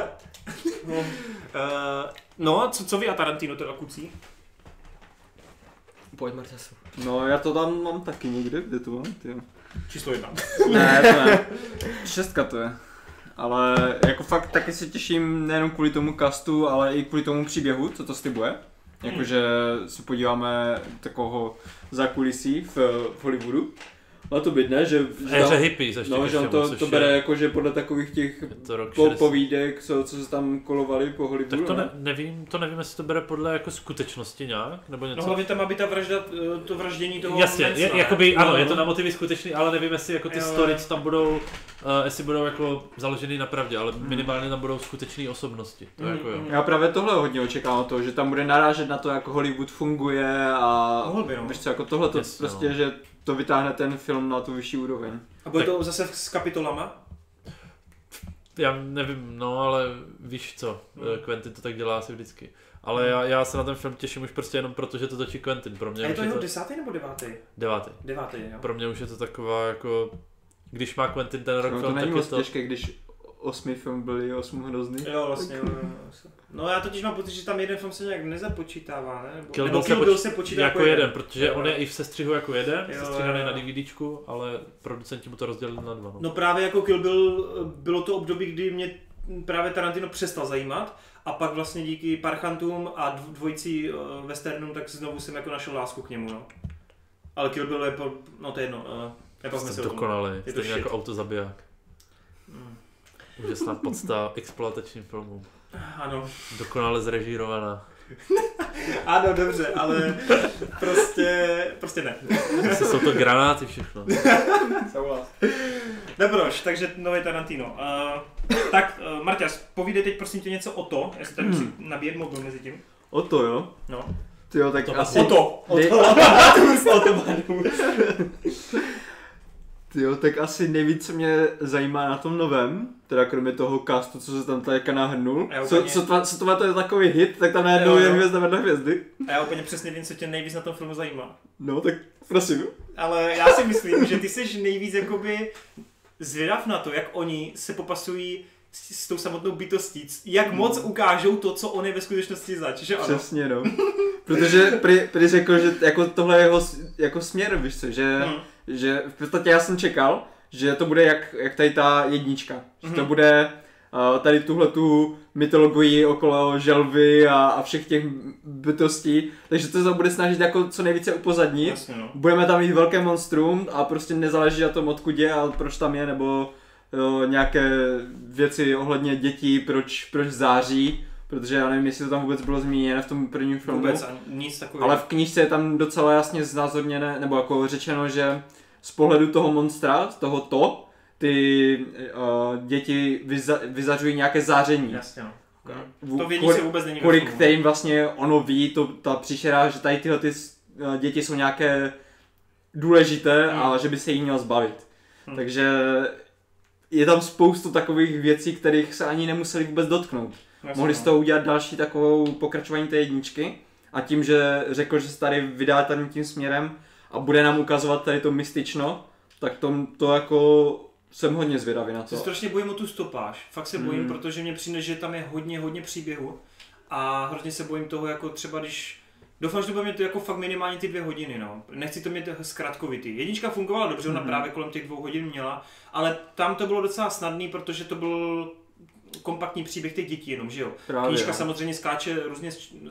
No, co vy a Tarantino teda kucí? Pojď, Marťasu. No, já to tam mám taky někde, kde to mám, tyjo. Číslo 1. Ne, to ne. 6 to je. Ale jako fakt taky se těším nejenom kvůli tomu castu, ale i kvůli tomu příběhu, co to slibuje. Jakože se podíváme takového zákulisí v Hollywoodu. Má to být, ne? Že éře hippies ještě no, že on to bere jako, že podle takových těch povídek, co se tam kolovali po Hollywoodu. Tak to nevím, jestli to bere podle jako skutečnosti nějak, nebo něco. No hlavně tam má být ta vražda, to vraždění toho jasně, jakoby, ano, je to na motivy skutečný, ale nevím, jestli jako ty stories tam budou, jestli budou jako založený na pravdě, ale minimálně tam budou skutečné osobnosti. To jako jo. Já právě tohle hodně očekávám to, že tam bude narážet na to, jak Hollywood funguje a víš co, jako tohle to prostě, že to vytáhne ten film na tu vyšší úroveň. A bude to zase s kapitolama? Já nevím, no ale víš co, Quentin to tak dělá asi vždycky. Ale já se na ten film těším už prostě jenom proto, že to točí Quentin. Pro mě a je to jeho 10. nebo 9? 9, jo. Pro mě už je to taková jako, když má Quentin ten rok film, tak je to... To není moc těžké, když 8 film byly 8 hrozný. Jo, vlastně. No já totiž mám pocit, že tam jeden film se nějak nezapočítává, ne? Kill Bill se počítá jako jeden, protože on je i v sestřihu jako jeden, sestříhaný na DVDčku, ale producenti mu to rozdělili na 2. No právě jako Kill Bill bylo to období, kdy mě právě Tarantino přestal zajímat a pak vlastně díky Parchantům a dvojicí westernům tak znovu jsem jako našel lásku k němu, no. Ale Kill Bill je no to je jedno. Jste dokonalý, stejně jako autozabiják. Úžasná podsta exploatačním filmům. Ano. Dokonale zrežírovaná. Ano, dobře, ale prostě ne. Zase jsou to granáty všechno. Souhlas. Dobroš, takže nový Tarantino. Tak, Marťas, povídej teď prosím tě něco o to, jestli tady musím nabíjet mobil mezi tím. O to, jo? No. Tyjo, tak to asi... O to. Tyjo, tak asi nejvíc mě zajímá na tom novém, teda kromě toho castu, co se tam teďka nahrnul. Co to je takový hit, tak tam najednou je hvězda vedle hvězdy. A já úplně přesně vím, co tě nejvíc na tom filmu zajímá. No, tak prosím. Ale já si myslím, že ty jsi nejvíc jakoby zvědav na to, jak oni se popasují s tou samotnou bytostí, jak moc ukážou to, co on je ve skutečnosti zač, že ano? Přesně, no. Protože prý řekl, že jako tohle je jeho jako směr, víš co, že v podstatě já jsem čekal, že to bude jak tady ta jednička, že to bude tady tuhletu mytologii okolo želvy a všech těch bytostí, takže to se bude snažit jako co nejvíce upozadnit. Jasně, no. Budeme tam mít velké monstrum a prostě nezáleží na tom, odkud je a proč tam je, nebo nějaké věci ohledně dětí, proč září, protože já nevím, jestli to tam vůbec bylo zmíněno v tom prvním filmu. Vůbec nic takového. Ale v knížce je tam docela jasně znázorněné, nebo jako řečeno, že z pohledu toho monstra, z toho ty děti vyzařují nějaké záření. Jasně, no. To vědí se vůbec není. Kvůli kterým vlastně ono ví, ta příšera, že tady tyhle děti jsou nějaké důležité a že by se jí měl zbavit. Takže je tam spoustu takových věcí, kterých se ani nemuseli vůbec dotknout. Jasně, mohli z toho udělat další takovou pokračování té jedničky a tím, že řekl, že se tady vydá tady tím směrem a bude nám ukazovat tady to mystično, tak to jako jsem hodně zvědavý na to. Se strašně bojím o tu stopáž. Fakt se bojím, protože mě přijde, že tam je hodně příběhu a hrozně se bojím toho, jako třeba když... Doufám, že to bude mít jako fakt minimálně ty 2 hodiny, no. Nechci to mít zkratkovitý. Jednička fungovala dobře, ona právě kolem těch 2 hodin měla, ale tam to bylo docela snadný, protože to byl kompaktní příběh těch dětí jenom, že jo. Knížka samozřejmě skáče různě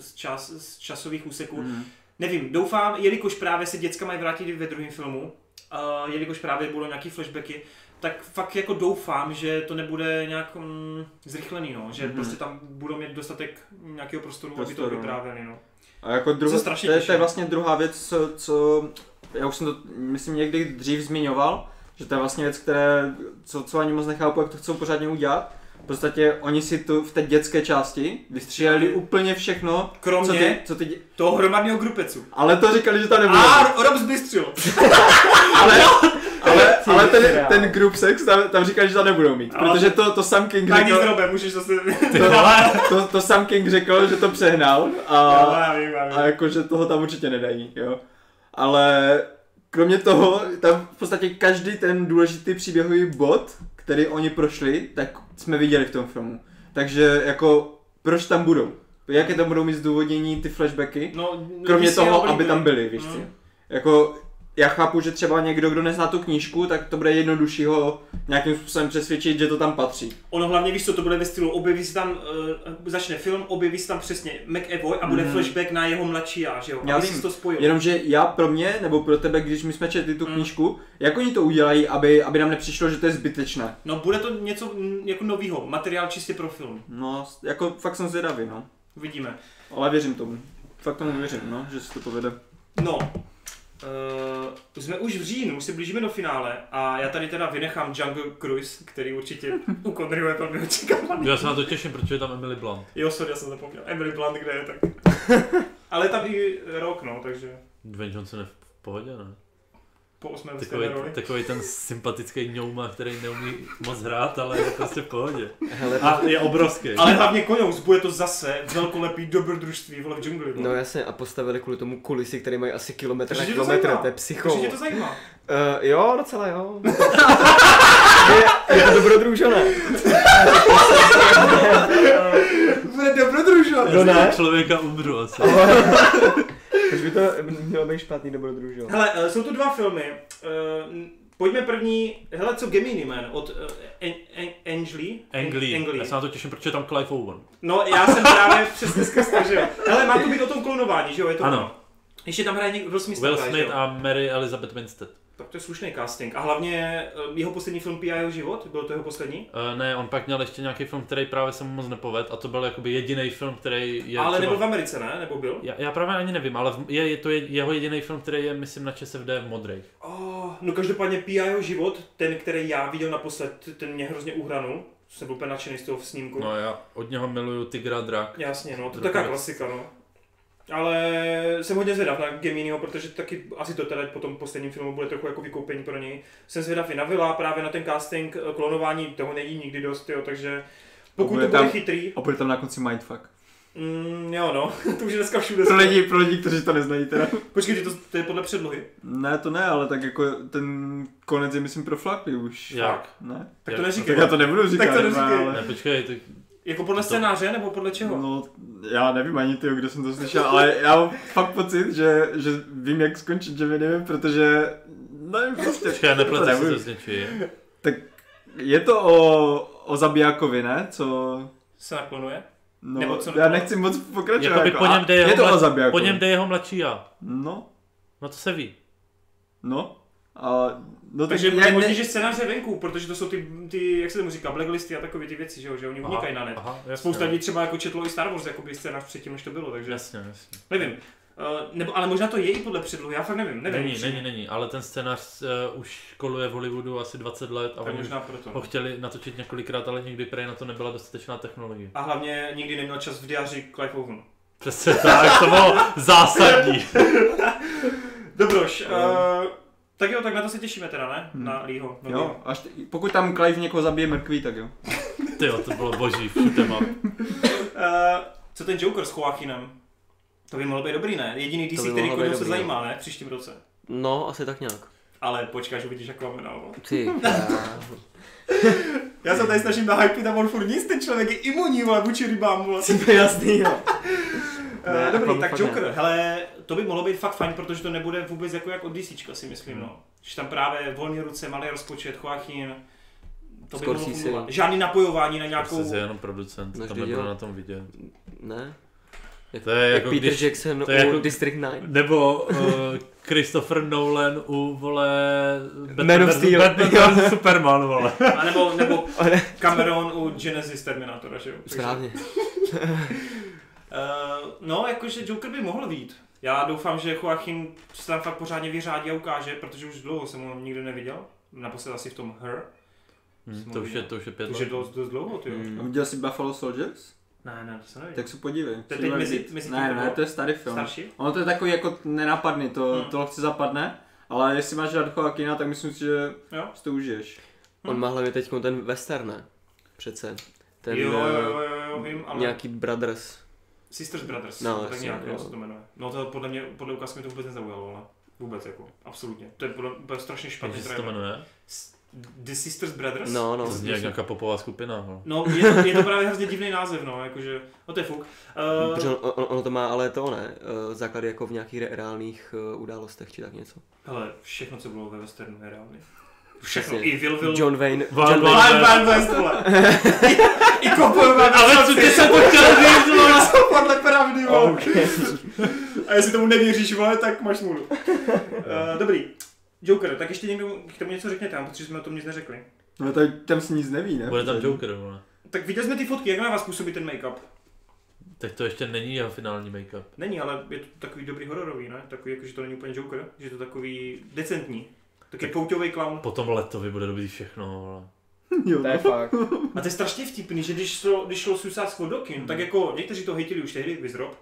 z časových úseků. Nevím, doufám, jelikož právě se děcka mají vrátit ve druhém filmu, jelikož právě budou nějaký flashbacky, tak fakt jako doufám, že to nebude nějak zrychlený, no. Že prostě tam budou mít dostatek nějakého prostoru, aby to vyprávěli, no. A jako to je vlastně druhá věc, co já už jsem to, myslím, někdy dřív zmiňoval, že to je vlastně věc, co ani moc nechápu, jak to chcou pořádně udělat. V podstatě oni si tu v té dětské části vystříleli úplně všechno, kromě toho hromadného grupecu. Ale to říkali, že tam nebude. Rob zbystřil. ale ten group sex tam říkali, že tam nebudou mít, protože to Sam King řekl. Tak nic Robe, můžeš zase... To Sam King řekl, že to přehnal a já jako, že toho tam určitě nedají, jo. Ale kromě toho, tam v podstatě každý ten důležitý příběhový bod, který oni prošli, tak jsme viděli v tom filmu. Takže jako, proč tam budou? Jaké tam budou mít zdůvodnění ty flashbacky? Kromě toho, aby tam byli, víš co? Jako, já chápu, že třeba někdo, kdo nezná tu knížku, tak to bude jednodušší ho nějakým způsobem přesvědčit, že to tam patří. Ono hlavně, víš co, to bude ve stylu, objeví se tam, začne film, objeví se tam přesně McAvoy a bude flashback na jeho mladší já, že jo? Já aby si to spojil. Jenomže pro mě, nebo pro tebe, když my jsme četli tu knížku, jak oni to udělají, aby nám nepřišlo, že to je zbytečné? No bude to něco jako novýho, materiál čistě pro film. No, jako fakt jsem zvědavý, no. Uvidíme. Ale věřím tomu. Fakt tomu věřím, no, že se to povede. No. Jsme už v říjnu, už se blížíme do finále a já tady teda vynechám Jungle Cruise, který určitě u Conneryho je velmi očekávaný. Já se na to těším, protože je tam Emily Blunt. Jo, sorry, já jsem zapomněl. Emily Blunt, kde je, tak. Ale tam i Rock, no, takže... Dwayne Johnson je v pohodě, ne? po 8. stejné roli. Takový ten sympatický ňouma, který neumí moc hrát, ale je prostě v pohodě. A je obrovský. Ale hlavně Konous, bude to zase velkolepý dobrodružství v džungli. No jasně, a postavili kvůli tomu kulisy, které mají asi kilometr na kilometr, to je psycho. Takže tě to zajímá? Jo, docela jo. Je to dobrodružoné. Bude dobrodružoné. No ne? Člověka umřu asi. Už by to mělo být špatný dobrodružoné. Hele, jsou tu 2 filmy. Pojďme první, hele, co Gemini Man od Ang Lee. Já se na to těším, protože je tam Clive Owen. No, já jsem právě přesně zkrestal, že jo. Hele, má to být o tom klonování, že jo, je to ano. Ještě tam hraje Will Smith. Will Smith a Mary Elizabeth Winstead. Tak to je slušný casting. A hlavně jeho poslední film P.I. jeho život, byl to jeho poslední? Ne, on pak měl ještě nějaký film, který právě se mu moc nepovedl a to byl jakoby jediný film, který je ale třeba... nebyl v Americe, ne? Nebo byl? Já právě ani nevím, ale je to jeho jediný film, který je, myslím, na ČSFD v modrých. No každopádně P.I. jeho život, ten, který já viděl naposled, ten mě hrozně uhranul. Jsem byl úplně nadšený z toho snímku. No já od něho miluju Tigra drak. Jasně, no, to je taková klasika, no. Ale jsem hodně zvědav na Geminiho, protože taky asi to teda po tom posledním filmu bude trochu jako vykoupení pro něj. Jsem zvědav i na Villa, právě na ten casting, klonování, toho nejí nikdy dost, jo, takže pokud to bude chytrý. A bude tam na konci mindfuck. Jo no, to už je dneska všude. Pro lidi, kteří to neznají teda. Počkej, to je podle předlohy? Ne, to ne, ale tak jako ten konec je myslím profláklý už. Jak? Ne? Tak to neříkej. Tak já to nebudu říkat. Tak to neříkej. Ale... Ne, počkej, tak... Jako podle scénáře, nebo podle čeho? No, já nevím ani tyho, kde jsem to slyšel, ale já mám fakt pocit, že vím, jak skončit, že mi nevím, protože nevím prostě. Počkej, neplete si to s něčím. Tak je to o zabijákovi, ne? Co se naklonuje? No, nebo co já nechci moc pokračovat. Jakoby Jako, po něm jde jeho mladší já. No. No to se ví. No. A no takže je možný, že scénář je venku, protože to jsou ty, jak se tomu říká, blacklisty a takové ty věci, že oni unikají na net. Spousta lidí třeba jako četlo i Star Wars, jakoby scénář předtím, než to bylo, takže... Jasně. Nevím. Ale možná to je i podle předlohy, já fakt nevím. Není, ale ten scénář už koluje v Hollywoodu asi 20 let a oni ho chtěli natočit několikrát, ale nikdy prej na to nebyla dostatečná technologie. A hlavně nikdy neměl čas v diáři Clive Owen. Přesně tak, to bylo zásadní. Dobroš, tak jo, tak na to se těšíme teda, ne? Na Leeho. Jo, pokud tam Clive někoho zabije mrkví, tak jo. Tyjo, to bylo boží, všude mám. Co ten Joker s Joaquinem? To by mohlo být dobrý, ne? Jediný DC, který se zajímá, ne? Příštím roce. No, asi tak nějak. Ale počkáš, uvidíš Aquamana. Ty. Já jsem tady snažím nahypit a on furt nic, ten člověk je imunní, vole, vůči rybám, vole. To je jasný, jo. Dobrý, tak Joker, hele, to by mohlo být fakt fajn, protože to nebude vůbec jako jak od DCčka, si myslím, no. Že tam právě volné ruce, malý rozpočet, Joaquin, to by mohlo fungovat. Žádný napojování na nějakou... Prostě je jenom producent, tam nebude na tom vidět. Ne? To je jako Peter Jackson u jako, District 9. Nebo Christopher Nolan u, vole, Man of Steel. Batman Superman, vole. A nebo Cameron u Genesis Terminatora, že jo? Správně. No, jakože Joker by mohl vyjít. Já doufám, že Joaquin se tam fakt pořádně vyřádí a ukáže, protože už dlouho jsem ho nikdy neviděl. Naposled asi v tom Her. To už je 5 let. To už je dost dlouho, ty jo. A viděl jsi Buffalo Soldiers? Ne, to se neví. Tak se podívej. To je teď mezi ne, to je starý film. Starší? Ono to je takový jako nenapadný, to lehce zapadne, ale jestli máš rád Joaquina, tak myslím si, že si to užiješ. On má hlavně teď ten western, ne? Přece. Ten, jo, vím, ale... Nějaký Brothers. Sisters Brothers, no, tak nějak se to jmenuje. No to podle ukázky mi to vůbec nezaujalo, ale vůbec jako, absolutně. To je strašně špatný trailer. Jak se to jmenuje? The Sisters Brothers? No. To zní jak nějaká popová skupina. No, je to právě hrozně divný název, no, jakože, no to je fuk. Protože ono to má, ale to ne, základy jako v nějakých reálných událostech, či tak něco. Hele, všechno, co bylo ve westernu, je reálně. Všechno, i Will. John Wayne. Van West, vole. I kopojové. Ale co ty se potkal říct, vole? Jsou podle pravdy, vole. A jestli tomu nevěříš, vole, tak máš smůlu. Dobrý. Joker, tak ještě někdo k tomu něco řekněte, protože jsme o tom nic neřekli. No tam se nic neví, ne? Bude tam Joker, vole. Tak viděli jsme ty fotky, jak na vás působí ten make-up? Tak to ještě není jeho finální make-up. Není, ale je to takový dobrý hororový, ne? Takový, jako, že to není úplně Joker, že to takový decentní. Taky pouťový clown. Potom Letovi bude dobrý všechno, vole. Jo, to je fakt. A to je strašně vtipný, že když šlo Suicide Squad do kin, tak jako někteří to hejtili už tehdy, Vizrob,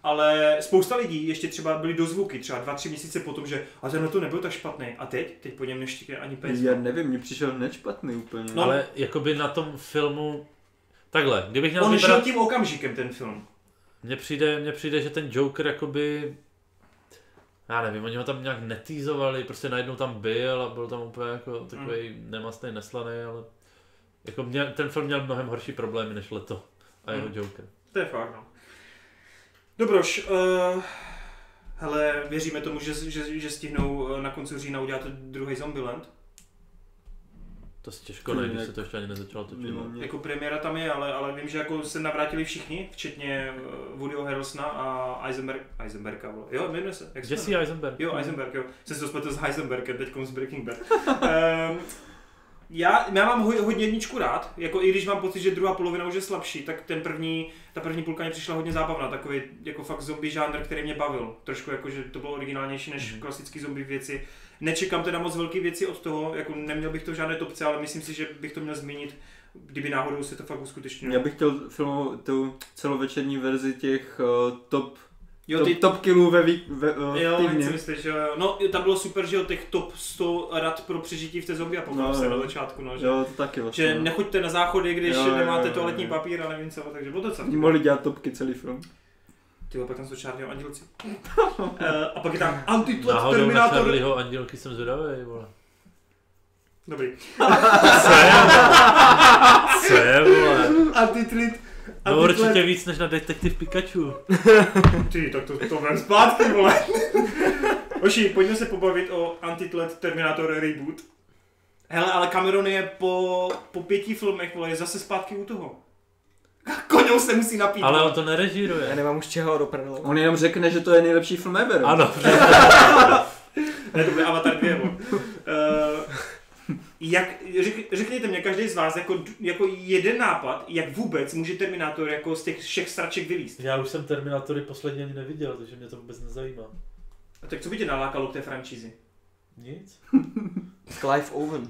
ale spousta lidí ještě třeba byli do zvuky, třeba 2-3 měsíce potom, že a tenhle to nebyl tak špatný. A teď po něm neštěkne ani pes. Já nevím, mně přišel hned špatný úplně. No. Ale jakoby na tom filmu, takhle, kdybych měl on šel tím okamžikem ten film. Mně přijde, že ten Joker jakoby, já nevím, oni ho tam nějak netýzovali, prostě najednou tam byl a byl tam úplně jako takovej nemastný, neslaný, ale jako ten film měl mnohem horší problémy než Leto a jeho Joker. To je fakt, no. Dobroš, hele, věříme tomu, že stihnou na konci října udělat druhý Zombieland? To si těžko nejde, když se to ještě ani nezačalo točit. Jako premiéra tam je, ale vím, že jako se navrátili všichni, včetně Woodyho Harrelsona a Eisenberga, jo, jmenuje se. Jesse Eisenberg. Jo, Eisenberg, jo. Jsem se to spletl s Heisenbergem, teďkom z Breaking Bad. Já mám hodně jedničku rád, jako i když mám pocit, že druhá polovina už je slabší, tak ta první půlka mě přišla hodně zábavná, takový jako fakt zombie žánr, který mě bavil. Trošku jako, že to bylo originálnější než klasický zombie věci. Nečekám teda moc velké věci od toho, jako neměl bych to v žádné topce, ale myslím si, že bych to měl zmínit, kdyby náhodou se to fakt uskutečnilo. Já bych chtěl filmovat tu celovečerní verzi těch top killů ve týdně. Myslíš, že jo. No, tam bylo super, že jo, těch top 100 rad pro přežití v té zombie apokalypse na začátku, no, že? Jo, to taky vlastně. Že nechoďte na záchody, když nemáte toaletní papír a nevím co, takže bylo to co. Mohli dělat topky celý film. Tyhle, pak tam jsou Charlieho andělci. A pak je tam Antitlet Terminator. Terminator. Na Charlieho andělky jsem zvědavý, vole. Dobrý. Co je, vole? Antitlet. No určitě víc než na Detektiv Pikachu. Ty, tak to vem zpátky, vole. Oši, pojďme se pobavit o Antitlet Terminator Reboot. Hele, ale Cameron je po 5 filmech, vole, je zase zpátky u toho. Koňou se musí napít. Ale on to nerežíruje. Já nemám už čeho do prdele. On jenom řekne, že to je nejlepší film ever. Ano. Ne, to bude Avatar 2, řekněte mě každý z vás jako jeden nápad, jak vůbec může Terminátor jako z těch všech sraček vylízt. Já už jsem Terminátory posledně ani neviděl, takže mě to vůbec nezajímá. A tak co by tě nalákalo k té franšízi? Nic. Clive Owen.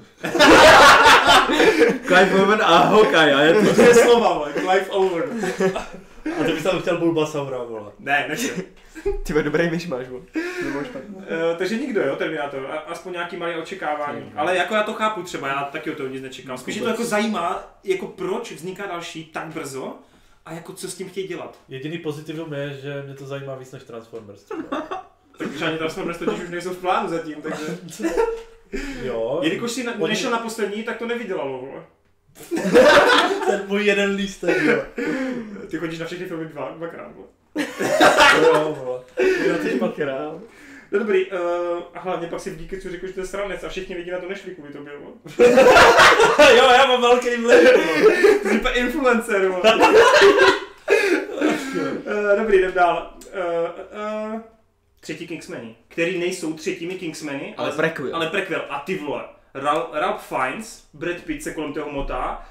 Clive Owen a Hawkeye, a je to... To je slova, vole, Clive Owen. A ty bys tam chtěl Bulbasaura, vole. Ne, nechci. Ty dobrý myš máš, vole. Takže nikdo, jo, Terminátor, aspoň nějaký malý očekávání. Ale jako já to chápu třeba, já taky o toho nic nečekám. Spíš to jako zajímá, jako proč vzniká další tak brzo a jako co s tím chtějí dělat. Jediný pozitivum je, že mě to zajímá víc než Transformers. Takže ani Transformers totiž už nejsou v plánu zatím, takže... Jo. Jelikož jsi nešel na poslední, tak to nevydělalo, vole. Ten můj jeden lístek, jo. Ty chodíš na všechny filmy dvakrát, vole. Jo, vole. Já teď dvakrát. No dobrý, a hlavně pak si v Geeketsu řekl, že to je sranec a všichni lidi na to nešli kvůli tobě, vole. Jo, já mám velký vliv, vole. Ty jsi úplně influencer, vole. Dobrý, jdem dál. Třetí Kingsmeni, který nejsou třetími Kingsmeni, ale prequel. A ty vole, Ralph Fiennes, Brad Pitt se kolem toho motá,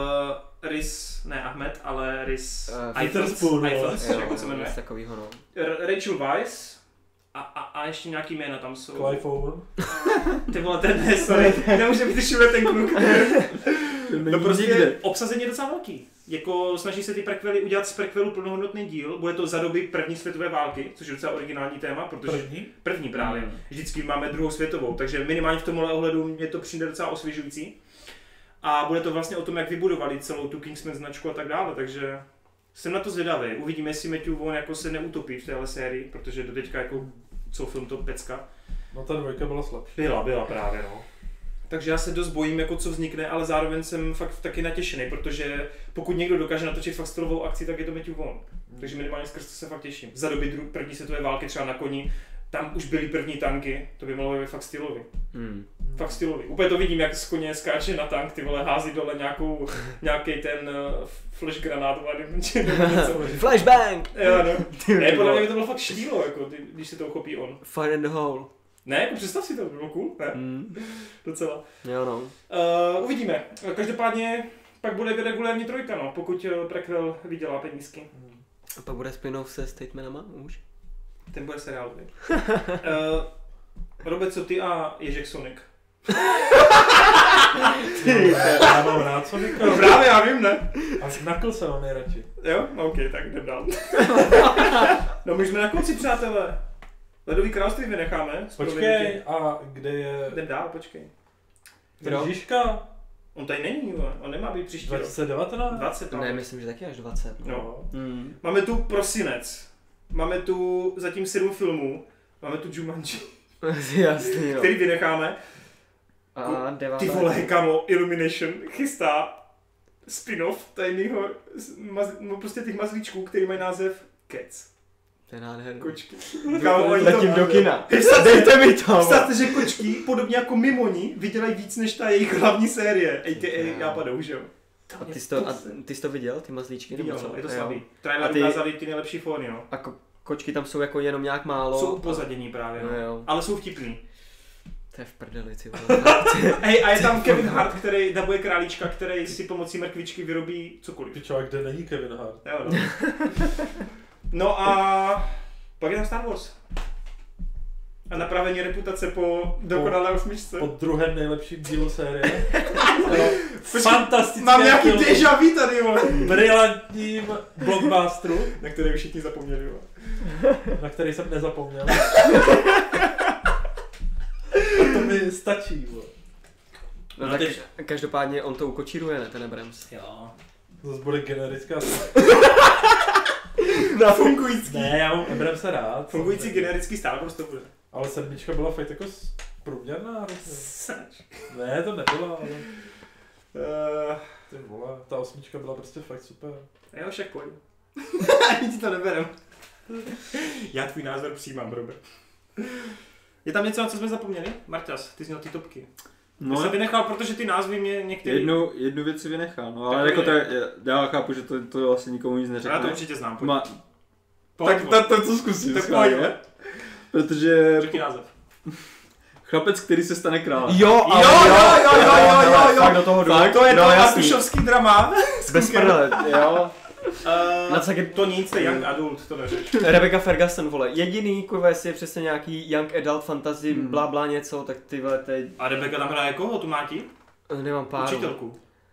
Ahmed, ale Riz Ifans, jak se jmenuje. Takovýho, no. Rachel Weisz a ještě nějaký jména tam jsou. Clive Owen. Ty vole, ten ne, sorry, nemůže být všude ten kluk. No prostě obsazení je docela velký. Jako snaží se ty prequely udělat z prequelu plnohodnotný díl, bude to za doby první světové války, což je docela originální téma, protože první právě. Vždycky máme druhou světovou, takže minimálně v tomhle ohledu mě to přijde docela osvěžující. A bude to vlastně o tom, jak vybudovali celou tu Kingsman značku a tak dále, takže jsem na to zvědavý. Uvidíme, jestli Matthew Vaughn jako se neutopí v téhle sérii, protože doteďka jako co film to pecka. No ta dvojka byla slabší. Byla právě, no. Takže já se dost bojím, jako co vznikne, ale zároveň jsem fakt taky natěšený, protože pokud někdo dokáže natočit fakt stylovou akci, tak je to Matthew Vaughn. Takže minimálně skrz to se fakt těším. Za doby první světové války třeba na koni, tam už byly první tanky, to by mohlo být fakt stylový. Fakt stylový. Úplně to vidím, jak z koně skáče na tank, ty vole, hází dole nějaký ten flash granát, Flashbang! Jo, no. Ne, podle mě by to bylo fakt štílo, jako, když se to uchopí on. Fire in the hole. Ne, jako představ si to, by bylo cool, ne? Docela. Jo, no. Uvidíme. Každopádně pak bude regulérní trojka, no, pokud prequel vydělá penízky. A pak bude spin-off se Statemanama už? Ten bude seriál, Robert, co ty a Ježek Sonic? Já mám rád Sonika. No právě, já vím, ne? A Knuckles mám nejradši. Jo? OK, tak jdem dál. No my jsme na konci, přátelé. Ledový království vynecháme. Počkej, a kde je... Jdem dál, počkej. Žižka? On tady není, on nemá být příští rok. 2019? 20. Ne, myslím, že taky až 20. No. Máme tu prosinec. Máme tu zatím 7 filmů. Máme tu Jumanji. Jasný, Který vynecháme. A 9. Ty vole, kamo, Illumination chystá spin-off tajnýho, prostě těch mazlíčků, který mají název Cats. To je nádherný. Kočky. Letím do kina. Dejte mi to. Představte, že kočky, podobně jako Mimoni, vydělají víc než ta jejich hlavní série, a.k.a. Jápadou, že jo? A ty jsi to viděl, ty mazlíčky? Viděl, je to slabý. Trailer ukázali ty nejlepší fóny, no. A kočky tam jsou jako jenom nějak málo. Jsou upozadění právě, no. Jo. Ale jsou vtipný. To je v prdeli, ty vole. Hej, a je tam Kevin Hart, který dabuje králíčka, který si pomocí mrkvičky vyrobí cokoliv. Ty čovák, kde není Kevin Hart? Jo, no. No a pak je tam Star Wars. A napravení reputace po dokonalé osmičce. Po druhém nejlepším dílu série. Fantastické. Mám nějaký déjà vu tady, vole. Brilantním blockbusteru. Na který už všichni zapomněli, vole. Na který jsem nezapomněl. A to mi stačí, vole. No tak každopádně on to ukočíruje, ne, ten Abrams. Jo. Zase bude generická. Na fungující. Ne, já mám Abramse rád. Fungující generický Star Wars to bude. Ale 7 byla fakt jako průměrná. Ne, to nebyla, ale... Ty vole, ta 8 byla prostě fakt super. Jo, však pojď. Ani ti to neberem. Já tvůj názor přijímám, Robert. Je tam něco, na co jsme zapomněli? Marťas, ty jsi měl ty topky. No, ty jsem vynechal, protože ty názvy mě některý... Jednu věc si vynechal, no ale jako já chápu, že to asi nikomu nic neřekne. Já to určitě znám, pojď. Tak to zkusím. Tak pojď, ne? Protože... Řekni název. Chlapec, který se stane králem. Jo. Tak do toho jdu. To je to Atušovský drama. Bez prdele, jo. To nic, to je young adult, to neřeš. Rebecca Ferguson, vole. Jediný, kurva, jestli je přesně nějaký young adult fantasy, blá něco, tak ty vole, teď... A Rebecca tam hraje koho, tu máti? Nemám pár. Učitelku.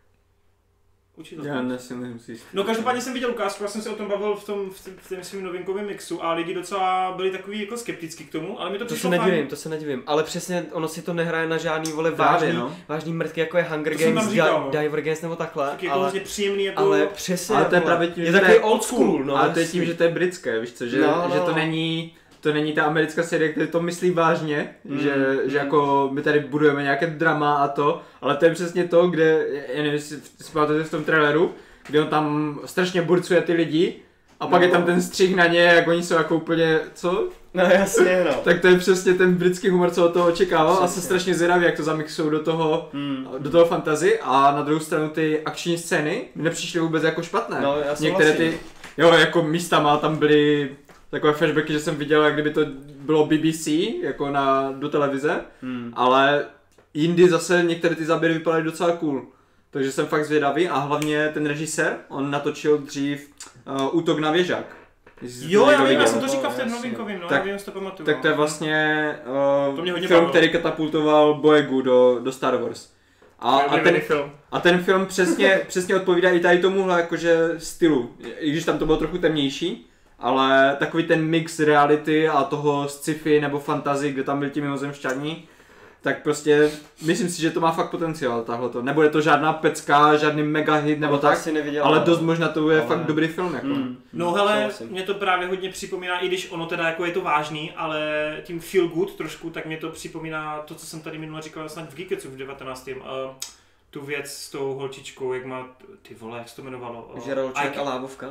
Já nesmím si. No každopádně jsem viděl ukázku, já jsem se o tom bavil v tom svým novinkovém mixu a lidi docela byli takový jako skeptický k tomu, ale mi to přišlo fajn. To se nedivím, ale přesně ono si to nehraje na žádný vole vážný mrtky, jako je Hunger to Games, Divergence nebo takhle. Tak jako vlastně příjemný jako... Ale přesně, ale to je právě tím, je takový old school, no. Ale to je tím, že to je britské, víš co, že to není ta americká série, která to myslí vážně, že jako my tady budujeme nějaké drama a to, ale to je přesně to, kde, já nevím, jestli si pamatujete v tom traileru, kde on tam strašně burcuje ty lidi a pak je tam ten střih na ně, jak oni jsou jako úplně, co? No jasně, no. Tak to je přesně ten britský humor, co od toho očekával a jsem strašně zvědavý, jak to zamixují do toho fantasy a na druhou stranu ty akční scény mi nepřišly vůbec jako špatné. No, já některé ty, jo, jako místama tam byly takové flashbacky, že jsem viděl, jak kdyby to bylo BBC, jako do televize, ale jindy zase některé ty záběry vypadaly docela cool. Takže jsem fakt zvědavý a hlavně ten režisér, on natočil dřív Útok na věžák. Jo, já jsem to říkal v tom novinkovým, no, já to pamatuju. Tak to je vlastně film, který katapultoval Boyegu do Star Wars. A ten film přesně odpovídá i tady tomuhle jakože stylu, i když tam to bylo trochu temnější. Ale takový ten mix reality a toho sci-fi nebo fantasy, kde tam byli ti mimozemšťaní, tak prostě myslím si, že to má fakt potenciál tahleto. Nebude to žádná pecka, žádný mega hit nebo tak, ale dost možná to je fakt dobrý film. Jako. No hele, mě to právě hodně připomíná, i když ono teda jako je to vážný, ale tím feel good trošku, tak mě to připomíná to, co jsem tady minule říkal snad v Geeketsu v 19. Tu věc s tou holčičkou, jak má, ty vole, jak se to jmenovalo? Žeralčák a lávovka.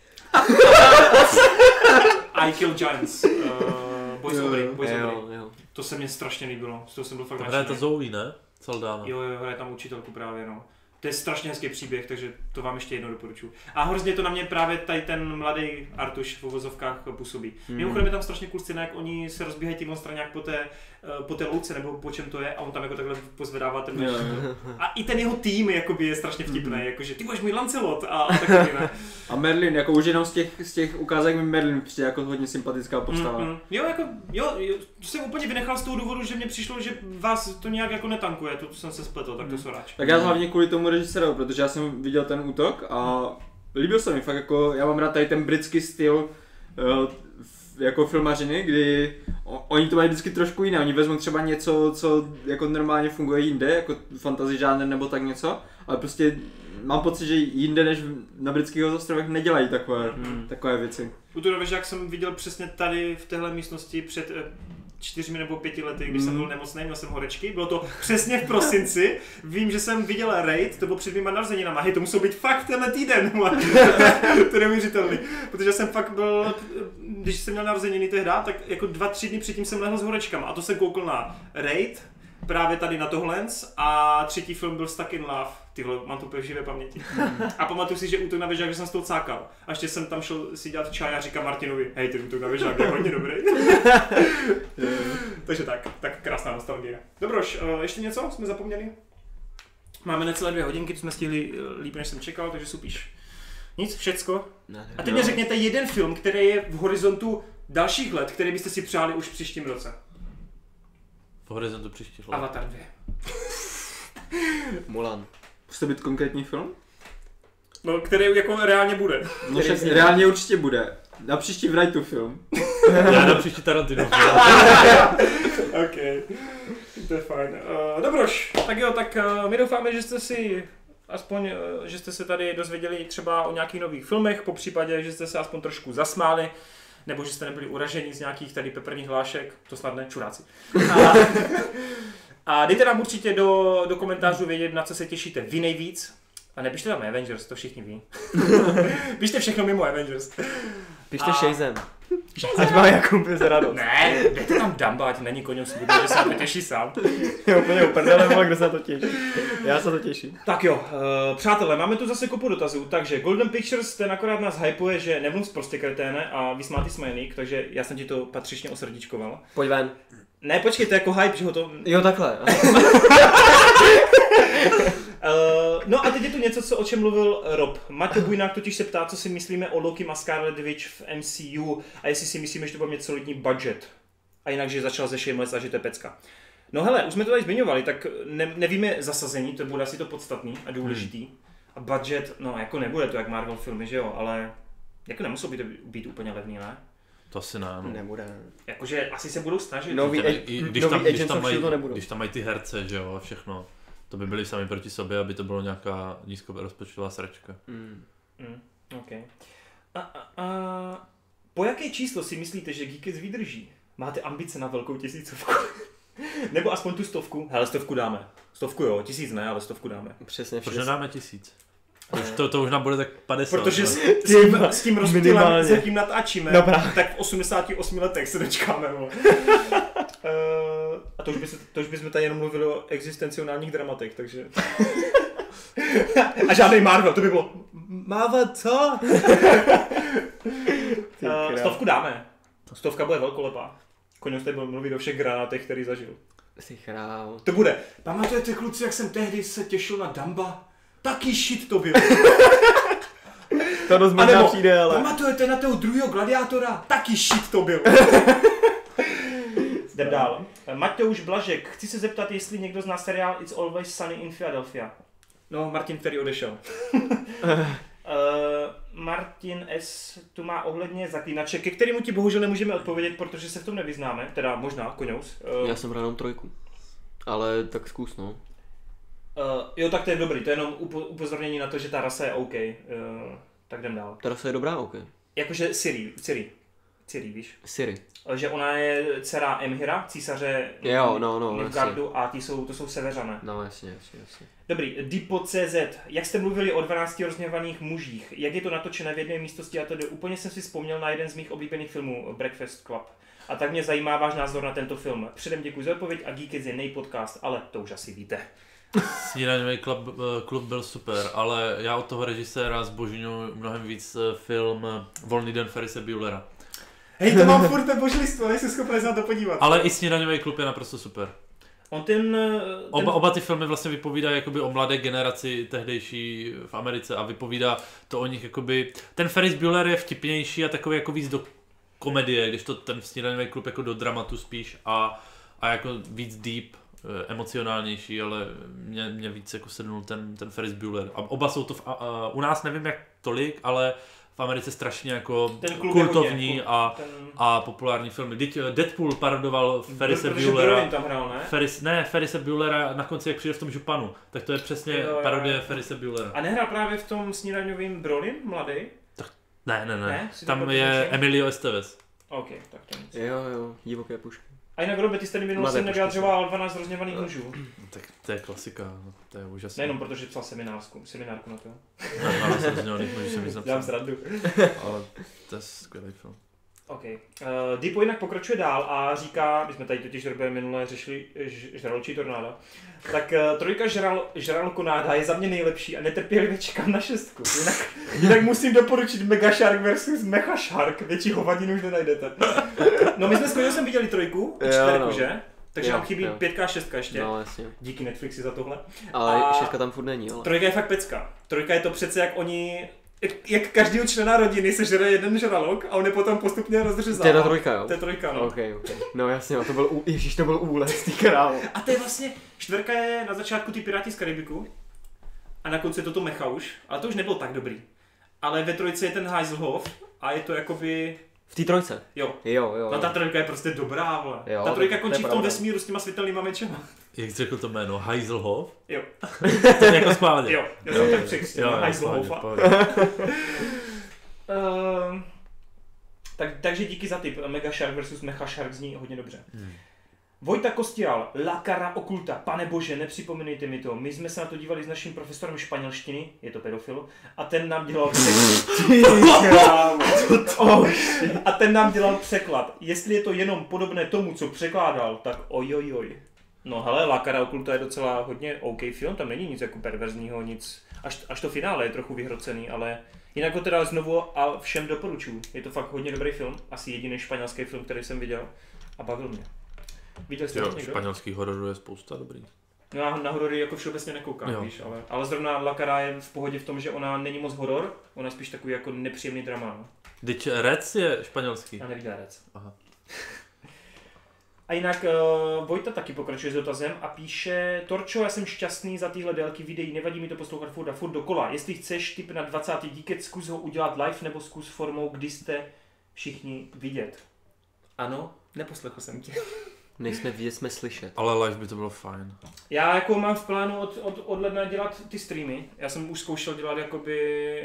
I Kill Giants, Boys Over. To se mně strašně líbilo, z toho jsem byl fakt nadšený. Hraje to Zoe, ne? Saldana. Jo, hraje tam učitelku právě, no. To je strašně hezký příběh, takže to vám ještě jednou doporučuji. A hrozně to na mě právě tady ten mladý Artuš v uvozovkách působí. Mimochodem je tam strašně cool scéna, jak oni se rozbíhají tím monstraňák po té louce, nebo po čem to je, a on tam jako takhle pozvedává ten meč. A i ten jeho tým jakoby je strašně vtipný, jakože ty budeš můj Lancelot a takový, ne? A Merlin, jako už jenom z těch ukázek mi Merlin přijde jako hodně sympatická postava. Jo, jsem úplně vynechal z toho důvodu, že mně přišlo, že vás to nějak jako netankuje, to jsem se spletl, tak to soráč. Tak já hlavně kvůli tomu režisérovi, protože já jsem viděl ten útok a líbil se mi fakt jako, já mám rád tady ten britský styl jako filmařiny, kdy oni to mají vždycky trošku jiné, oni vezmou třeba něco, co jako normálně funguje jinde, jako fantasy žánr nebo tak něco, ale prostě mám pocit, že jinde než na britských ostrovech nedělají takové věci. U toho Vežák jsem viděl přesně tady v téhle místnosti před 4 nebo 5 lety, když jsem byl nemocný, měl jsem horečky, bylo to přesně v prosinci, vím, že jsem viděl Raid, to bylo před mýma narozeninama, hej, to muselo být fakt tenhle týden, to je neuvěřitelný, protože jsem fakt byl, když jsem měl narozeniny tehda, tak jako 2-3 dny předtím jsem lehl s horečkama a to jsem koukl na Raid, právě tady na tohle a třetí film byl Stuck in Love. Tyhle, mám to úplně v živé paměti. A pamatuju si, že Útok na Vežák, že jsem z toho cákal. A ještě jsem tam šel si dělat čaj a říkám Martinovi, hej, ty Útok na Vežák je hodně dobrý. Takže tak krásná nostalgie. Dobroš, ještě něco? Jsme zapomněli? Máme necelé 2 hodinky, to jsme stihli líp, než jsem čekal, takže supíš. Nic, všecko. A teď mi řekněte jeden film, který je v horizontu dalších let, který byste si přáli už v příštím roce. V horizontu příštích let. Avatar 2. Mulan. Musí být konkrétní film? No, který jako reálně bude. No však reálně určitě bude. Na příští Wrightu film. Já na příští Tarantino film. OK. To je fajn. Dobroš, tak jo, tak my doufáme, že jste si aspoň, že jste se tady dozvěděli třeba o nějakých nových filmech, po případě, že jste se aspoň trošku zasmáli, nebo že jste nebyli uraženi z nějakých tady peprných hlášek, to snad ne, čuráci. A dejte nám určitě do komentářů vědět, na co se těšíte vy nejvíc. A nepište tam Avengers, to všichni ví. Pište všechno mimo Avengers. Pište Shazam. Ať má Jakub bez radost. Ne, dejte tam Dumba, ať není koněm slibuje, že se na to těší sám. Je úplně uprdele, kdo se na to těší. Já se to těším. Tak jo, přátelé, máme tu zase kopu dotazů, takže Golden Pictures, ten akorát nás hypuje, že nemluv prostě kreténe a vysmátý smajlík, takže já jsem ti to patřičně osrdíčkoval. Pojď ven. Ne, počkej, to je jako hype, že ho to... Jo, takhle. No a teď je tu něco, o čem mluvil Rob. Maťo Bujnák totiž se ptá, co si myslíme o Loki a Scarlet Witch v MCU a jestli si myslíme, že to bude mít solidní budget. A jinak, že začal ze Shameless a že to je pecka. No hele, už jsme to tady zmiňovali, tak nevíme zasazení, to bude asi to podstatný a důležitý. A budget, no jako nebude to jak Marvel filmy, že jo, ale jako nemuselo být úplně levný, ne? To asi ne, no. Nebude. Jakože asi se budou snažit. Když tam mají ty herce, že jo, a všechno. To by byli sami proti sobě, aby to bylo nějaká nízkorozpočtová sračka. Okay. Po jaké číslo si myslíte, že Geekets vydrží? Máte ambice na velkou 1000? Nebo aspoň tu 100? Hele, 100 dáme. 100 jo, 1000 ne, ale 100 dáme. Přesně. Proč nedáme 1000? To už nám bude tak 50. Protože s tím rozptylem, se tím natáčíme, tak v 88 letech se dočkáme. A to už bychom tady jenom mluvili o existencionálních dramatech, takže... A žádnej Marvel, to by bylo... Marvel, co? 100 dáme. 100 bude velkolepá. Koněc tady byl mluvit o všech granátech, který zažil. Jsi chrál. To bude. Pamatujete, kluci, jak jsem tehdy se těšil na Dumba? Taký shit to byl. To dost možná přijde, ale... Pamatujete na toho druhého gladiátora? Taký shit to byl. Jdem dál. Matouš Blažek, chci se zeptat, jestli někdo zná seriál It's Always Sunny in Philadelphia. No, Martin, který odešel. Martin S. tu má ohledně Zaklínače, ke kterému ti bohužel nemůžeme odpovědět, protože se v tom nevyznáme, teda možná, Koňous. Já jsem hrál jenom 3, ale tak zkus, no. Jo, tak to je dobrý, to je jenom upozornění na to, že ta rasa je OK. Tak jdem dál. Ta rasa je dobrá, OK. Jakože Ciri, víš? Ciri. Že ona je dcera Emhyra, císaře Nilfgaardu a to jsou Severané. No jasně. Dobrý, Dipo.cz. Jak jste mluvili o 12 rozhněvaných mužích, jak je to natočené v jedné místnosti a tedy úplně jsem si vzpomněl na jeden z mých oblíbených filmů, Breakfast Club. A tak mě zajímá váš názor na tento film. Předem děkuji za odpověď a Geekets je nejpodcast, ale to už asi víte. Snídaňový klub byl super, ale já od toho režiséra zbožňuji mnohem víc film Volný den Ferrise Buellera. Hej, to mám furt ten božlistvo, nejsem schopný se na to podívat. Ale i Snídaňový klub je naprosto super. Oba ty filmy vlastně vypovídají jakoby o mladé generaci tehdejší v Americe a vypovídá to o nich jakoby... Ten Ferris Bueller je vtipnější a takový jako víc do komedie, když to ten Snídaňový klub jako do dramatu spíš a jako víc deep, emocionálnější, ale mě víc jako sednul ten Ferris Bueller. A oba jsou to u nás nevím jak tolik, ale v Americe strašně jako kultovní a populární filmy. Deadpool parodoval Ferrise Buellera. Ferrise Buellera na konci, jak přijde v tom županu. Tak to je přesně parodie Ferrise Buellera. A nehrál právě v tom Snídaňovým Brolin, mladý? Ne. Tam je Emilio Estevez. OK, tak to nic. Jo, divoké pušky. A jinak Robert, ty jste minul jsem nevyjadřoval 12 rozněvaných mužů. Tak to je klasika, no, to je úžasné. Nejenom protože psal seminárku na to. 12 rozněvaných mužů jsem zapsal. Dám zradu. Ale to je skvělý film. OK. Deepo jinak pokračuje dál a říká, my jsme tady totiž minule řešili žraločí tornáda, tak trojka žralokonáda je za mě nejlepší a netrpělivě čekám na 6. Jinak musím doporučit Mega Shark versus Mecha Shark, větší hovadinu už nenajdete. No my jsme s Koňou viděli 3, 4, že? Takže nám chybí 5 a 6 ještě. No, jasně. Díky Netflixi za tohle. Ale 6 tam furt není, ale. 3 je fakt pecka. 3 je to přece jak oni... Jak každýho člena rodiny se žere jeden žralok a on je potom postupně rozřezává. To je ta 3, jo? To je 3, no. OK. No jasně, to byl to byl úles, ty krávo. A to je vlastně, 4 je na začátku ty Piráti z Karibiku a na konci je to Mecha už, ale to už nebylo tak dobrý. Ale ve 3 je ten Heiselhoff a je to jakoby... V té 3? Jo. No ta 3 je prostě dobrá, vole. Jo, ta 3 končí v tom vesmíru s těma světelnýma mečema. Jak jsi řekl to jméno? Heiselhoff? Jo. To je jako schválně. Jo, já jsem tak překřtil na Heiselhoffa. Takže díky za tip. Mega Shark versus Mecha Shark zní hodně dobře. Vojta Kostial, La Cara Oculta, pane bože, nepřipomínejte mi to. My jsme se na to dívali s naším profesorem španělštiny, je to pedofil, a ten nám dělal překlad. Jestli je to jenom podobné tomu, co překládal, tak ojojoj. No hele, La Cara Oculta je docela hodně OK film, tam není nic jako perverzního, nic, až to finále je trochu vyhrocený, ale jinak ho teda znovu a všem doporučuji. Je to fakt hodně dobrý film, asi jediný španělský film, který jsem viděl a bavil mě. Viděl jste to někdo? Španělských hororů je spousta dobrý. No já na horory jako všeobecně nekoukám, víš, ale zrovna La Cara je v pohodě v tom, že ona není moc horor, ona je spíš takový jako nepříjemný drama. No. Teď Rec je španělský. Já neviděl Rec. Aha. A jinak Vojta taky pokračuje s dotazem a píše: Torčo, já jsem šťastný za tyhle délky videí, nevadí mi to poslouchat furt dokola. Jestli chceš tip na 20. díket, zkus ho udělat live nebo zkus formou, kdy jste všichni vidět. Ano, neposlechl jsem tě. Nejsme vidět, jsme slyšet. Ale live by to bylo fajn. Já jako mám v plánu od ledna dělat ty streamy. Já jsem už zkoušel dělat jakoby...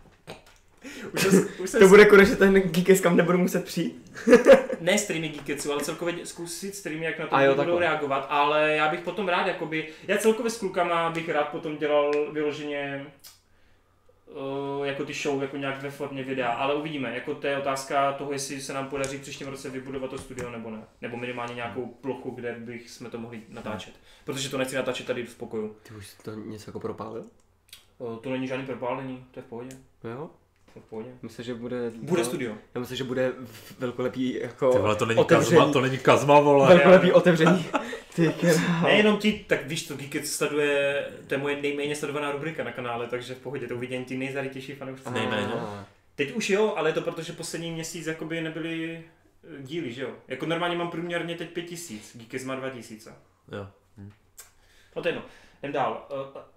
To bude konečně ten Geekec, kam nebudu muset přijít? Ne streamy Geeketsu, ale celkově zkusit streamy, jak na to budou reagovat, ale já bych potom rád jakoby... Já celkově s klukama bych rád potom dělal vyloženě jako ty show jako nějak ve formě videa, ale uvidíme, jako to je otázka toho, jestli se nám podaří v příštím roce vybudovat to studio nebo ne, nebo minimálně nějakou plochu, kde bych jsme to mohli natáčet, protože to nechci natáčet tady v pokoju. Ty už to něco jako propálil? To není žádný propálení, to je v pohodě. Jo? V pohodě. Myslím, že bude studio. Já myslím, že bude velkolepý jako tyhle, to není otevření. To není Kazma, vole. Velkolepý otevření. Nejenom ti, tak víš, to Geekec sleduje, to je moje nejméně sledovaná rubrika na kanále, takže v pohodě, to uvidění ti nejzarytější fanoušci. Nejméně. Teď už jo, ale to protože poslední měsíc jakoby nebyly díly, že jo. Jako normálně mám průměrně teď 5000, Geekec má 2000. Jo. No to jedno, jdem dál.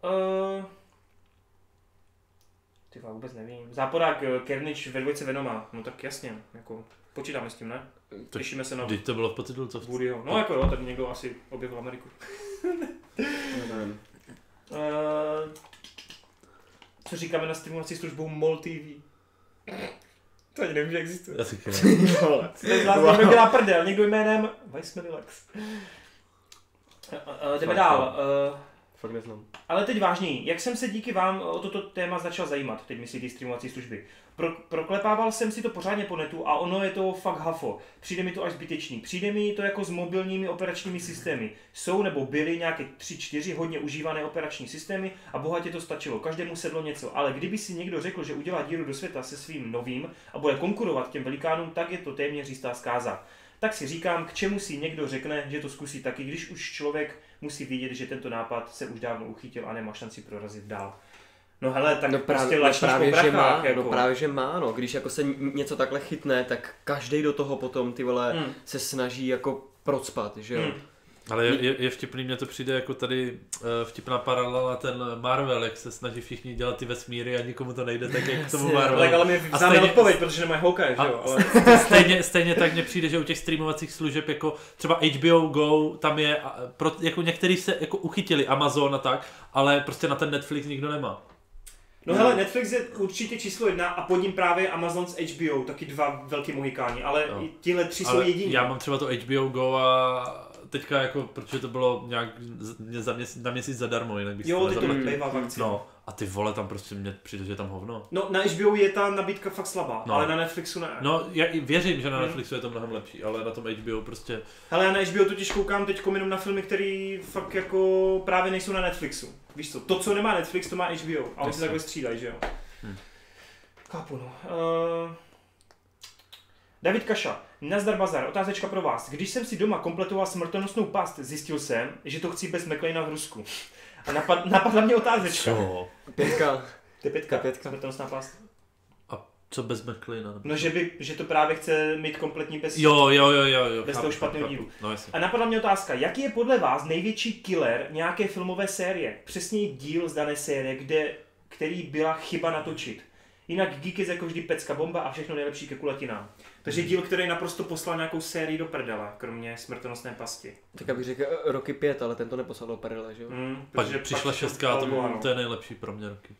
Ty vůbec nevím. Záporák Carnage ve 2 Venoma, no tak jasně, jako počítáme s tím, ne? Těšíme se na... Teď to bylo v podtitulce. Woodyho. No jako jo, tady někdo asi objevil Ameriku. Co říkáme na streamovací službou MOL TV? To ani nevím, že existuje. Já si Někdo dělá prdel, někdo jménem Vice Relax. Jdeme dál. Fakt neznám. Ale teď vážněji, jak jsem se díky vám o toto téma začal zajímat, teď myslí ty streamovací služby. Proklepával jsem si to pořádně po netu a ono je to fakt hafo. Přijde mi to až zbytečný. Přijde mi to jako s mobilními operačními systémy. Jsou nebo byly nějaké 3-4 hodně užívané operační systémy a bohatě to stačilo. Každému sedlo něco. Ale kdyby si někdo řekl, že udělá díru do světa se svým novým a bude konkurovat těm velikánům, tak je to téměř jistá zkáza. Tak si říkám, k čemu si někdo řekne, že to zkusí taky, když už člověk musí vědět, že tento nápad se už dávno uchytil a nemá šanci prorazit dál. No hele, tak prostě lačníš po prachách. No právě, že má, no. Když jako se něco takhle chytne, tak každý do toho potom, ty vole, se snaží jako procpat, že jo. Ale je vtipný, mně to přijde jako tady vtipná paralela ten Marvel, jak se snaží všichni dělat ty vesmíry a nikomu to nejde tak, jak k tomu Marvel. Tak ale mi vzdáme odpověď, protože nemají Hawkeye, že jo. Ale... stejně tak mně přijde, že u těch streamovacích služeb jako třeba HBO Go, tam je, jako některý se jako uchytili, Amazon a tak, ale prostě na ten Netflix nikdo nemá. No hele, Netflix je určitě číslo 1 a pod ním právě Amazon s HBO, taky dva velký mohikáni, ale tihle 3 jsou jediní. Já mám třeba to HBO Go a teďka jako, protože to bylo nějak na měsíc zadarmo, jinak bych si to bývá v akci. No, a ty vole, tam prostě mě přijde, že je tam hovno. No, na HBO je ta nabídka fakt slabá, ale na Netflixu ne. No, já věřím, že na Netflixu je to mnohem lepší, ale na tom HBO prostě... Hele, já na HBO totiž koukám teď jenom na filmy, které fakt jako právě nejsou na Netflixu. Víš co, to, co nemá Netflix, to má HBO a oni se takhle střídají, že jo. Chápu, no. David Kaša, nazdar bazar, otázečka pro vás. Když jsem si doma kompletoval smrtonosnou past, zjistil jsem, že to chci bez McLeana v Rusku. A napadla mě otázečka. Co? 5. To je 5. Smrtonosná past. A co bez McLeana? No, že to právě chce mít kompletní bez, jo, bez toho špatného dílu. No, a napadla mě otázka, jaký je podle vás největší killer nějaké filmové série? Přesněji díl z dané série, který byla chyba natočit. Jinak Geek je jako vždy pecka bomba a všechno nejlepší ke kulatinám. Takže díl, který naprosto poslal nějakou sérii do prdele, kromě smrtonosné pasti. Tak já bych řekl Rocky 5, ale ten to neposlal do prdele, že jo? Pak přišla 6 a to je nejlepší pro mě Rocky.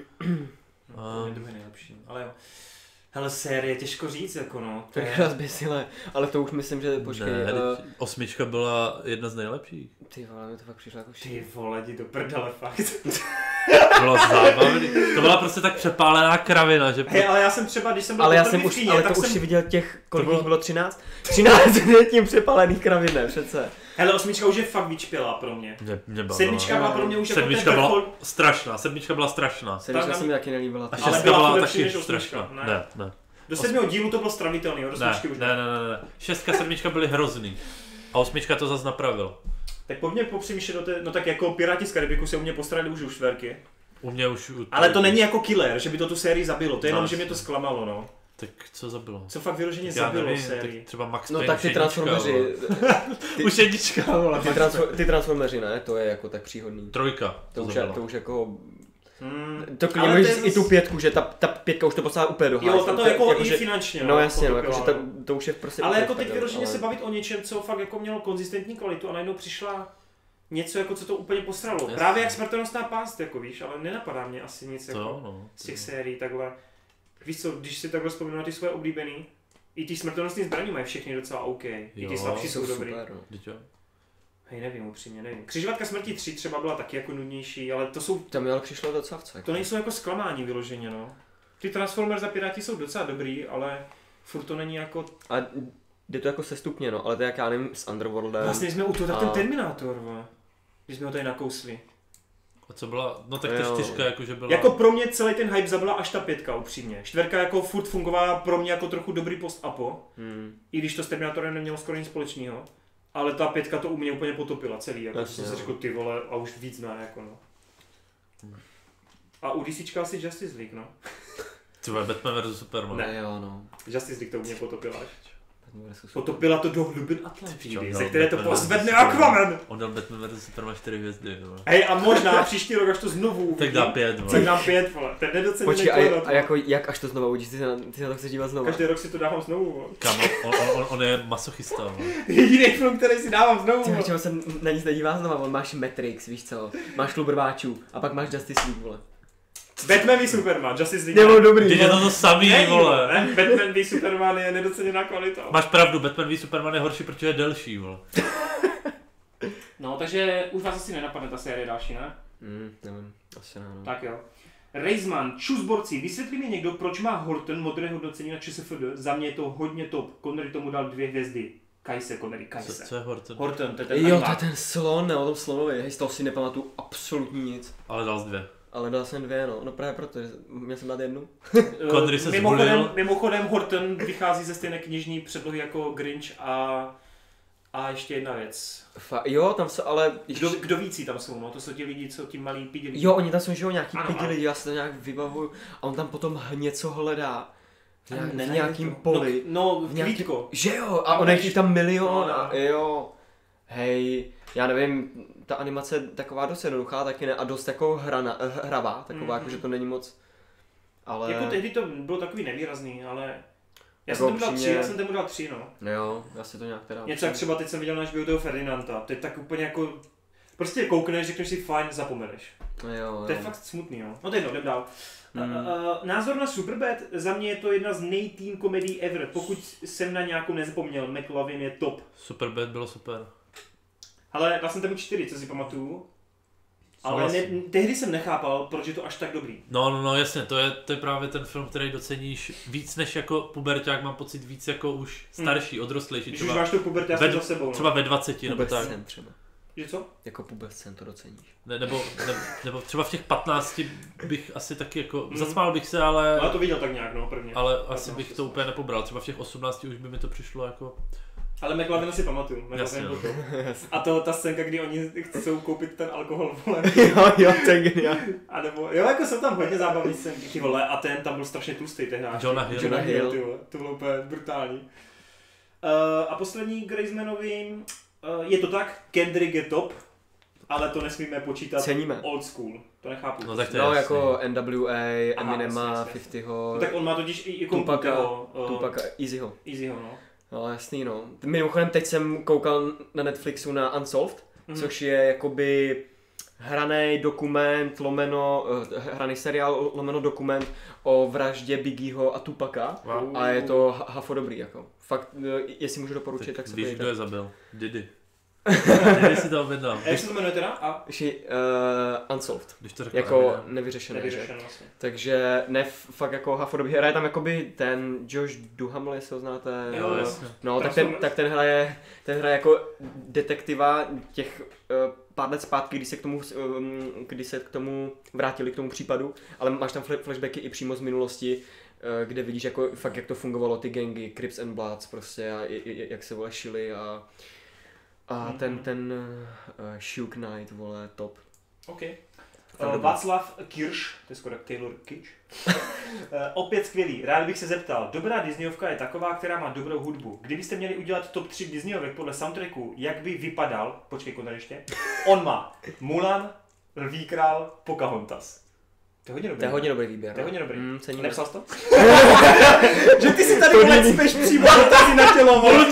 To je nejlepší, ale jo. Hele, série, těžko říct, jako no. Tak zběsile, ale to už myslím, že počkej. Ne, 8 byla jedna z nejlepších. Ty vole, mi to fakt přišlo jako Ty vole, jdi do prdele, fakt. To bylo zábavný. To byla prostě tak přepálená kravina, že... Hej, ale já jsem třeba, když jsem byl už si viděl těch, kolik bylo 13? 13 tím přepálených kravin, ne, přece. Hele, 8 už je fakt vyčpělá pro mě. 7 byla pro mě už jako ten vrchol. Strašná, 7 byla strašná. 7 se mi taky nelíbila. A 6 byla taky strašná. Ne. Do 7. dílu to bylo stravitelný, do 8 už ne. 6 a 7 byly hrozný. A 8 to zase napravil. Tak pojďme popřemýšlet do té, no tak jako Piráti z Karibiku se u mě postarali už u čtverky. U mě už... Ale to není jako killer, že by to tu sérii zabilo, to je jenom, že mě to zklamalo, no. Tak co zabilo? Co fakt vyloženě zabilo sérii? Třeba Max Payne. No tak ty Transformeři. Už jednička, vole. Ty Transformeři, ne? To je jako tak příhodný. 3. To už jako... To klidně můžeš i tu 5, že ta 5 už to poslala úplně do háje. Jo, to jako i finančně. No jasně, jakože to už je prostě... Ale jako teď vyloženě se bavit o něčem, co fakt jako mělo konzistentní kvalitu a najednou přišla něco, jako co to úplně posralo. Jasně. Právě jak smrtonosná pást, jako víš, ale nenapadá mě asi nic jako z těch sérií takhle. Víš co, když si takhle vzpomínám na ty svoje oblíbený, i ty smrtonosné zbraně mají všechny docela OK. I ty slabší jsou dobrý. Hej, nevím, upřímně nevím. Křižovatka smrti 3 třeba byla taky jako nudnější, ale to jsou... Tam ale přišlo docela vcak. To nejsou jako zklamání vyloženě, no. Ty Transformers a Piráti jsou docela dobrý, ale furt to není jako... A jde to jako sestupně, no, ale to jak já nevím s Underworldem. Vlastně jsme u toho ten Terminátor, když jsme ho tady nakousli. A co byla, no tak ta 4 jakože byla... Jako pro mě celý ten hype zabila až ta 5, upřímně. 4 jako furt fungovala pro mě jako trochu dobrý post-apo, i když to s Terminátorem nemělo skoro nic společného. Ale ta 5 to u mě úplně potopila celý, jako jsem si řekl ty vole a už víc ne, jako no. A u DCčka asi Justice League, no. Třeba Batman vs Superman. Ne, jo, no. Justice League to u mě potopila. Potopila to do hlubin Atlantidy, ze které to pozvedne Aquaman. On dal Batman vs Superman 4 hvězdy, jo. Hej, a možná příští rok, až to znovu uvidím. Tak dá 5, vole. Tak dám 5, vole. Ten nedoceněný Počkej, a jako, jak až to znovu uvidíš, ty se to chceš dívat znovu? Každý rok si to dávám znovu, vole. Kámo, on je masochista, vole. Jediný film, který si dávám znovu, vole. Čeho se na nic nedívá znovu, on máš Matrix, víš co, máš Klub rváčů a pak máš Justice League, vole. Batman v Superman, Justice League. Nebyl dobrý. Teď je to samý, vole. Ne? Batman v Superman je nedoceněná kvalita. Máš pravdu, Batman v Superman je horší, protože je delší, vole. No, takže už vás asi nenapadne ta série další, ne? Nevím, asi ne. No. Tak jo. Reisman, čusborci, vysvětlí mi někdo, proč má Horton modré hodnocení na ČSFD? Za mě je to hodně top. Connery tomu dal 2 hvězdy. Kajse, Connery, Kajse. Co je Horton? Horton, to je ten Jo, to je ten slon, ne, o tom slonovi, hej, z toho si nepamatuju absolutně nic. Ale dal jsi 2. Ale dal jsem 2, no právě proto, že měl jsem dát 1. Connery se zvolil. Mimochodem Horton vychází ze stejné knižní předlohy jako Grinch a ještě jedna věc. Jo, tam jsou, ale... Kdo vící tam jsou, no? To jsou ti lidi, co ti malí pidi lidi. Jo, oni tam jsou, že jo, nějaký ano, pidi lidi, já si to nějak vybavuju. A on tam potom něco hledá. V nějakým poli. No, v Kvítko. Že jo, a on je tam milion no. a jo. Hej, já nevím, ta animace je taková dost jednoduchá, taky ne, a dost jako hravá, taková, jako že to není moc, ale... Jako tehdy to bylo takový nevýrazný, ale... Já jako jsem tomu dal 3, no. Jo, já si to nějak teda... Něco jak třeba teď jsem viděl náš toho Ferdinanda, to je tak úplně jako... Prostě koukneš, řekneš si fajn, zapomeneš. Jo. To je fakt smutný, no. No to jedno, jdem dál. Názor na Superbad, za mě je to jedna z nej-teen komedií ever, pokud jsem na nějakou nezapomněl, McLovin je top. Superbad bylo super. Ale dal jsem tomu 4, co si pamatuju. Ale tehdy jsem nechápal, proč je to až tak dobrý. No, jasně, to je právě ten film, který doceníš víc než jako puberťák, mám pocit víc jako už starší, odrostlejší. Když už máš tu puberťák za sebou. No. Třeba ve 20 nebo tak. Třeba. Že co? Jako pubercent to doceníš. Nebo třeba v těch 15 bych asi taky jako, zasmál bych se, ale... No, já to viděl tak nějak, no, prvně. Ale asi bych to úplně nepobral, třeba v těch 18 už by mi to přišlo jako... Ale McLovina si pamatuju. Jasně, no. A ta scénka, kdy oni chcou koupit ten alkohol, vole. jo, to je geniální. A nebo, jo, jako jsou tam hodně zábavní scénky, vole, a ten tam byl strašně tlustý tehdy. Jonah Hill, ty vole, to bylo úplně brutální. A poslední k Reismanovi, je to tak, Kendrick je top, ale to nesmíme počítat old school, to nechápu. No, tak to je jako NWA, Eminema, 50ho. No, tak on má totiž i Tupaca, Easyho, no. No jasný, no. Mimochodem teď jsem koukal na Netflixu na Unsolved, což je jakoby hraný dokument, hraný seriál, dokument o vraždě Biggieho a Tupaca. Wow. A je to hafo dobrý, jako. Fakt, jestli můžu doporučit, tak se víš, kdo je zabil? Diddy. Diddy si to objednal. Jak se to jmenuje teda? Unsolved. Když to řekl, jako nevyřešené. Vlastně. Takže ne, fakt jako hafo dobrý. Hraje tam jakoby ten Josh Duhamel, jestli ho znáte. Jo, jasně. No, tak ten hraje jako detektiva těch pár let zpátky, když se k tomu vrátili k tomu případu, ale máš tam flashbacky i přímo z minulosti, kde vidíš jako fakt jak to fungovalo, ty gangy, Crips and Bloods prostě a jak se vole šili a ten Shook Knight, vole, top. OK. Václav Kirsch, to je skoro Taylor Kitsch. Opět skvělý, rád bych se zeptal, dobrá Disneyovka je taková, která má dobrou hudbu. Kdybyste měli udělat top 3 Disneyovek podle soundtracku, jak by vypadal, počkej, konec ještě, on má Mulan, Lví král, Pocahontas. To je hodně dobrý výběr. To je hodně dobrý. Nepsal jsi to? Že ty si tady lecpeš přímo dotazy na tělo, vole.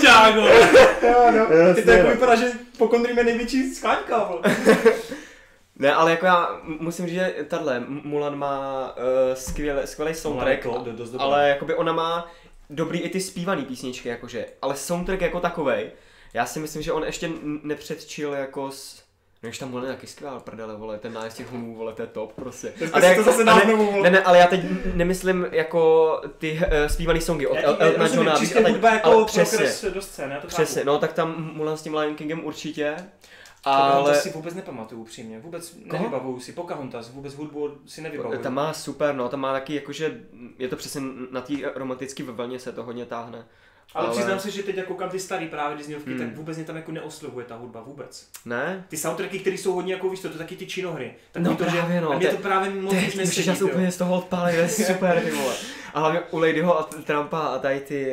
Ty to jako vypadá, že po Connery je největší skláňka, vole. Ne, ale jako já musím říct, že tahle Mulan má skvělý soundtrack, ale jakoby ona má dobrý i ty zpívaný písničky, jakože, ale soundtrack jako takovej, já si myslím, že on ještě nepředčil jako no když tam Mulan je taky skvělá prdele, vole, ten nájezd těch humů, vole, to je top, prostě. Ne, ale já teď nemyslím jako ty zpívaný songy od Eltona Johna, ale přesně, do scény, přesně, no tak tam Mulan s tím Lion Kingem určitě. Ale to si vůbec nepamatuju upřímně, vůbec nevybavuju si, Pocahontas, vůbec hudbu si nevybavuju. Tam má super, no, tam má taky jakože, je to přesně na té romantické vlně se to hodně táhne. Ale přiznám se, že teď jako koukám ty starý právě Disneyovky, tak vůbec mě tam jako neoslovuje ta hudba, vůbec. Ne? Ty soundtracky, které jsou hodně jako, víš to taky ty činohry. Tak no to, právě no. A mě to právě moc už nesedí. Já se úplně z toho odpálil, je super, ty vole. A hlavně u Ladyho a Trumpa a tady ty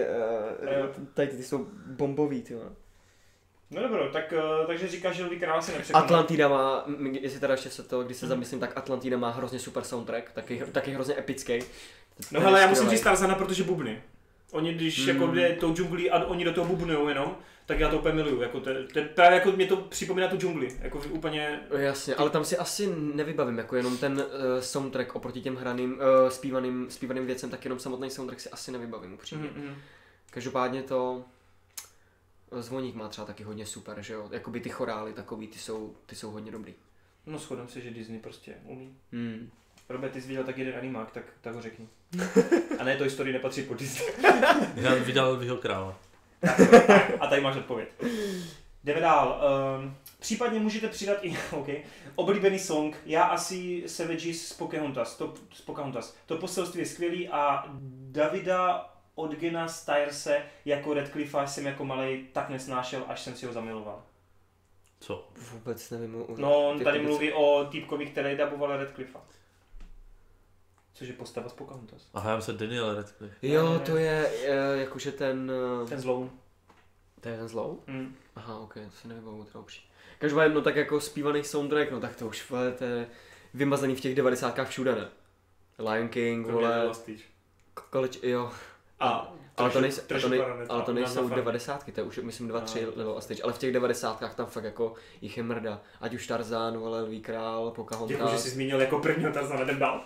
jsou bombový, ty vole. No dobro, takže říkáš, že Lví král se nepřekoná. Atlantida má, jestli teda ještě se to, když se zamyslím, tak Atlantida má hrozně super soundtrack, taky hrozně epický. No hele, já musím říct Tarzana, protože bubny. Oni když jako jde tou džunglí a oni do toho bubnujou jenom, tak já to úplně miluju, jako právě jako mě to připomíná tu džungli, jako úplně... Jasně, ale tam si asi nevybavím, jako jenom ten soundtrack oproti těm hraným, zpívaným věcem, tak jenom samotný soundtrack si asi nevybavím upřímně. Každopádně to... Zvoník má třeba taky hodně super, že jo? Jakoby ty chorály takový, ty jsou hodně dobrý. No shodem se, že Disney prostě umí. Robert, ty jsi viděl tak jeden animák, tak ho řekni. A ne, Toy Story nepatří pod Disney. Já viděl Lvího krále. A tady máš odpověď. Jdeme dál. Případně můžete přidat i oblíbený song. Já asi Savages z Pocahontas. To poselství je skvělý a Davida Odgena Styrese jako Radcliffe jsem jako malej tak nesnášel, až jsem si ho zamiloval. Co? Vůbec nevím. No, on tady mluví o týpkovi, který daboval Radcliffe. Což je postava z Pocahontas. Aha, já jsem Daniel Radcliffe. Jo, to je jakože ten... Ten zlou. To je ten zlou? Aha, ok, to si nevybavuju teda upřímně. Každopádně, no tak jako zpívaný soundtrack, no tak to už to je vymazaný v těch 90kách všude, ne? Lion King, vole... jo. Ale to nejsou 90ky, to je už myslím 2-3 Lilo a Stitch, ale v těch 90kách tam fakt jako jich je mrda. Ať už Tarzan, vole, Lví král, Pocahontas. Děkuji, že jsi zmínil jako prvního Tarzana, jdem dál.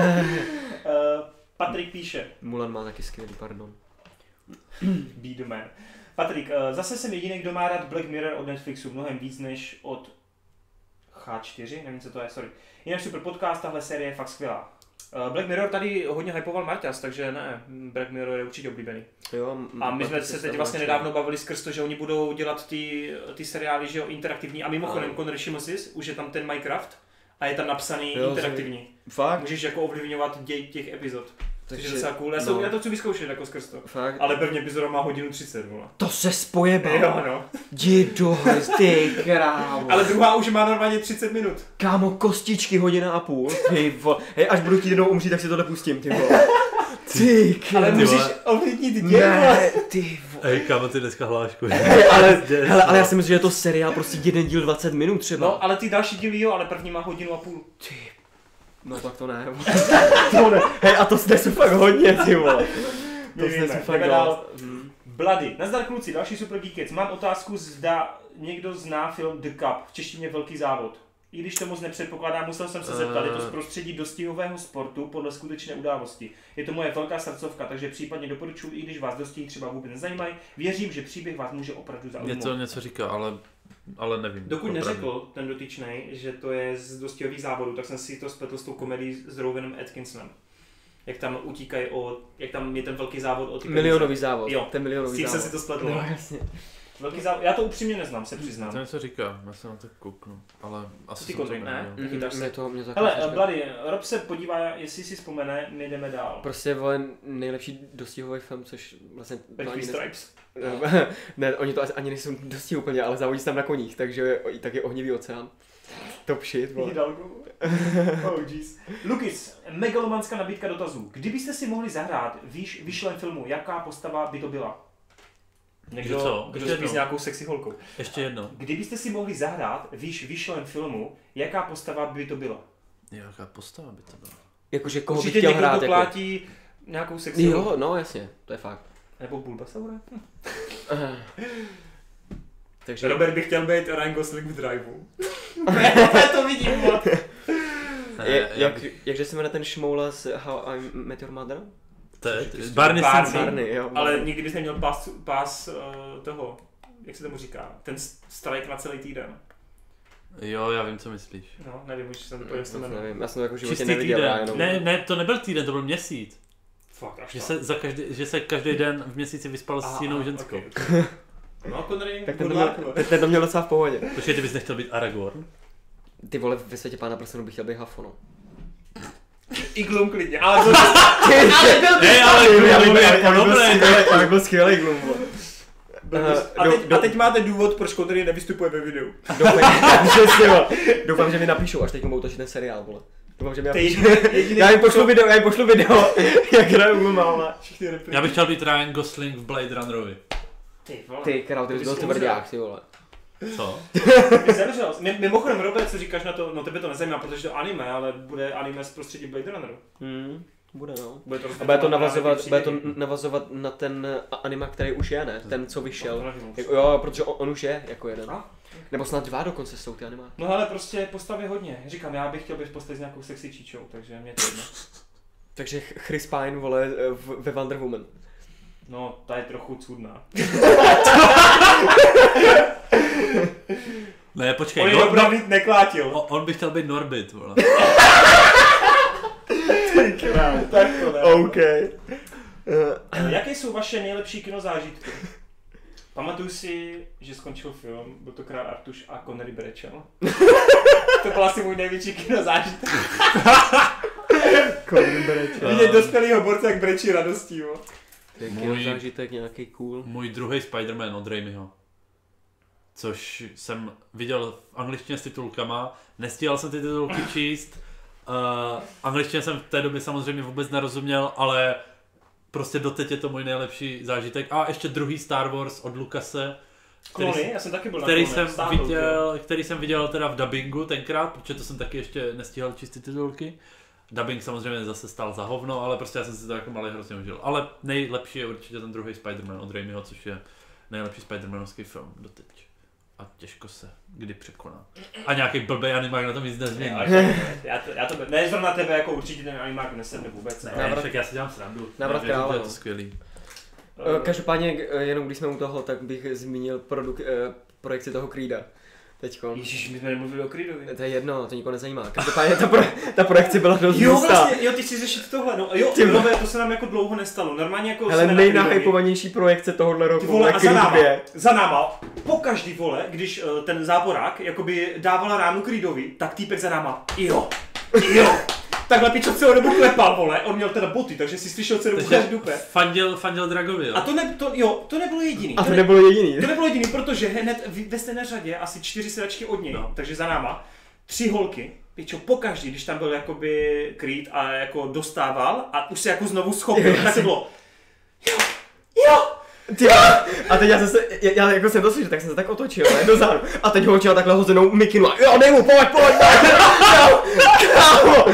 Patrik píše. Mulan má taky skvělý, pardon. Be the man. Patrik, zase jsem jediný, kdo má rád Black Mirror od Netflixu, mnohem víc než od H4, nevím, co to je, sorry. Jinak super podcast, tahle série je fakt skvělá. Black Mirror tady hodně hypoval Marťas, takže ne, Black Mirror je určitě oblíbený. Jo, a my jsme se teď vlastně nedávno bavili skrz to, že oni budou dělat ty seriály, že jo, interaktivní. A mimochodem, Conor, všiml jsi, už je tam ten Minecraft a je tam napsaný interaktivní. Fakt? Můžeš jako ovlivňovat děj těch epizod. Což je docela cool. Já to chci vyzkoušet jako skrz to. Fakt? Ale první epizoda má 1:30, vole. To se spojebal. Jo, no. Jdu, ty krávo. Ale druhá už má normálně 30 minut. Kámo, kostičky 1,5 hodiny. Ty vole. Hej, až budu chtít jednou umřít, tak si tohle pustím, ty vole. Ty krávo. Ale můžeš ovlivnit děj. Ne, ty vole. Hej, kámo, ty dneska hlášku. Ale já si myslím, že je to seriál prostě jeden díl 20 minut třeba. No, ale ty další díly jo, ale první má 1,5 hodiny. Ty. No tak to ne. To ne. Hej, a to snesu fakt hodně, ty vole. To snesu fakt dál. Bloody. Nazdar kluci, další super geekec. Mám otázku, zda někdo zná film The Cup, v češtině Velký závod. I když to moc nepředpokládám, musel jsem se zeptat, je to z prostředí dostihového sportu podle skutečné události. Je to moje velká srdcovka, takže případně doporučuji, i když vás dostihy třeba vůbec nezajímají. Věřím, že příběh vás může opravdu zaujmout. Něco říká, ale nevím. Dokud neřekl ten dotyčnej, že to je z dostihových závodů, tak jsem si to spletl s tou komedií s Rowanem Atkinsonem. Jak tam utíkají jak tam je ten velký závod o ty milionový závod. Jo, ten milionový závod. Jsem si to spletl. No, jasně. Velký závod. Já to upřímně neznám, se přiznám. To něco říká, já se na to kouknu, ale asi ty jsem to ne? Mě to hele, Bloody, Rob se podívá, jestli si vzpomene, my jdeme dál. Prostě vole nejlepší dostihový film, což vlastně... Three Stripes. Ne, oni to ani nejsou dosti úplně, ale závodí se tam na koních, takže tak je Ohnivý oceán. Top shit, vole. Oh jeez. Lukis, megalomanská nabídka dotazů. Kdybyste si mohli zahrát vyšlém filmu, jaká postava by to byla? Kdo spí s nějakou sexy holkou. Ještě jedno. Kdybyste si mohli zahrát vyšlém filmu, jaká postava by to byla? Jaká postava by to byla? Jakože koho bych chtěl hrát? Určitě někdo plátí nějakou sexy holku. Jo, no jasně, to je fakt. Nebo Bulbasaura? Takže... Robert by chtěl být Ryan Gosling v Driveu. To vidím, jakže se jmenuje ten šmoula z How I Met Your Mother? Barney, jo. Ale nikdy bys neměl pás toho, jak se tomu říká, ten strike na celý týden. Jo, já vím, co myslíš. No, nevím, už jsem to jak nevím, já jsem to jako v životě neviděl. Jenom... Ne, to nebyl týden, to byl měsíc. Fakt, až že se každý den v měsíci vyspal s jinou ženskou. Okay. No, Connery, tak ten to měl docela v pohodě. Počkej, ty bys nechtěl být Aragorn? Ty vole, ve světě Pána prstenů bych chtěl být Huffo, no. I Gloom klidně, ale to ale byl skvělý Gloom, a teď máte důvod, proč Connery nevystupuje ve videu. Doufám, že mi napíšou, až teď budou točit ten seriál, vole. Doufám, že mi napíšou. Já jim pošlu video, jak hraju Glooma. Já bych chtěl být Ryan Gosling v Blade Runnerovi. Ty král, ty bys byl tvrdák, ty vole. Co? Mimochodem, Robert, co říkáš na to, no tebe to nezajímá, protože to anime, ale bude anime z prostředí Blade Runneru. Bude no. Bude to navazovat na ten anime, který už je, ne? Ten, co vyšel. Jo, protože on už je jako jeden. Nebo snad 2 dokonce jsou ty anime. No ale prostě postavy hodně. Říkám, já bych chtěl být postavit s nějakou sexy číčou, takže mě to jedno. Takže Chris Pine, vole, ve Wonder Woman. No, ta je trochu cudná. počkej. On je opravdu neklátil. On by chtěl být Norbit, vole. Tak to ne. OK. Jaké jsou vaše nejlepší kinozážitky? Pamatuju si, že skončil film, byl to Král Artuš a Connery brečel. To byl asi můj největší kinozážitek. Connery brečel. Vidět dospělýho borce, jak brečí radostí, jo. Kinozážitek nějaký cool. Můj druhý Spider-Man od Raimiho. Což jsem viděl v angličtině s titulkama, nestíhal jsem ty titulky číst. Angličtině jsem v té době samozřejmě vůbec nerozuměl, ale prostě doteď je to můj nejlepší zážitek. A ještě druhý Star Wars od Lucase. Klony, já jsem taky byl na který jsem viděl teda v dabingu tenkrát, protože to jsem taky ještě nestíhal číst ty titulky. Dubbing samozřejmě zase stál za hovno, ale prostě já jsem si to jako malý hrozně užil. Ale nejlepší je určitě ten druhý Spider-Man od Raimiho, což je nejlepší Spider-Manovský film doteď. A těžko se kdy překoná. A nějaký blbej animák na tom nic nezmění. Já to ne zrovna tebe, jako určitě ten animák nesedne vůbec. Ne, však já si dělám srandu. Návrat krále. Je to skvělý. Každopádně, jenom když jsme u toho, tak bych zmínil projekci toho Creeda. Teďko. Ježiš, my jsme nemluvili o Creedovi. To je jedno, to nikoho nezajímá. Každopádně ta projekce byla dost Jo, hustá. vlastně, jo, ty chci řešit tohle, no jo, nové, to se nám jako dlouho nestalo, normálně jako hele, nejnahypovanější projekce tohohle roku. ty vole, a za náma, pokaždý vole, když ten záporák jakoby dával ránu Creedovi, tak týpek za náma, jo, takhle pičo celou dobu klepal, vole, on měl teda boty, takže si slyšel celou dobu dupe. Fandil Dragovi, jo. A to nebylo jediný. A to nebylo jediný. To nebylo jediný, protože hned ve stejné řadě asi 4 sedačky od něj, takže za náma 3 holky, pičo, pokaždý, když tam byl jakoby Creed a jako dostával a už se jako znovu schopil, tak to bylo, jo. A teď já jako jsem to slyšel, tak jsem se tak otočil, ne, dozadu. A teď ho učil takhle hozenou mikinu a jo, dej mu, pojď. Kámo,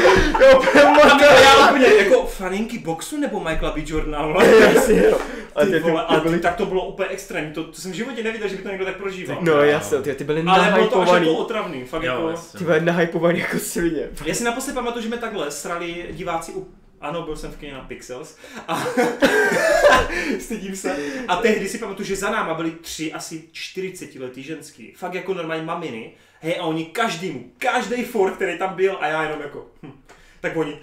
Já úplně jako faninky boxu nebo Michaela B. Jordana, jasně, jo. Tak to bylo úplně extrémní, to jsem v životě neviděl, že by to někdo tak prožíval. No jasně, ty byly nahypovaný. Ale bylo to až jako otravný, fakt jako. Ty byly nahypovaný jako svině. Já si naposled pamatuju, že mě takhle srali diváci ano, byl jsem v kině na Pixels a stydím se. A tehdy si pamatuju, že za náma byli 3 asi 40letý ženský. Fakt jako normální maminy. Hej, a oni každý for, který tam byl a já jenom jako tak oni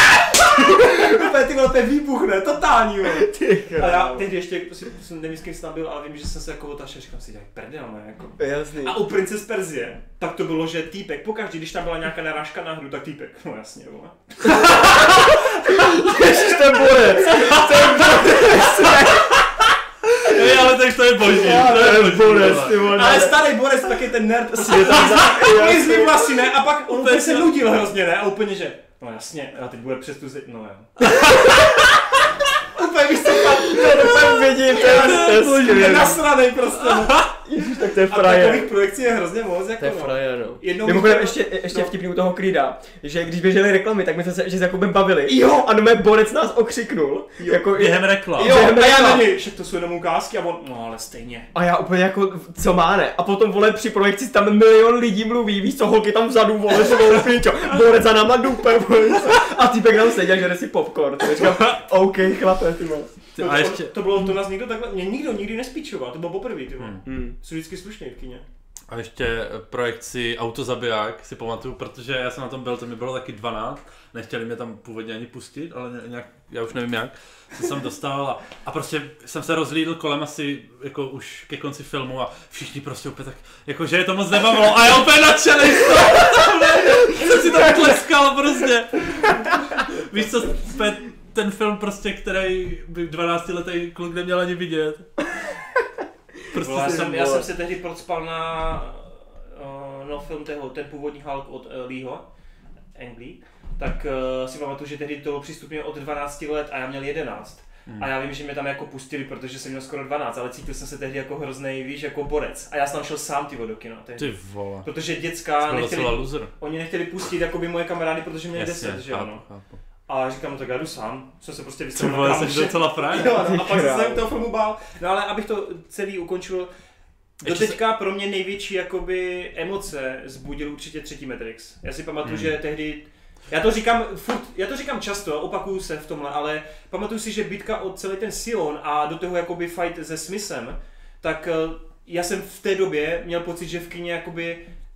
úplně ty vole, to je výbuch, ne? Totální, vole. A já tehdy ještě, nevím, s kým jsem tam byl, ale vím, že jsem se jako otáčel a říkám si, jak prdel, ne? Jako. Jasný. A u Princes Perzie, tak to bylo, že týpek, pokaždý, když tam byla nějaká narážka na hru, tak týpek, no jasně, vole. Ježiš, ten borec. Ale tak to je boží. Borec, ty vole. Ale starý borec, taky ten nerd. Plizný vlasy, ne? A pak on úplně se nudil hrozně, ne? A úplně, že no jasně, a teď bude přes tu no jo. Úplně víš co, to vidím, to je nasranej prostě. Ježiš, tak to je A frajer. takových projekcí je hrozně moc, jako to je frajer, no. Mimochodem ještě vtipný u toho Creeda, že když běžely reklamy, tak my jsme se ještě s Jakubem bavili. Jo. A no borec nás okřiknul. Jako během reklam. Jo, a já na něj, však to jsou jenom ukázky a on, no ale stejně. A já úplně jako, co má ne? A potom vole při projekci tam 1 milion lidí mluví, víš co, holky tam vzadu vole, že vole píčo, borec za náma dupe, vole. A týpek tam seděl, že jde si popcorn. Tak říkám, OK, chlape, ty vole. To nás nikdo takhle, mě nikdo nikdy nespíčoval, to bylo poprvé, ty vole. Jsou vždycky slušný v kině. A ještě projekci Autozabiják si pamatuju, protože já jsem na tom byl, to mi bylo taky 12, nechtěli mě tam původně ani pustit, ale nějak, já už nevím jak, jsem dostal a prostě jsem se rozhlídl kolem asi jako už ke konci filmu a všichni prostě úplně tak, jako že je to moc nebavilo a já úplně nadšenej z toho, jsem si to tleskal prostě. Víš co, ten film prostě, který by 12letý kluk neměl ani vidět. Prostě já jsem se tehdy procpal na film ten původní Hulk od Leeho, Ang Lee, tak si pamatuju, že tehdy to bylo přístupně od 12 let a já měl 11. A já vím, že mě tam jako pustili, protože jsem měl skoro 12, ale cítil jsem se tehdy jako hroznej, víš, jako borec. A já jsem tam šel sám do kina tehdy. Ty vole. Protože děcka oni nechtěli pustit jakoby moje kamarády, protože měli 10, že ano. A říkám, no tak já jdu sám, jsem se prostě vystavil na kámoše. Jsi docela frajer. A pak jsem se toho filmu bál. No ale abych to celý ukončil, doteďka pro mě největší jakoby emoce zbudil určitě 3. Matrix. Já si pamatuju, že tehdy, já to říkám často, opakuju se v tomhle, ale pamatuju si, že bitka o celý ten Sion a do toho jakoby fight se Smithem, tak já jsem v té době měl pocit, že v kině jakoby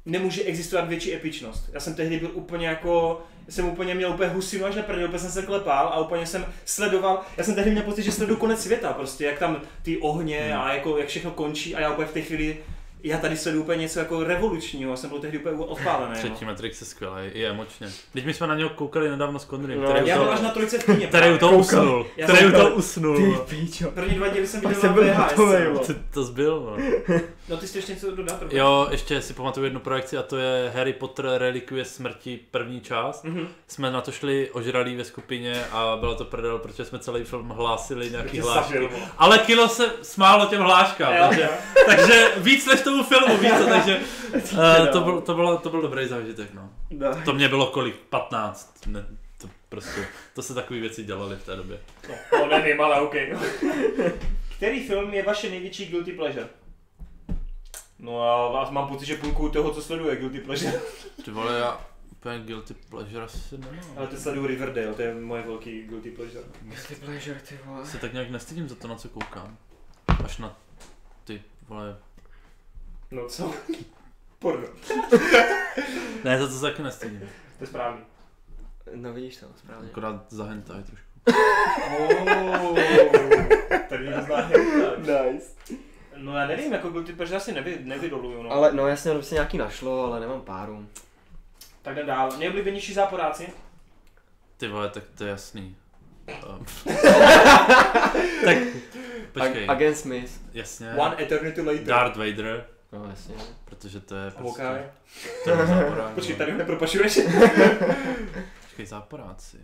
nemůže existovat větší epičnost. Já jsem tehdy byl úplně jako, jsem úplně měl úplně husinu až na prdel, úplně jsem se klepal a úplně jsem sledoval, já jsem tehdy měl pocit, že sleduju konec světa prostě, jak tam ty ohně a jako jak všechno končí a já úplně v té chvíli, já tady sleduju úplně něco jako revolučního, já jsem byl tehdy úplně odpálený. Třetí Matrix je skvělý, i emočně. Teď my jsme na něho koukali nedávno s Conrym, já byl až na 3 v kyně. Který u toho usnul. Ty píčo. První 2 díly jsem viděl na VHS. To zbyl, no. No ty jsi ještě něco dodat? Jo, ještě si pamatuju jednu projekci a to je Harry Potter Relikvie smrti první část. Jsme na to šli ožralí ve skupině a bylo to prdel, protože jsme celý film hlásili nějaký hlášky. Ale kilo se smálo těm hláškám, takže víc než tomu filmu, víc, takže to byl dobrý zážitek, no. To mě bylo kolik? 15. Ne, to se takové věci dělaly v té době. No nevím, ale OK. Který film je vaše největší guilty pleasure? No a mám pocit, že půlku toho, co sleduje guilty pleasure. Ty vole, já úplně guilty pleasure asi nemám. Ale to sleduju Riverdale, to je moje velký guilty pleasure. Guilty pleasure, ty vole. Se tak nějak nestydím za to, na co koukám. Až na ty vole... No co? Porno. Ne, za to se taky nestydím. To je správný. No vidíš to, správně. Akorát za hentai trošku. Tady někdo zná hentai. Nice. No já nevím, jako guilty pleasure asi nevydoluju, no. Ale no jasně, se nějaký našlo, ale nemám páru. Tak jdem dál. Nejoblíbenější záporáci? Ty vole, tak to je jasný. Tak, počkej. Agent Smith. Jasně. One Eternity Later. Darth Vader. No jasně. Protože to je prostě... Okay. To je záporák. Počkej, tady ho nepropašuješ? Počkej, záporáci.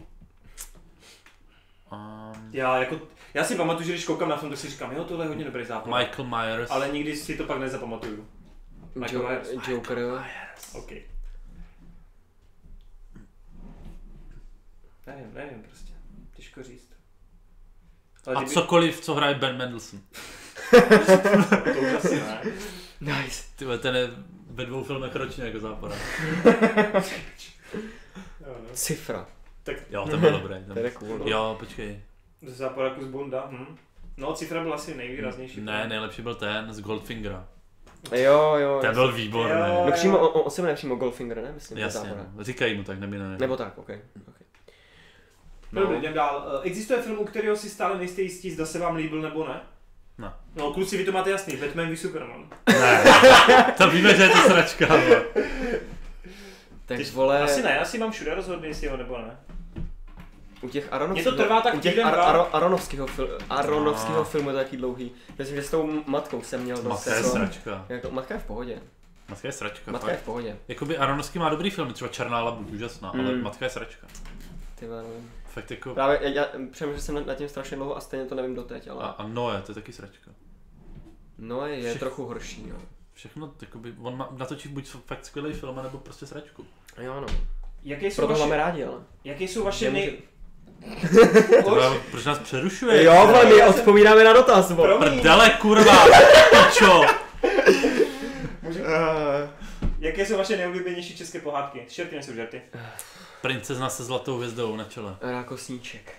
Já si pamatuju, že když koukám na film, tak si říkám, jo, tohle je hodně dobrý záporák. Michael Myers. Ale nikdy si to pak nezapamatuju. Michael Myers. Joker, jo. OK. Nevím prostě. Těžko říct. Ale a cokoliv, co hraje Ben Mendelsohn. To už asi ne. Nice. Tyhle, ten je ve 2 filmech ročně jako záporák. Cifra. Tak... Jo, to byl dobrý. To je cool, no. Jo, počkej. Z záporáku z Bonda. No, Cifra byl asi nejvýraznější. Ne, nejlepší byl ten z Goldfingera. Jo. Ten byl výborný. No přímo, on se jmenuje přímo Goldfinger, ne? Myslím, jasně, říkají mu tak, ne. Nebo tak, OK. No. Dobře, jdem dál. Existuje film, u kterého si stále nejste jistí, zda se vám líbil nebo ne? Ne. No, kluci, vy to máte jasný, Batman v Superman. Ne, to víme, že je to sračka. Tak vole... Asi ne, asi mám všude rozhodný, jestli jo nebo ne. U těch Aronovského filmu je to taky dlouhý. Myslím, že s tou matkou jsem měl dost. Matka je sračka. Matka je v pohodě. Matka je sračka. Matka je v pohodě. Jakoby Aronovský má dobrý film, třeba Černá labu, úžasná, ale Matka je sračka. Ty nevím. Fakt jako... Právě já přemýšlel jsem nad tím strašně dlouho a stejně to nevím doteď, ale... A Noé, to je taky sračka. Noé je trochu horší, jo. Všechno, jakoby, on natočí buď fakt skvělý film, nebo prostě sračku. Jo, no. Proto máme rádi, ale... Jaké jsou vaše Proč nás přerušuje? Jo, ale my odpovídáme na dotaz, bo. Prdele, kurva, pičo. Jaké jsou vaše nejoblíbenější české pohádky? Šerty nejsou žerty. Princezna se zlatou hvězdou na čele. Rákosníček.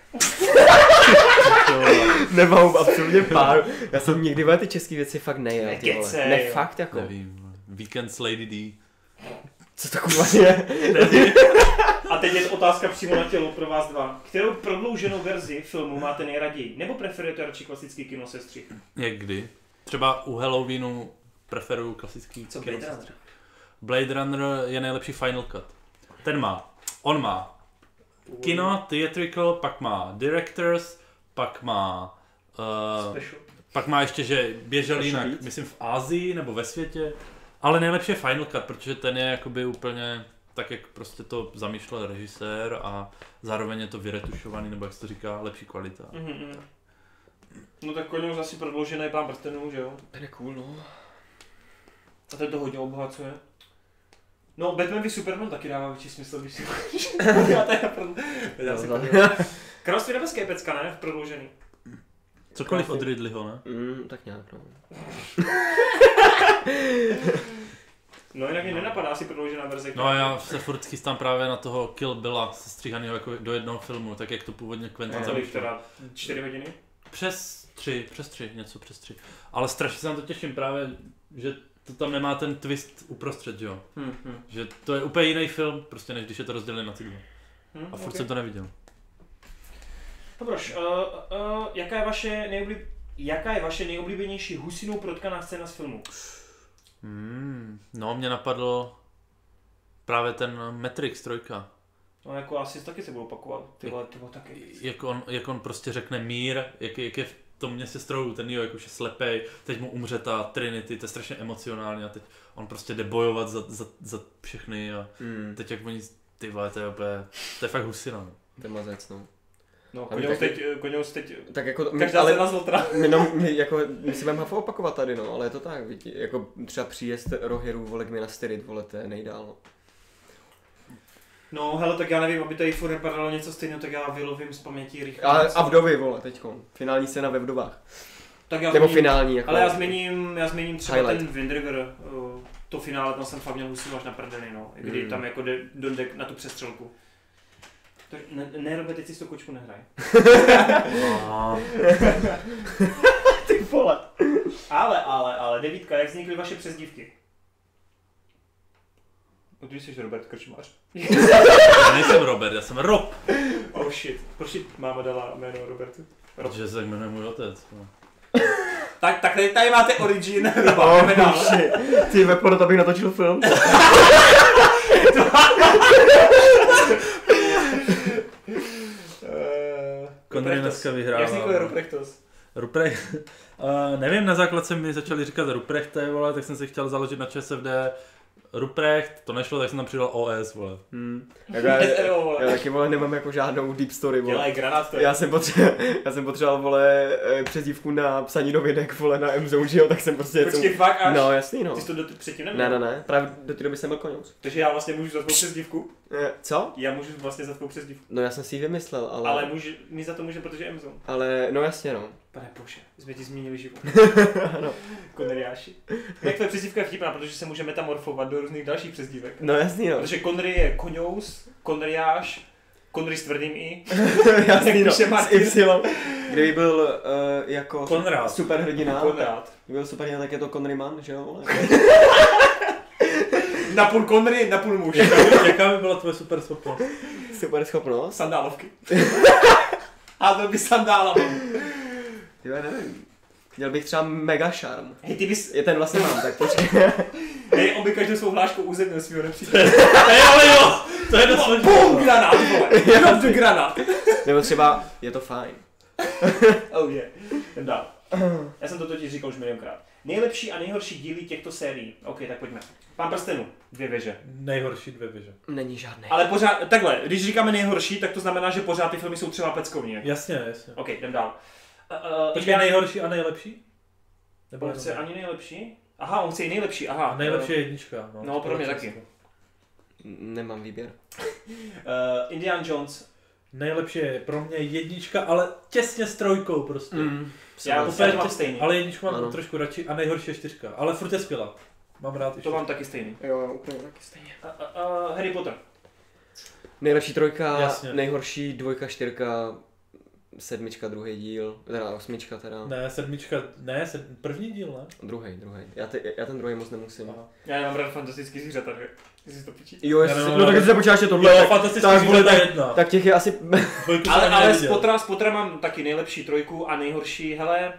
Nemám absolutně pár. Já jsem nikdy ty české věci fakt nejel, ty vole. Ne, fakt jako. Nevím, Weekend s Lady D. Co to kurva je? A teď je otázka přímo na tělo pro vás dva. Kterou prodlouženou verzi filmu máte nejraději? Nebo preferujete radši klasický kinosestřih? Jak kdy? Třeba u Halloweenu preferuju klasický kinosestřih. Blade Runner je nejlepší Final Cut. On má kino, theatrical, pak má directors, pak má pak má ještě, že běžel jinak, myslím v Asii nebo ve světě, ale nejlepší je Final Cut, protože ten je jakoby úplně tak, jak prostě to zamýšlel režisér a zároveň je to vyretušovaný, nebo jak se to říká, lepší kvalita. No tak Koněus asi prodloužený Pán prstenů, že jo? Ten je cool, no. A ten to hodně obohacuje. No, Batman v Superman taky dává větší smysl, když si Království nebeské je pecka, ne? V prodloužený. Cokoliv od Ridleyho, ne? Tak nějak, no. No jinak mě nenapadá asi prodloužená verze. No a já se furt chystám právě na toho Kill Billa sestříhanýho jako do jednoho filmu, tak jak to původně Quentin zamýšlel. Teda 4 hodiny? Přes 3. Ale strašně se na to těším právě, že to tam nemá ten twist uprostřed, jo. Že to je úplně jiný film, prostě než když je to rozdělené na ty dva. A furt jsem to neviděl. Dobroš, jaká je vaše nejoblíbenější husinou protkaná scéna z filmu? No, mě napadlo právě ten Matrix 3. No jako asi taky se budu opakovat, ty vole taky. Jak on prostě řekne mír, jak je v tom městě strojů, ten Neo jak už je slepej, teď mu umře ta Trinity, to je strašně emocionální a teď on prostě jde bojovat za všechny a teď jak oni, ty vole, to je fakt husina. To je mazec, no. No, Koněus teď, tak jako, každá scéna z Lotra. My si budeme hafo opakovat tady, no, ale je to tak, vidí, jako třeba příjezd Rohirů, vole, k Minas Tirith, vole, to je nejdál. No, hele, tak já nevím, aby tady furt nepadalo něco stejného, tak já vylovím z paměti rychle. A vdovy, vole, teďko. Finální scéna ve vdovách. Tak já nebo finální, jako. Ale já změním třeba highlight. Ten Wind River, to finále, tam jsem fakt měl husinu až na prdeny, no. Kdy tam jako jde na tu přestřelku. Ne, Robert, teď si s tou kočku nehraj. Ty vole. Ale, Devítka, jak vznikly vaše přezdívky? Když jsi Robert Krčmář. Já nejsem Robert, já jsem Rob. Oh shit, proč máma dala jméno Robertu? Protože se jmenuje můj otec. No. Tak tady máte origin. Ty vepo, to bych natočil film. Connery dneska vyhrává. Jak vznikl Ruprechtos? Ruprecht? Nevím, na základce mi začali říkat Ruprechte, vole, tak jsem si chtěl založit na ČSFD Ruprecht, to nešlo, tak jsem tam přidal OS, vole. Já taky, vole, nemám jako žádnou deep story, vole. Dělaj granát to. Já jsem potřeboval, vole, přezdívku na psaní novinek, vole, na M-Zone, že jo, tak jsem prostě... Počkej, fakt až? No, jasný, no. Ty jsi to předtím neměl? Ne, právě do té doby jsem byl Koněus. Takže já vlastně můžu za tvou přezdívku? Co? Já můžu vlastně za tvou přezdívku. No, já jsem si ji vymyslel, ale... Ale my za to můžeme, protože M-Zone. Ale, no jasně, no. Pane bože, jsme ti změnili život. Ano. Conneryáši. Jak tvoje přezdívka je vtipná, protože se může metamorfovat do různých dalších přezdívek. No jasný, no. Protože Connery je Koňous, Conneryáš, Connery s tvrdým I. Jasný, no, s Y. Kdyby byl jako Konrad. Superhrdina. Konrad. Kdyby byl superhrdina, tak je to Conneryman, že jo? Napůl Connery, napůl muž. Jaká by byla tvoje super schopnost? Super schopnost? Sandálovky. A to by sandálama. Jo, nevím. Měl bych třeba mega šarm. Hej, ty bys... Je ten vlastně mám, tak počkej. Hej, on by každou svou hláškou uzemnil svýho nepřítele. Hej, ale jo! To je dost hodně. Bum, granát, vole. Jenom tu granát. Nebo třeba, je to fajn. Oh yeah. Jdem dál. Já jsem to totiž říkal už milionkrát. Nejlepší a nejhorší díly těchto sérií. OK, tak pojďme. Pán prstenů, 2 věže. Nejhorší 2 věže. Není žádný. Ale pořád, takhle, když říkáme nejhorší, tak to znamená, že pořád ty filmy jsou třeba peckovní. Jasně. OK, jdem dál. Počkej, nejhorší a nejlepší? Nebo on chce ani nejlepší? Aha, on chce i nejlepší, aha. A nejlepší je jednička. No pro mě taky. Nemám výběr. Indiana Jones. Nejlepší je pro mě jednička, ale těsně s 3 prostě. Já úplně mám stejný. Ale jedničku mám trošku radši a nejhorší je 4. Ale furt je skvělá. Mám rád i 4. To mám taky stejný. Jo, úplně taky stejně. Harry Potter. Nejlepší 3, jasně. Nejhorší 2, 4, 7, druhý díl, teda 8 teda. Ne, 7, ne, první díl, ne? Druhý. Já ten druhý moc nemusím. Aha. Já nemám rád fantastický zvířata, že? Jsi to pičí? Jo, no tak když se počítáš, je tohle. Jo, fantastický zvířata jedna. Tak těch je asi... ale z Pottera mám taky nejlepší 3 a nejhorší, hele...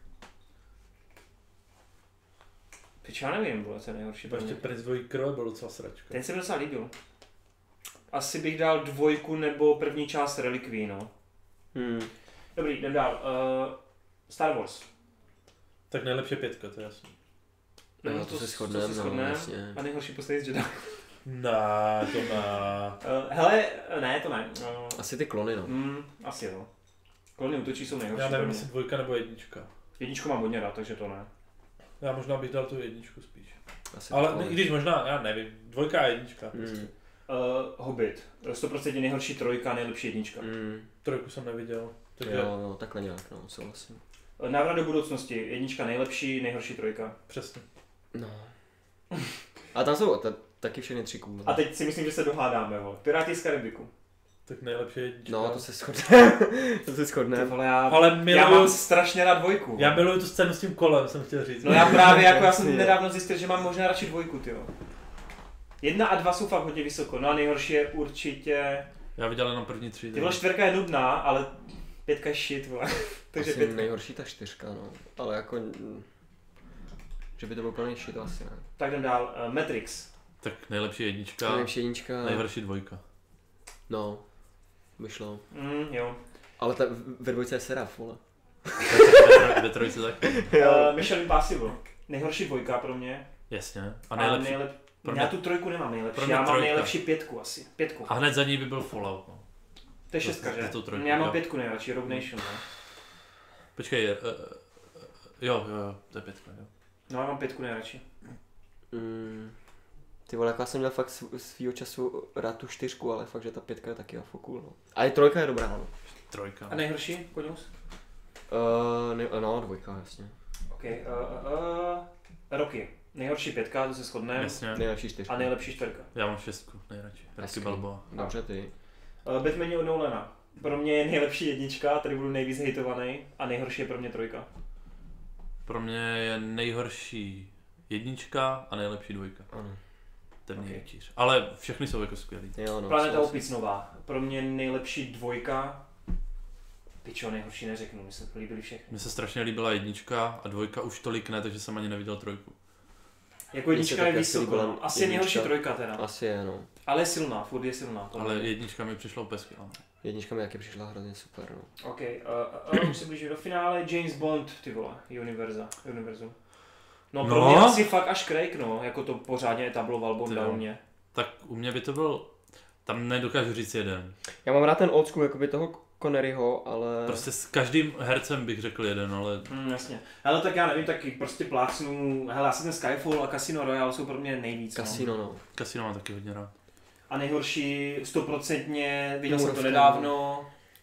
Pič, já nevím, co je nejhorší. Ještě Prince dvojí krve byl docela sračka. Ten se mi docela líbil. Asi bych dal 2 nebo první část Relikví, no. Dobrý, jdem dál. Star Wars. Tak nejlepší 5, to je jasný. No, to se shodneme, no, jasně. A nejhorší poslední z Jedi. Ne, to ne. Hele, ne, to ne. Asi ty klony, no. Asi jo. Klony útočí jsou nejhorší. Já nevím, jestli 2 nebo 1. Jedničku mám hodně rád, takže to ne. Já možná bych dal tu 1 spíš. Asi ale i když možná, já nevím, 2 a 1. Hobbit. 100% nejhorší 3, nejlepší 1. 3 jsem neviděl. Takže... Jo, takhle nějak, no, souhlasím. Návrat do budoucnosti. 1 nejlepší, nejhorší 3. Přesně. No. A tam jsou taky všechny 3 cool. A teď si myslím, že se dohádáme, Piráti z Karibiku. Tak nejlepší jednička. No, to se shodne. Já mám strašně rád dvojku. Já miluju tu scénu s tím kolem, jsem chtěl říct. No já právě, jako já jsem nedávno zjistil, že mám možná radši dvojku, tyjo. 1 a 2 jsou fakt hodně vysoko, no a nejhorší je určitě... Já viděl jenom první 3. Ty vole, 4 je nudná, ale 5 je shit, vole. Takže asi 5. nejhorší ta 4, no. Ale jako... Že by to byl plný shit, asi ne. Tak jdem dál, Matrix. Tak nejlepší jednička. Nejlepší jednička. Nejhorší 2. No. Vyšlo. Jo. Ale ta ve 2 je Seraf, vole. Ve 3 tak. Mission Impossible. Nejhorší 2 pro mě. Jasně. A nejlepší. Já tu 3 nemám nejlepší, já mám nejlepší 5 asi. 5. A hned za ní by byl Fallout, no. To je 6, že? Já mám 5 nejradši, Rogue Nation, no. Počkej, jo, to je 5, jo. No, já mám 5 nejradši. Ty vole, jako já jsem měl fakt svýho času rád tu 4, ale fakt, že ta 5 je taky cool, no. A i 3 je dobrá, no. 3. A nejhorší, Konius? No, 2, jasně. Ok, Rocky. Nejhorší 5, to se shodneme. Jasně. Nejlepší 4. A nejlepší 4. Já mám 6 nejradši. Rocky Balboa. Dobře, ty. Batman od Nolana. Pro mě je nejlepší 1, tady budu nejvíc hejtovaný, a nejhorší je pro mě 3. Pro mě je nejhorší 1 a nejlepší 2. Ano. Temný rytíř. Ale všechny jsou jako skvělý. Jo, no, Planeta opic nová. Pro mě nejlepší 2. Pičo, nejhorší neřeknu, mi se líbily všechny. Mně se strašně líbila 1 a 2 už tolik ne, takže jsem ani neviděl 3. Jako 1 je vysoko, asi je nejhorší 3 teda. Asi je, no. Ale je silná, furt je silná. Ale 1 mi přišla úplně skvělá. 1 mi taky přišla hrozně super, no. Ok, už se blížíme do finále, James Bond, ty vole, Univerzum. No pro mě asi fakt až Craig, no, jako to pořádně etabloval Bonda u mě. Tak u mě by to byl, tam nedokážu říct jeden. Já mám rád ten old school, jakoby toho Conneryho, ale... Prostě s každým hercem bych řekl jeden, ale... Jasně. Ale tak já nevím, taky prostě plácnu, hele, asi ten Skyfall a Casino Royale jsou pro mě nejvíc. Casino, no. Casino mám taky hodně rád. A nejhorší 100%, viděl jsem to nedávno.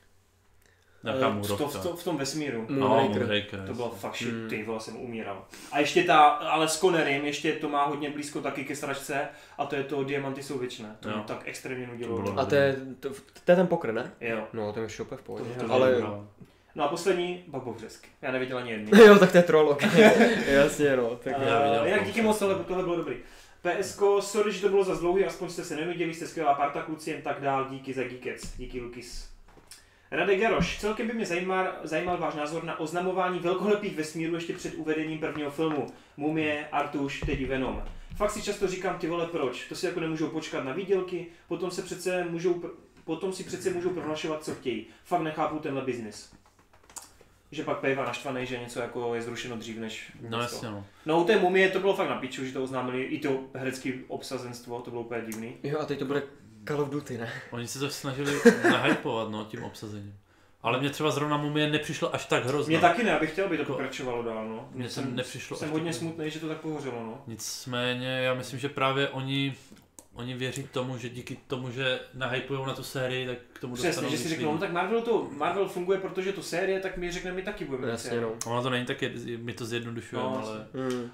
V tom vesmíru. Moonraker. To bylo fakt shit, ty vole, jsem umíral. A ještě ale s Connerym, ještě to má hodně blízko taky ke sračce, a to je to Diamanty jsou věčné. To mě tak extrémně nudilo. A to je ten poker, ne? Jo. No, to je šope v pohodě. Ale... No a poslední, Babovřesk. Já neviděl ani jedný. Jo, tak to je troll, jasně, no. Tak jinak díky moc, tohle bylo dobrý. PSko, sorry, že to bylo za dlouhý, aspoň jste se nenudili, jste skvělá parta, kluci, jen tak dál, díky za Geekec, díky Lukis. Radek Jaroš, celkem by mě zajímal váš názor na oznamování velkolepých vesmírů ještě před uvedením prvního filmu. Mumie, Artuš, teď Venom. Fakt si často říkám, ty vole, proč? To si jako nemůžou počkat na výdělky, potom si přece můžou prohlašovat, co chtějí. Fakt nechápu tenhle biznis. Že pak pejva naštvaný, že něco jako je zrušeno dřív než... No jasně, no. No u té Mumie to bylo fakt na piču, že to oznámili, i to herecké obsazenstvo, to bylo úplně divný. Jo, a teď to bude Call of Duty, ne? Oni se to snažili nahypovat, no, tím obsazením. Ale mě třeba zrovna Mumie nepřišlo až tak hrozně. Mně taky ne, abych chtěl, aby to pokračovalo dál, no. Mně jsem nepřišlo jsem hodně smutný, že to tak pohořelo, no. Nicméně, já myslím, že právě oni věří tomu, že díky tomu, že nahypujou na tu sérii, tak k tomu dostanou. Přesně, že si řeknou, no tak Marvel funguje, protože to série, tak my řekneme, my taky budeme. Jasně, no. Ono to není tak, my to zjednodušujeme, no, ale...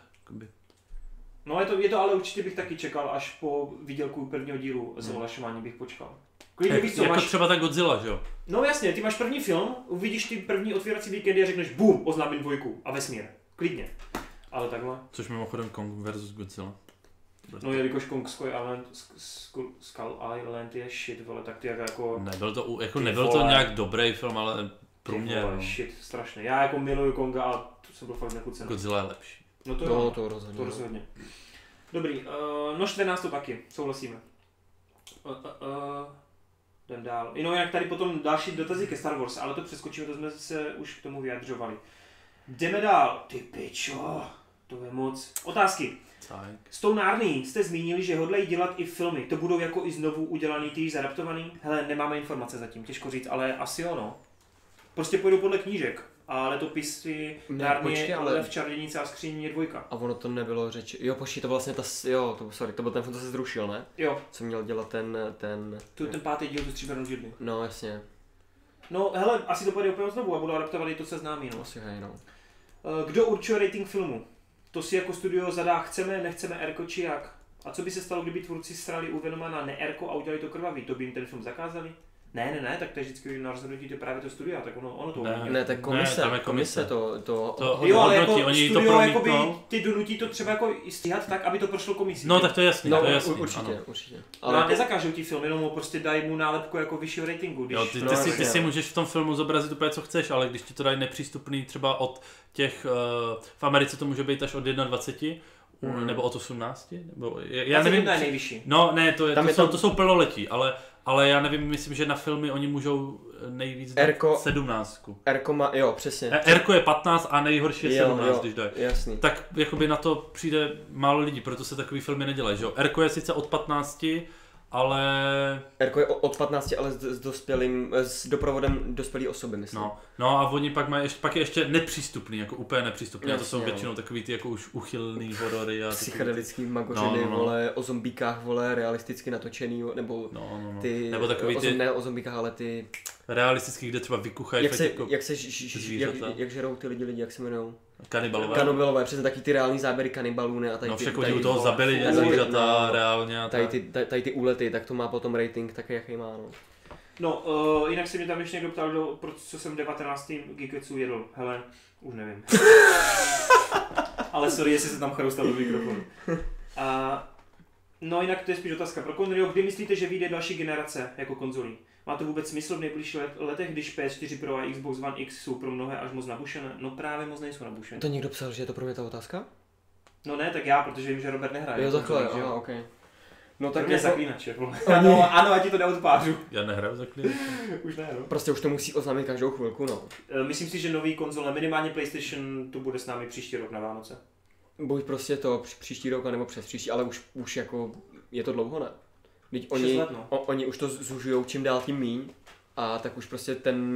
No je to, ale určitě bych taky čekal, až po výdělku prvního dílu z ohlašování bych počkal. Jako třeba ta Godzilla, že jo? No jasně, ty máš první film, uvidíš ty první otvírací víkendy a řekneš BUM, oznámím 2 a vesmír. Klidně. Ale takhle. Což mimochodem Kong versus Godzilla. No jelikož Kong Skull Island je shit, vole, tak ty jako... Nebyl to nějak dobrý film, ale průměr. No. Shit, strašně. Já jako miluju Konga a to jsem byl fakt nechucený. Godzilla je lepší. No to rozhodně. Dobrý, no 14 to taky, souhlasíme. Jdem dál. Jinak tady potom další dotazy ke Star Wars, ale to přeskočíme, to jsme se už k tomu vyjadřovali. Jdeme dál. Ty pičo, to je moc. Otázky. Tak. S tou Narnií jste zmínili, že hodlají dělat i filmy. To budou jako i znovu udělaný, týž zadaptovaný? Hele, nemáme informace zatím, těžko říct, ale asi ono. Prostě půjdu podle knížek. A letopisy Narnie, Lev, Čarodějnice a skříň je 2. A ono to nebylo řeč. Jo, počkej, to vlastně to byl ten film, co se zrušil, ne? Jo. Co měl dělat ten 5. díl, tu Stříbrnou židli. No, jasně. No, hele, asi to půjde úplně znovu a budou adaptovat i to, co známý, no. Asi hej, no. Kdo určuje rating filmu? To si jako studio zadá, chceme, nechceme Erko či jak? A co by se stalo, kdyby tvůrci srali u Venoma na ne-Erko a udělali to krvavý? To by jim ten film zakázali? Ne, tak to je vždycky na rozhodnutí to právě to studia, tak ono to Ne, tak komise to jo, ale jako oni studio to jakoby ty donutí to třeba jako stíhat tak, aby to prošlo komisí. No tak to je jasný, no, to je jasný. Určitě. Ale nezakážou ti film, jenom mu prostě dají mu nálepku jako vyššího ratingu. Jo, ty si můžeš v tom filmu zobrazit úplně co chceš, ale když ti to dají nepřístupný třeba od těch, v Americe to může být až od 21, nebo od 18, nebo já nevím. To je nejvyšší. No ne, to jsou plnoletí, ale já nevím, myslím, že na filmy oni můžou nejvíc dát 17. Erko má, jo, přesně. Erko je 15 a nejhorší je 17, když dají. Jasný. Tak jakoby na to přijde málo lidí, proto se takový filmy nedělají, že jo. Erko je sice od 15, ale... Erko je od 15, ale s doprovodem dospělý osoby, myslím. No a oni pak mají pak je ještě nepřístupný, jako úplně nepřístupný. A to jsou většinou takový ty jako už uchylný horory. A psychedelický magořiny, vole, o zombíkách, vole, realisticky natočený, nebo ty... Nebo takový ty... Ne o zombíkách, ale ty... Realistický, kde třeba vykuchají jak žerou ty lidi, jak se jmenujou? Kanibalové, přesně taky ty reální záběry kanibalů, ne? A tady však oni u toho zabili zvířata reálně. Tady ty úlety, tak to má potom rating taky, jaký má, no. No, jinak se mě tam ještě někdo ptal, co jsem v 19. Geeketsu jedl. Hele, už nevím. Ale sorry, jestli se tam chroustal do mikrofonu. No jinak to je spíš otázka pro Conryho. Kdy myslíte, že vyjde další generace jako konzolí? Má to vůbec smysl v nejbližších letech, když PS4 Pro a Xbox One X jsou pro mnohé až moc nabušené? No právě moc nejsou nabušené. To někdo psal, že je to pro mě ta otázka? No ne, tak já, protože vím, že Robert nehraje. Jo, takhle, jo, ok. No tak je zaklínače, ano, a ti to neodpářu. Já nehraju zaklínače. Už ne, no. Prostě už to musí oznámit každou chvilku, no. Myslím si, že nový konzole, minimálně PlayStation, tu bude s námi příští rok na Vánoce. Buď prostě to příští rok, nebo přes příští, ale už jako je to dlouho, ne? Teď oni už to zužujou čím dál tím míň a tak už prostě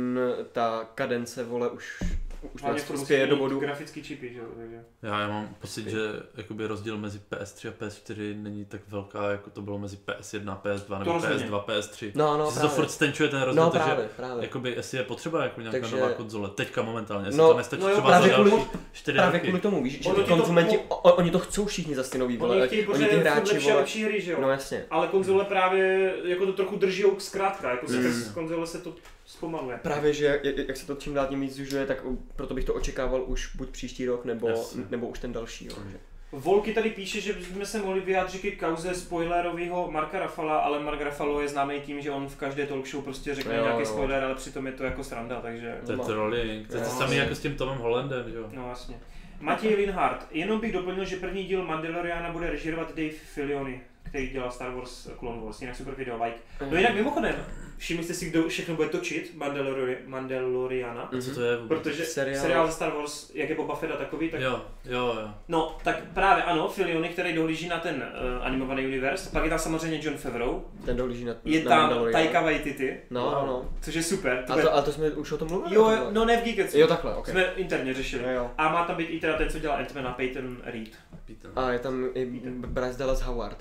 ta kadence, vole, už nás spěje do bodu. Grafický čipy, že jo, takže... Já mám pocit, že jakoby rozdíl mezi PS3 a PS4 není tak velká, jako to bylo mezi PS1, PS2 nebo PS2, PS3. No, to furt stenčuje ten rozdíl, takže právě. Jakoby, jestli je potřeba jako nějaká nová konzole, teďka momentálně, jestli to nestačí třeba za další 4 roky. Právě kvůli tomu, víš, že konzumenti, oni to chcou všichni za ty nový, vole. Oni ty hráči, vole. Lepší hry, že jo. No jasně. Ale konzole právě jako to trochu držijou zkrátka, jako konzole se to zpomaluje. Právě, že jak se to čím dál tím víc zužuje, tak proto bych to očekával už buď příští rok, nebo už ten další. Jo, že? Volky tady píše, že jsme se mohli vyjádřit k kauze spoilerového Marka Ruffala, ale Mark Ruffalo je známý tím, že on v každé talk show prostě řekne nějaký spoiler, ale přitom je to jako sranda, takže... To je trolling, to je to samé jako s tím Tomem Hollandem, jo. No jasně. Matěj Linhardt, jenom bych doplnil, že první díl Mandaloriana bude režírovat Dave Filoni, který dělal Star Wars Clone Wars, jinak super video, like. No jinak mimochodem, všimli jste si, kdo všechno bude točit Mandaloriana? A co to je? Protože seriál Star Wars, jak je Boba Fetta takový, tak... Jo. No, tak právě ano, Filoni, který dohlíží na ten animovaný univerz, pak je tam samozřejmě Jon Favreau. Ten dohlíží na je tam Taika Waititi. No. Což je super. A to jsme už o tom mluvili? Jo, no ne v Geeketsu. Jo, takhle, okay. Jsme interně řešili. Jo. A má tam být i teda ten, co dělá Ant-Mana, Peyton Reed. A je tam i Bryce Dallas Howard.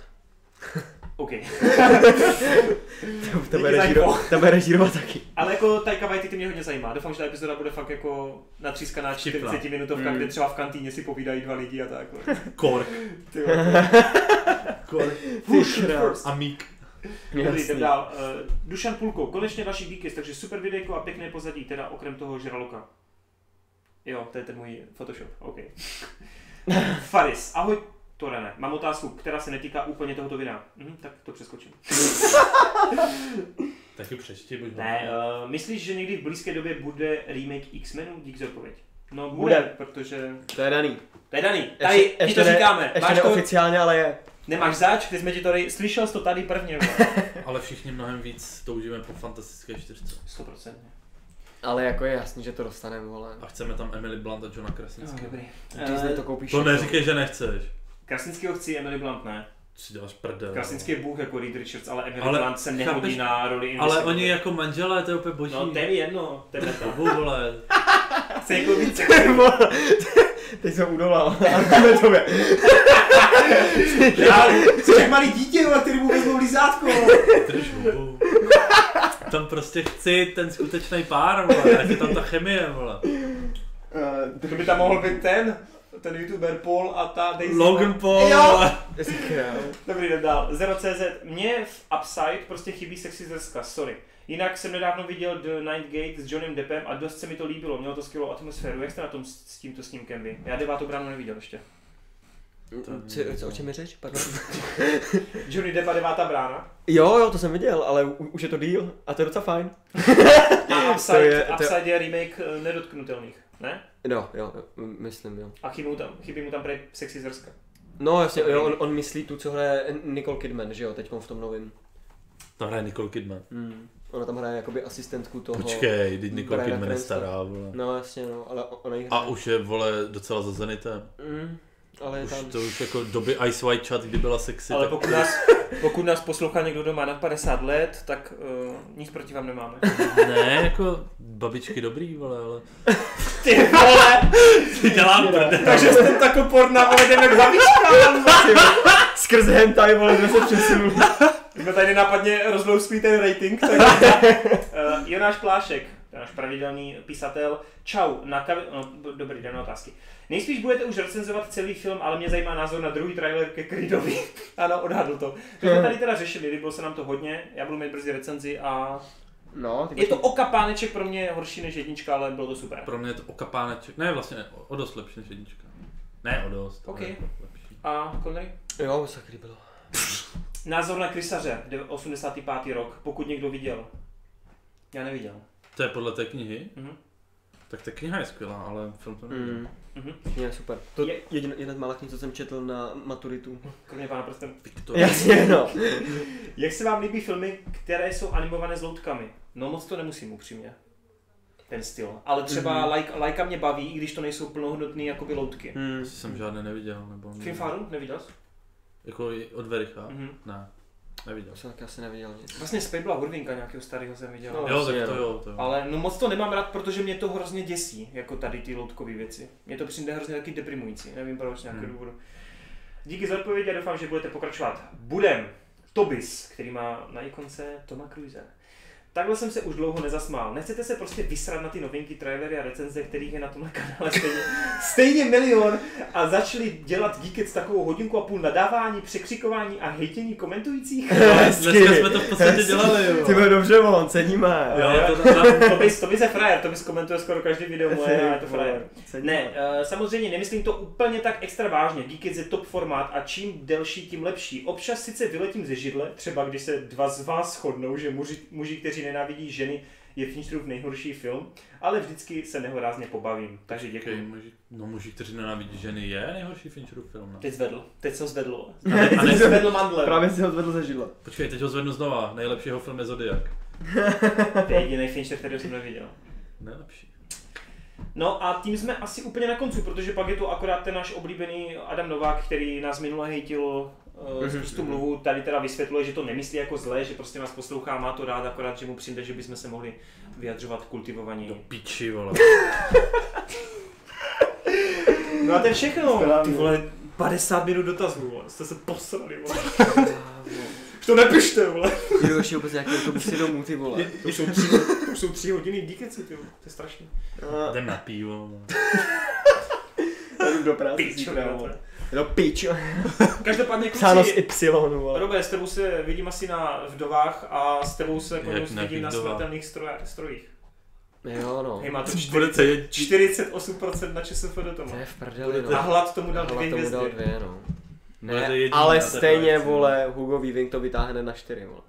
OK. To bude režírovat taky. Ale jako Taika Waititi mě hodně zajímá. Doufám, že ta epizoda bude fakt jako natřískaná 40 minutovka, kde třeba v kantýně si povídají dva lidi a tak. Kork. Kork. A Mík. Jdem dál. Dušan Pulko, konečně další Geekest, takže super videjko a pěkné pozadí, teda okrem toho žraloka. Jo, to je ten můj Photoshop, OK. Faris, ahoj Torene, mám otázku, která se netýká úplně tohoto videa. Tak to přeskočím. Taky přečti, buď ne, myslíš, že někdy v blízké době bude remake X-Menů? Dík za odpověď. No bude, protože... To je daný. Tady, ti to říkáme. Ještě neoficiálně, ale je. Nemáš zač, ty jsme ti tady, slyšel jsi to tady prvně. Ale všichni mnohem víc toužíme po Fantastické 4. 100%. Ale jako je jasný, že to dostaneme, vole. A chceme tam Emily Blunt a Johna Krasnického. Dobrý. Disney to koupíš. To neříkej, že nechceš. Krasnického chci, Emily Blunt ne. Si děláš prdel. Krasnický je bůh jako Reed Richards, ale Emily Blunt se nehodí na roli Invisible. Ale oni jako manželé, to je úplně boží. No to je jedno, to je meta. Vole. Chce jako víc. Teď jsem udolal. Argumentově. Jsi jak malý dítě, který mu vezmou lízátko. Tam prostě chci ten skutečný pár, vole. Ať je tam ta chemie, vole. To by tam mohl být ten youtuber Paul a ta Daisy. Logan Paul. Jo. Dobrý, jdem dál. 0CZ. Mně v Upside prostě chybí sexy zrska, sorry. Jinak jsem nedávno viděl The Ninth Gate s Johnnym Deppem a dost se mi to líbilo, mělo to skvělou atmosféru. Jak jste na tom s tímto snímkem vy? Já 9. bránu neviděl ještě. O čem je řeč? Pardon. Johnny Depp a 9. brána? Jo, to jsem viděl, ale už je to deal a to je docela fajn. A Upside je remake Nedotknutelných, ne? Jo, myslím, jo. A chybí mu tam prej sexy zrska. No jasně, jo, on myslí tu, co hraje Nicole Kidman, že jo, teďkom v tom novém. Tam hraje Nicole Kidman. Ona tam hraje jakoby asistentku toho... Počkej, teď Nicole Kidman je stará, vole. No jasně, no, ale ona jí hraje. A už je, vole, docela za zenitem. Ale tam... To už jako doby Ice White Chat, kdy byla sexy. Ale tak... pokud nás poslouchá někdo doma nad 50 let, tak nic proti vám nemáme. Ne, jako babičky dobrý, vole, ale... Ty vole! Ty dělám prdel. Takže jste tako porna, vole, jdeme k babičkám. Skrz hentai, vole, jsme se přesunuli. Jsme tady nenápadně rozlousklí ten rating. Jonáš Plášek, to je náš pravidelný písatel. Čau, dobrý den, otázky. Nejspíš budete už recenzovat celý film, ale mě zajímá názor na druhý trailer ke Creedovi. Ano, odhadl to. To jsme tady teda řešili, líbilo se nám to hodně, já budu mít brzy recenzi a... No, je to o kapáneček pro mě horší než jednička, ale bylo to super. Pro mě je to o kapáneček, ne vlastně ne, o dost lepší než jednička. Ne o dost, OK. Lepší. A Connery? Jo, se líbilo. Názor na Krysaře, 85. rok, pokud někdo viděl. Já neviděl. To je podle té knihy? Tak ta kniha je skvělá, ale film to neviděl. Je super. To je jedna z mála knih, co jsem četl na maturitu. Kromě Pána prsten. Jasně, no. Jak se vám líbí filmy, které jsou animované s loutkami? No moc to nemusím upřímně. Ten styl. Ale třeba Laika mě baví, i když to nejsou plnohodnotné jakoby loutky. Jsem žádné neviděl. Nebo Film Faru? Neviděl jsi? Jako od Vericha? Ne. Neviděl. Jsem taky asi neviděl nic. Vlastně Spejbla Hurvinka nějakého starého jsem viděl. No, jo, tak to jo. Ale no moc to nemám rád, protože mě to hrozně děsí, jako tady ty loutkové věci. Mě to přijde hrozně taky deprimující, nevím proč, nějakého důvodu. Díky za odpověď a doufám, že budete pokračovat. Budem Tobis, který má na ikonce Toma Cruise. Takhle jsem se už dlouho nezasmál. Nechcete se prostě vysrat na ty novinky, trailery a recenze, kterých je na tomhle kanále stejně milion a začali dělat Geekec takovou 1,5 hodiny nadávání, překřikování a hejtění komentujících? Dneska jsme to v podstatě dělali, jo. Ty bude dobře, on, ceníme. Tobis je frajer, Tobis komentuje skoro každý video moje a je to frajer. Ne, samozřejmě nemyslím to úplně tak extra vážně. Geekec je top formát a čím delší, tím lepší. Občas sice vyletím ze židle, třeba když se dva z vás shodnou, že muži, kteří nenávidí ženy, je Fincherův nejhorší film, ale vždycky se nehorázně pobavím, takže děkuji. Muži, kteří nenávidí ženy, je nejhorší Fincherův film, ne? Teď jsem zvedl. A teď jsem zvedl mandle. Právě si ho zvedl ze židle. Počkej, teď ho zvednu znova, nejlepšího film je Zodiac. To je jediný Fincher, který jsem neviděl. Nejlepší. No a tím jsme asi úplně na konci, protože pak je tu akorát ten náš oblíbený Adam Novák, který nás minule hejtil z tu mluvu, tady teda vysvětluje, že to nemyslí jako zlé, že prostě nás poslouchá, má to rád, akorát, že mu přijde, že bychom se mohli vyjadřovat kultivovaní. Do piči, vole. No a to je všechno, ty vole, 50 minut dotazů, vole, jste se posrali, vole. Už to nepište, vole. Jdu ještě vůbec nějaký autobusy domů, ty vole. To jsou 3 hodiny díkeci, ty vole, to je strašný. Jdem na pivo, vole. Jdu do práce, no pič. Každopádně Psáno s Y, vole. Robe, s tebou se vidím asi na Vdovách a s tebou se vidím na smrtelných strojích. Jo, no. Hej, má to 48% na ČSFD tomu. To je v prdeli, no. A Hlad tomu dal 2 hvězdy. No. Ne, ale stejně, vole, Hugo Weaving to vytáhne na 4, vole.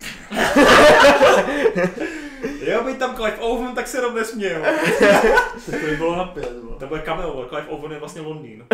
Jo, být tam Clive Owen, tak se rovně směl. To by bylo na 5, vole. To bude cameo, Clive Owen je vlastně Londýn.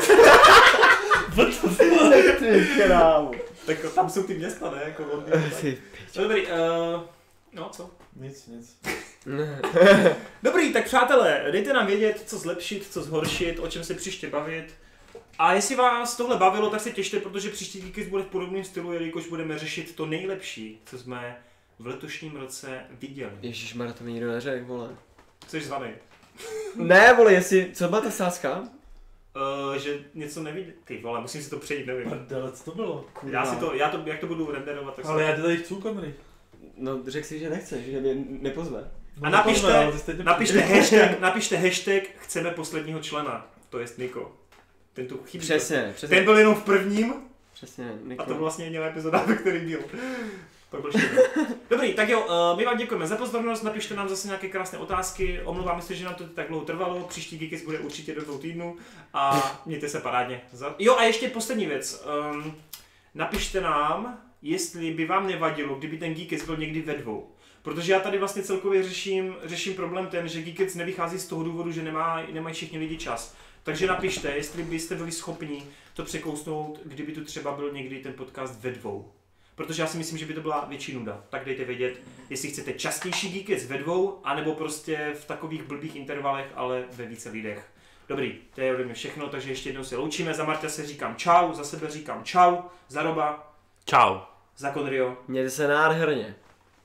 Ty krávo. Tak tam jsou ty města, ne, jako Londýn. Dobrý, no co? Nic. Dobrý, tak přátelé, dejte nám vědět, co zlepšit, co zhoršit, o čem se příště bavit. A jestli vás tohle bavilo, tak se těšte, protože příští Geekec bude v podobném stylu, jelikož budeme řešit to nejlepší, co jsme v letošním roce viděli. Ježišmarja, to mi nikdo neřekl, vole. Jsi zvaný. Ne, vole, jestli, co byla ta sázka? Že něco nevidí. Ty vole, musím si to přejít, nevím. Prdele, co to bylo? Jak to budu renderovat, tak ale já tady chci kamery. No, řekl si, že nechceš, že mě nepozve. A napište hashtag chceme posledního člena, to jest Niko. Ten tu chybí. Přesně. Ten byl jenom v prvním. Přesně, Niko. A to byl vlastně jediná epizoda, ve který byl. Dobrý, tak jo, my vám děkujeme za pozornost, napište nám zase nějaké krásné otázky, omlouváme se, že nám to tak dlouho trvalo, příští Geekys bude určitě do 2 týdnů a mějte se parádně. Jo a ještě poslední věc, napište nám, jestli by vám nevadilo, kdyby ten Geekys byl někdy ve 2. Protože já tady vlastně celkově řeším problém ten, že Geekys nevychází z toho důvodu, že nemají všichni lidi čas. Takže napište, jestli byste byli schopni to překousnout, kdyby tu třeba byl někdy ten podcast ve 2. Protože já si myslím, že by to byla větší nuda. Tak dejte vědět, jestli chcete častější Geekys ve 2, anebo prostě v takových blbých intervalech, ale ve více lidech. Dobrý, to je ode mě všechno, takže ještě jednou se loučíme. Za Marta se říkám čau, za sebe říkám čau, za Roba. Čau. Za Conrio. Mějte se nádherně.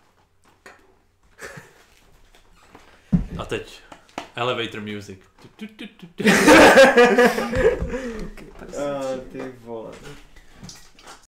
A teď elevator music. Ty vole.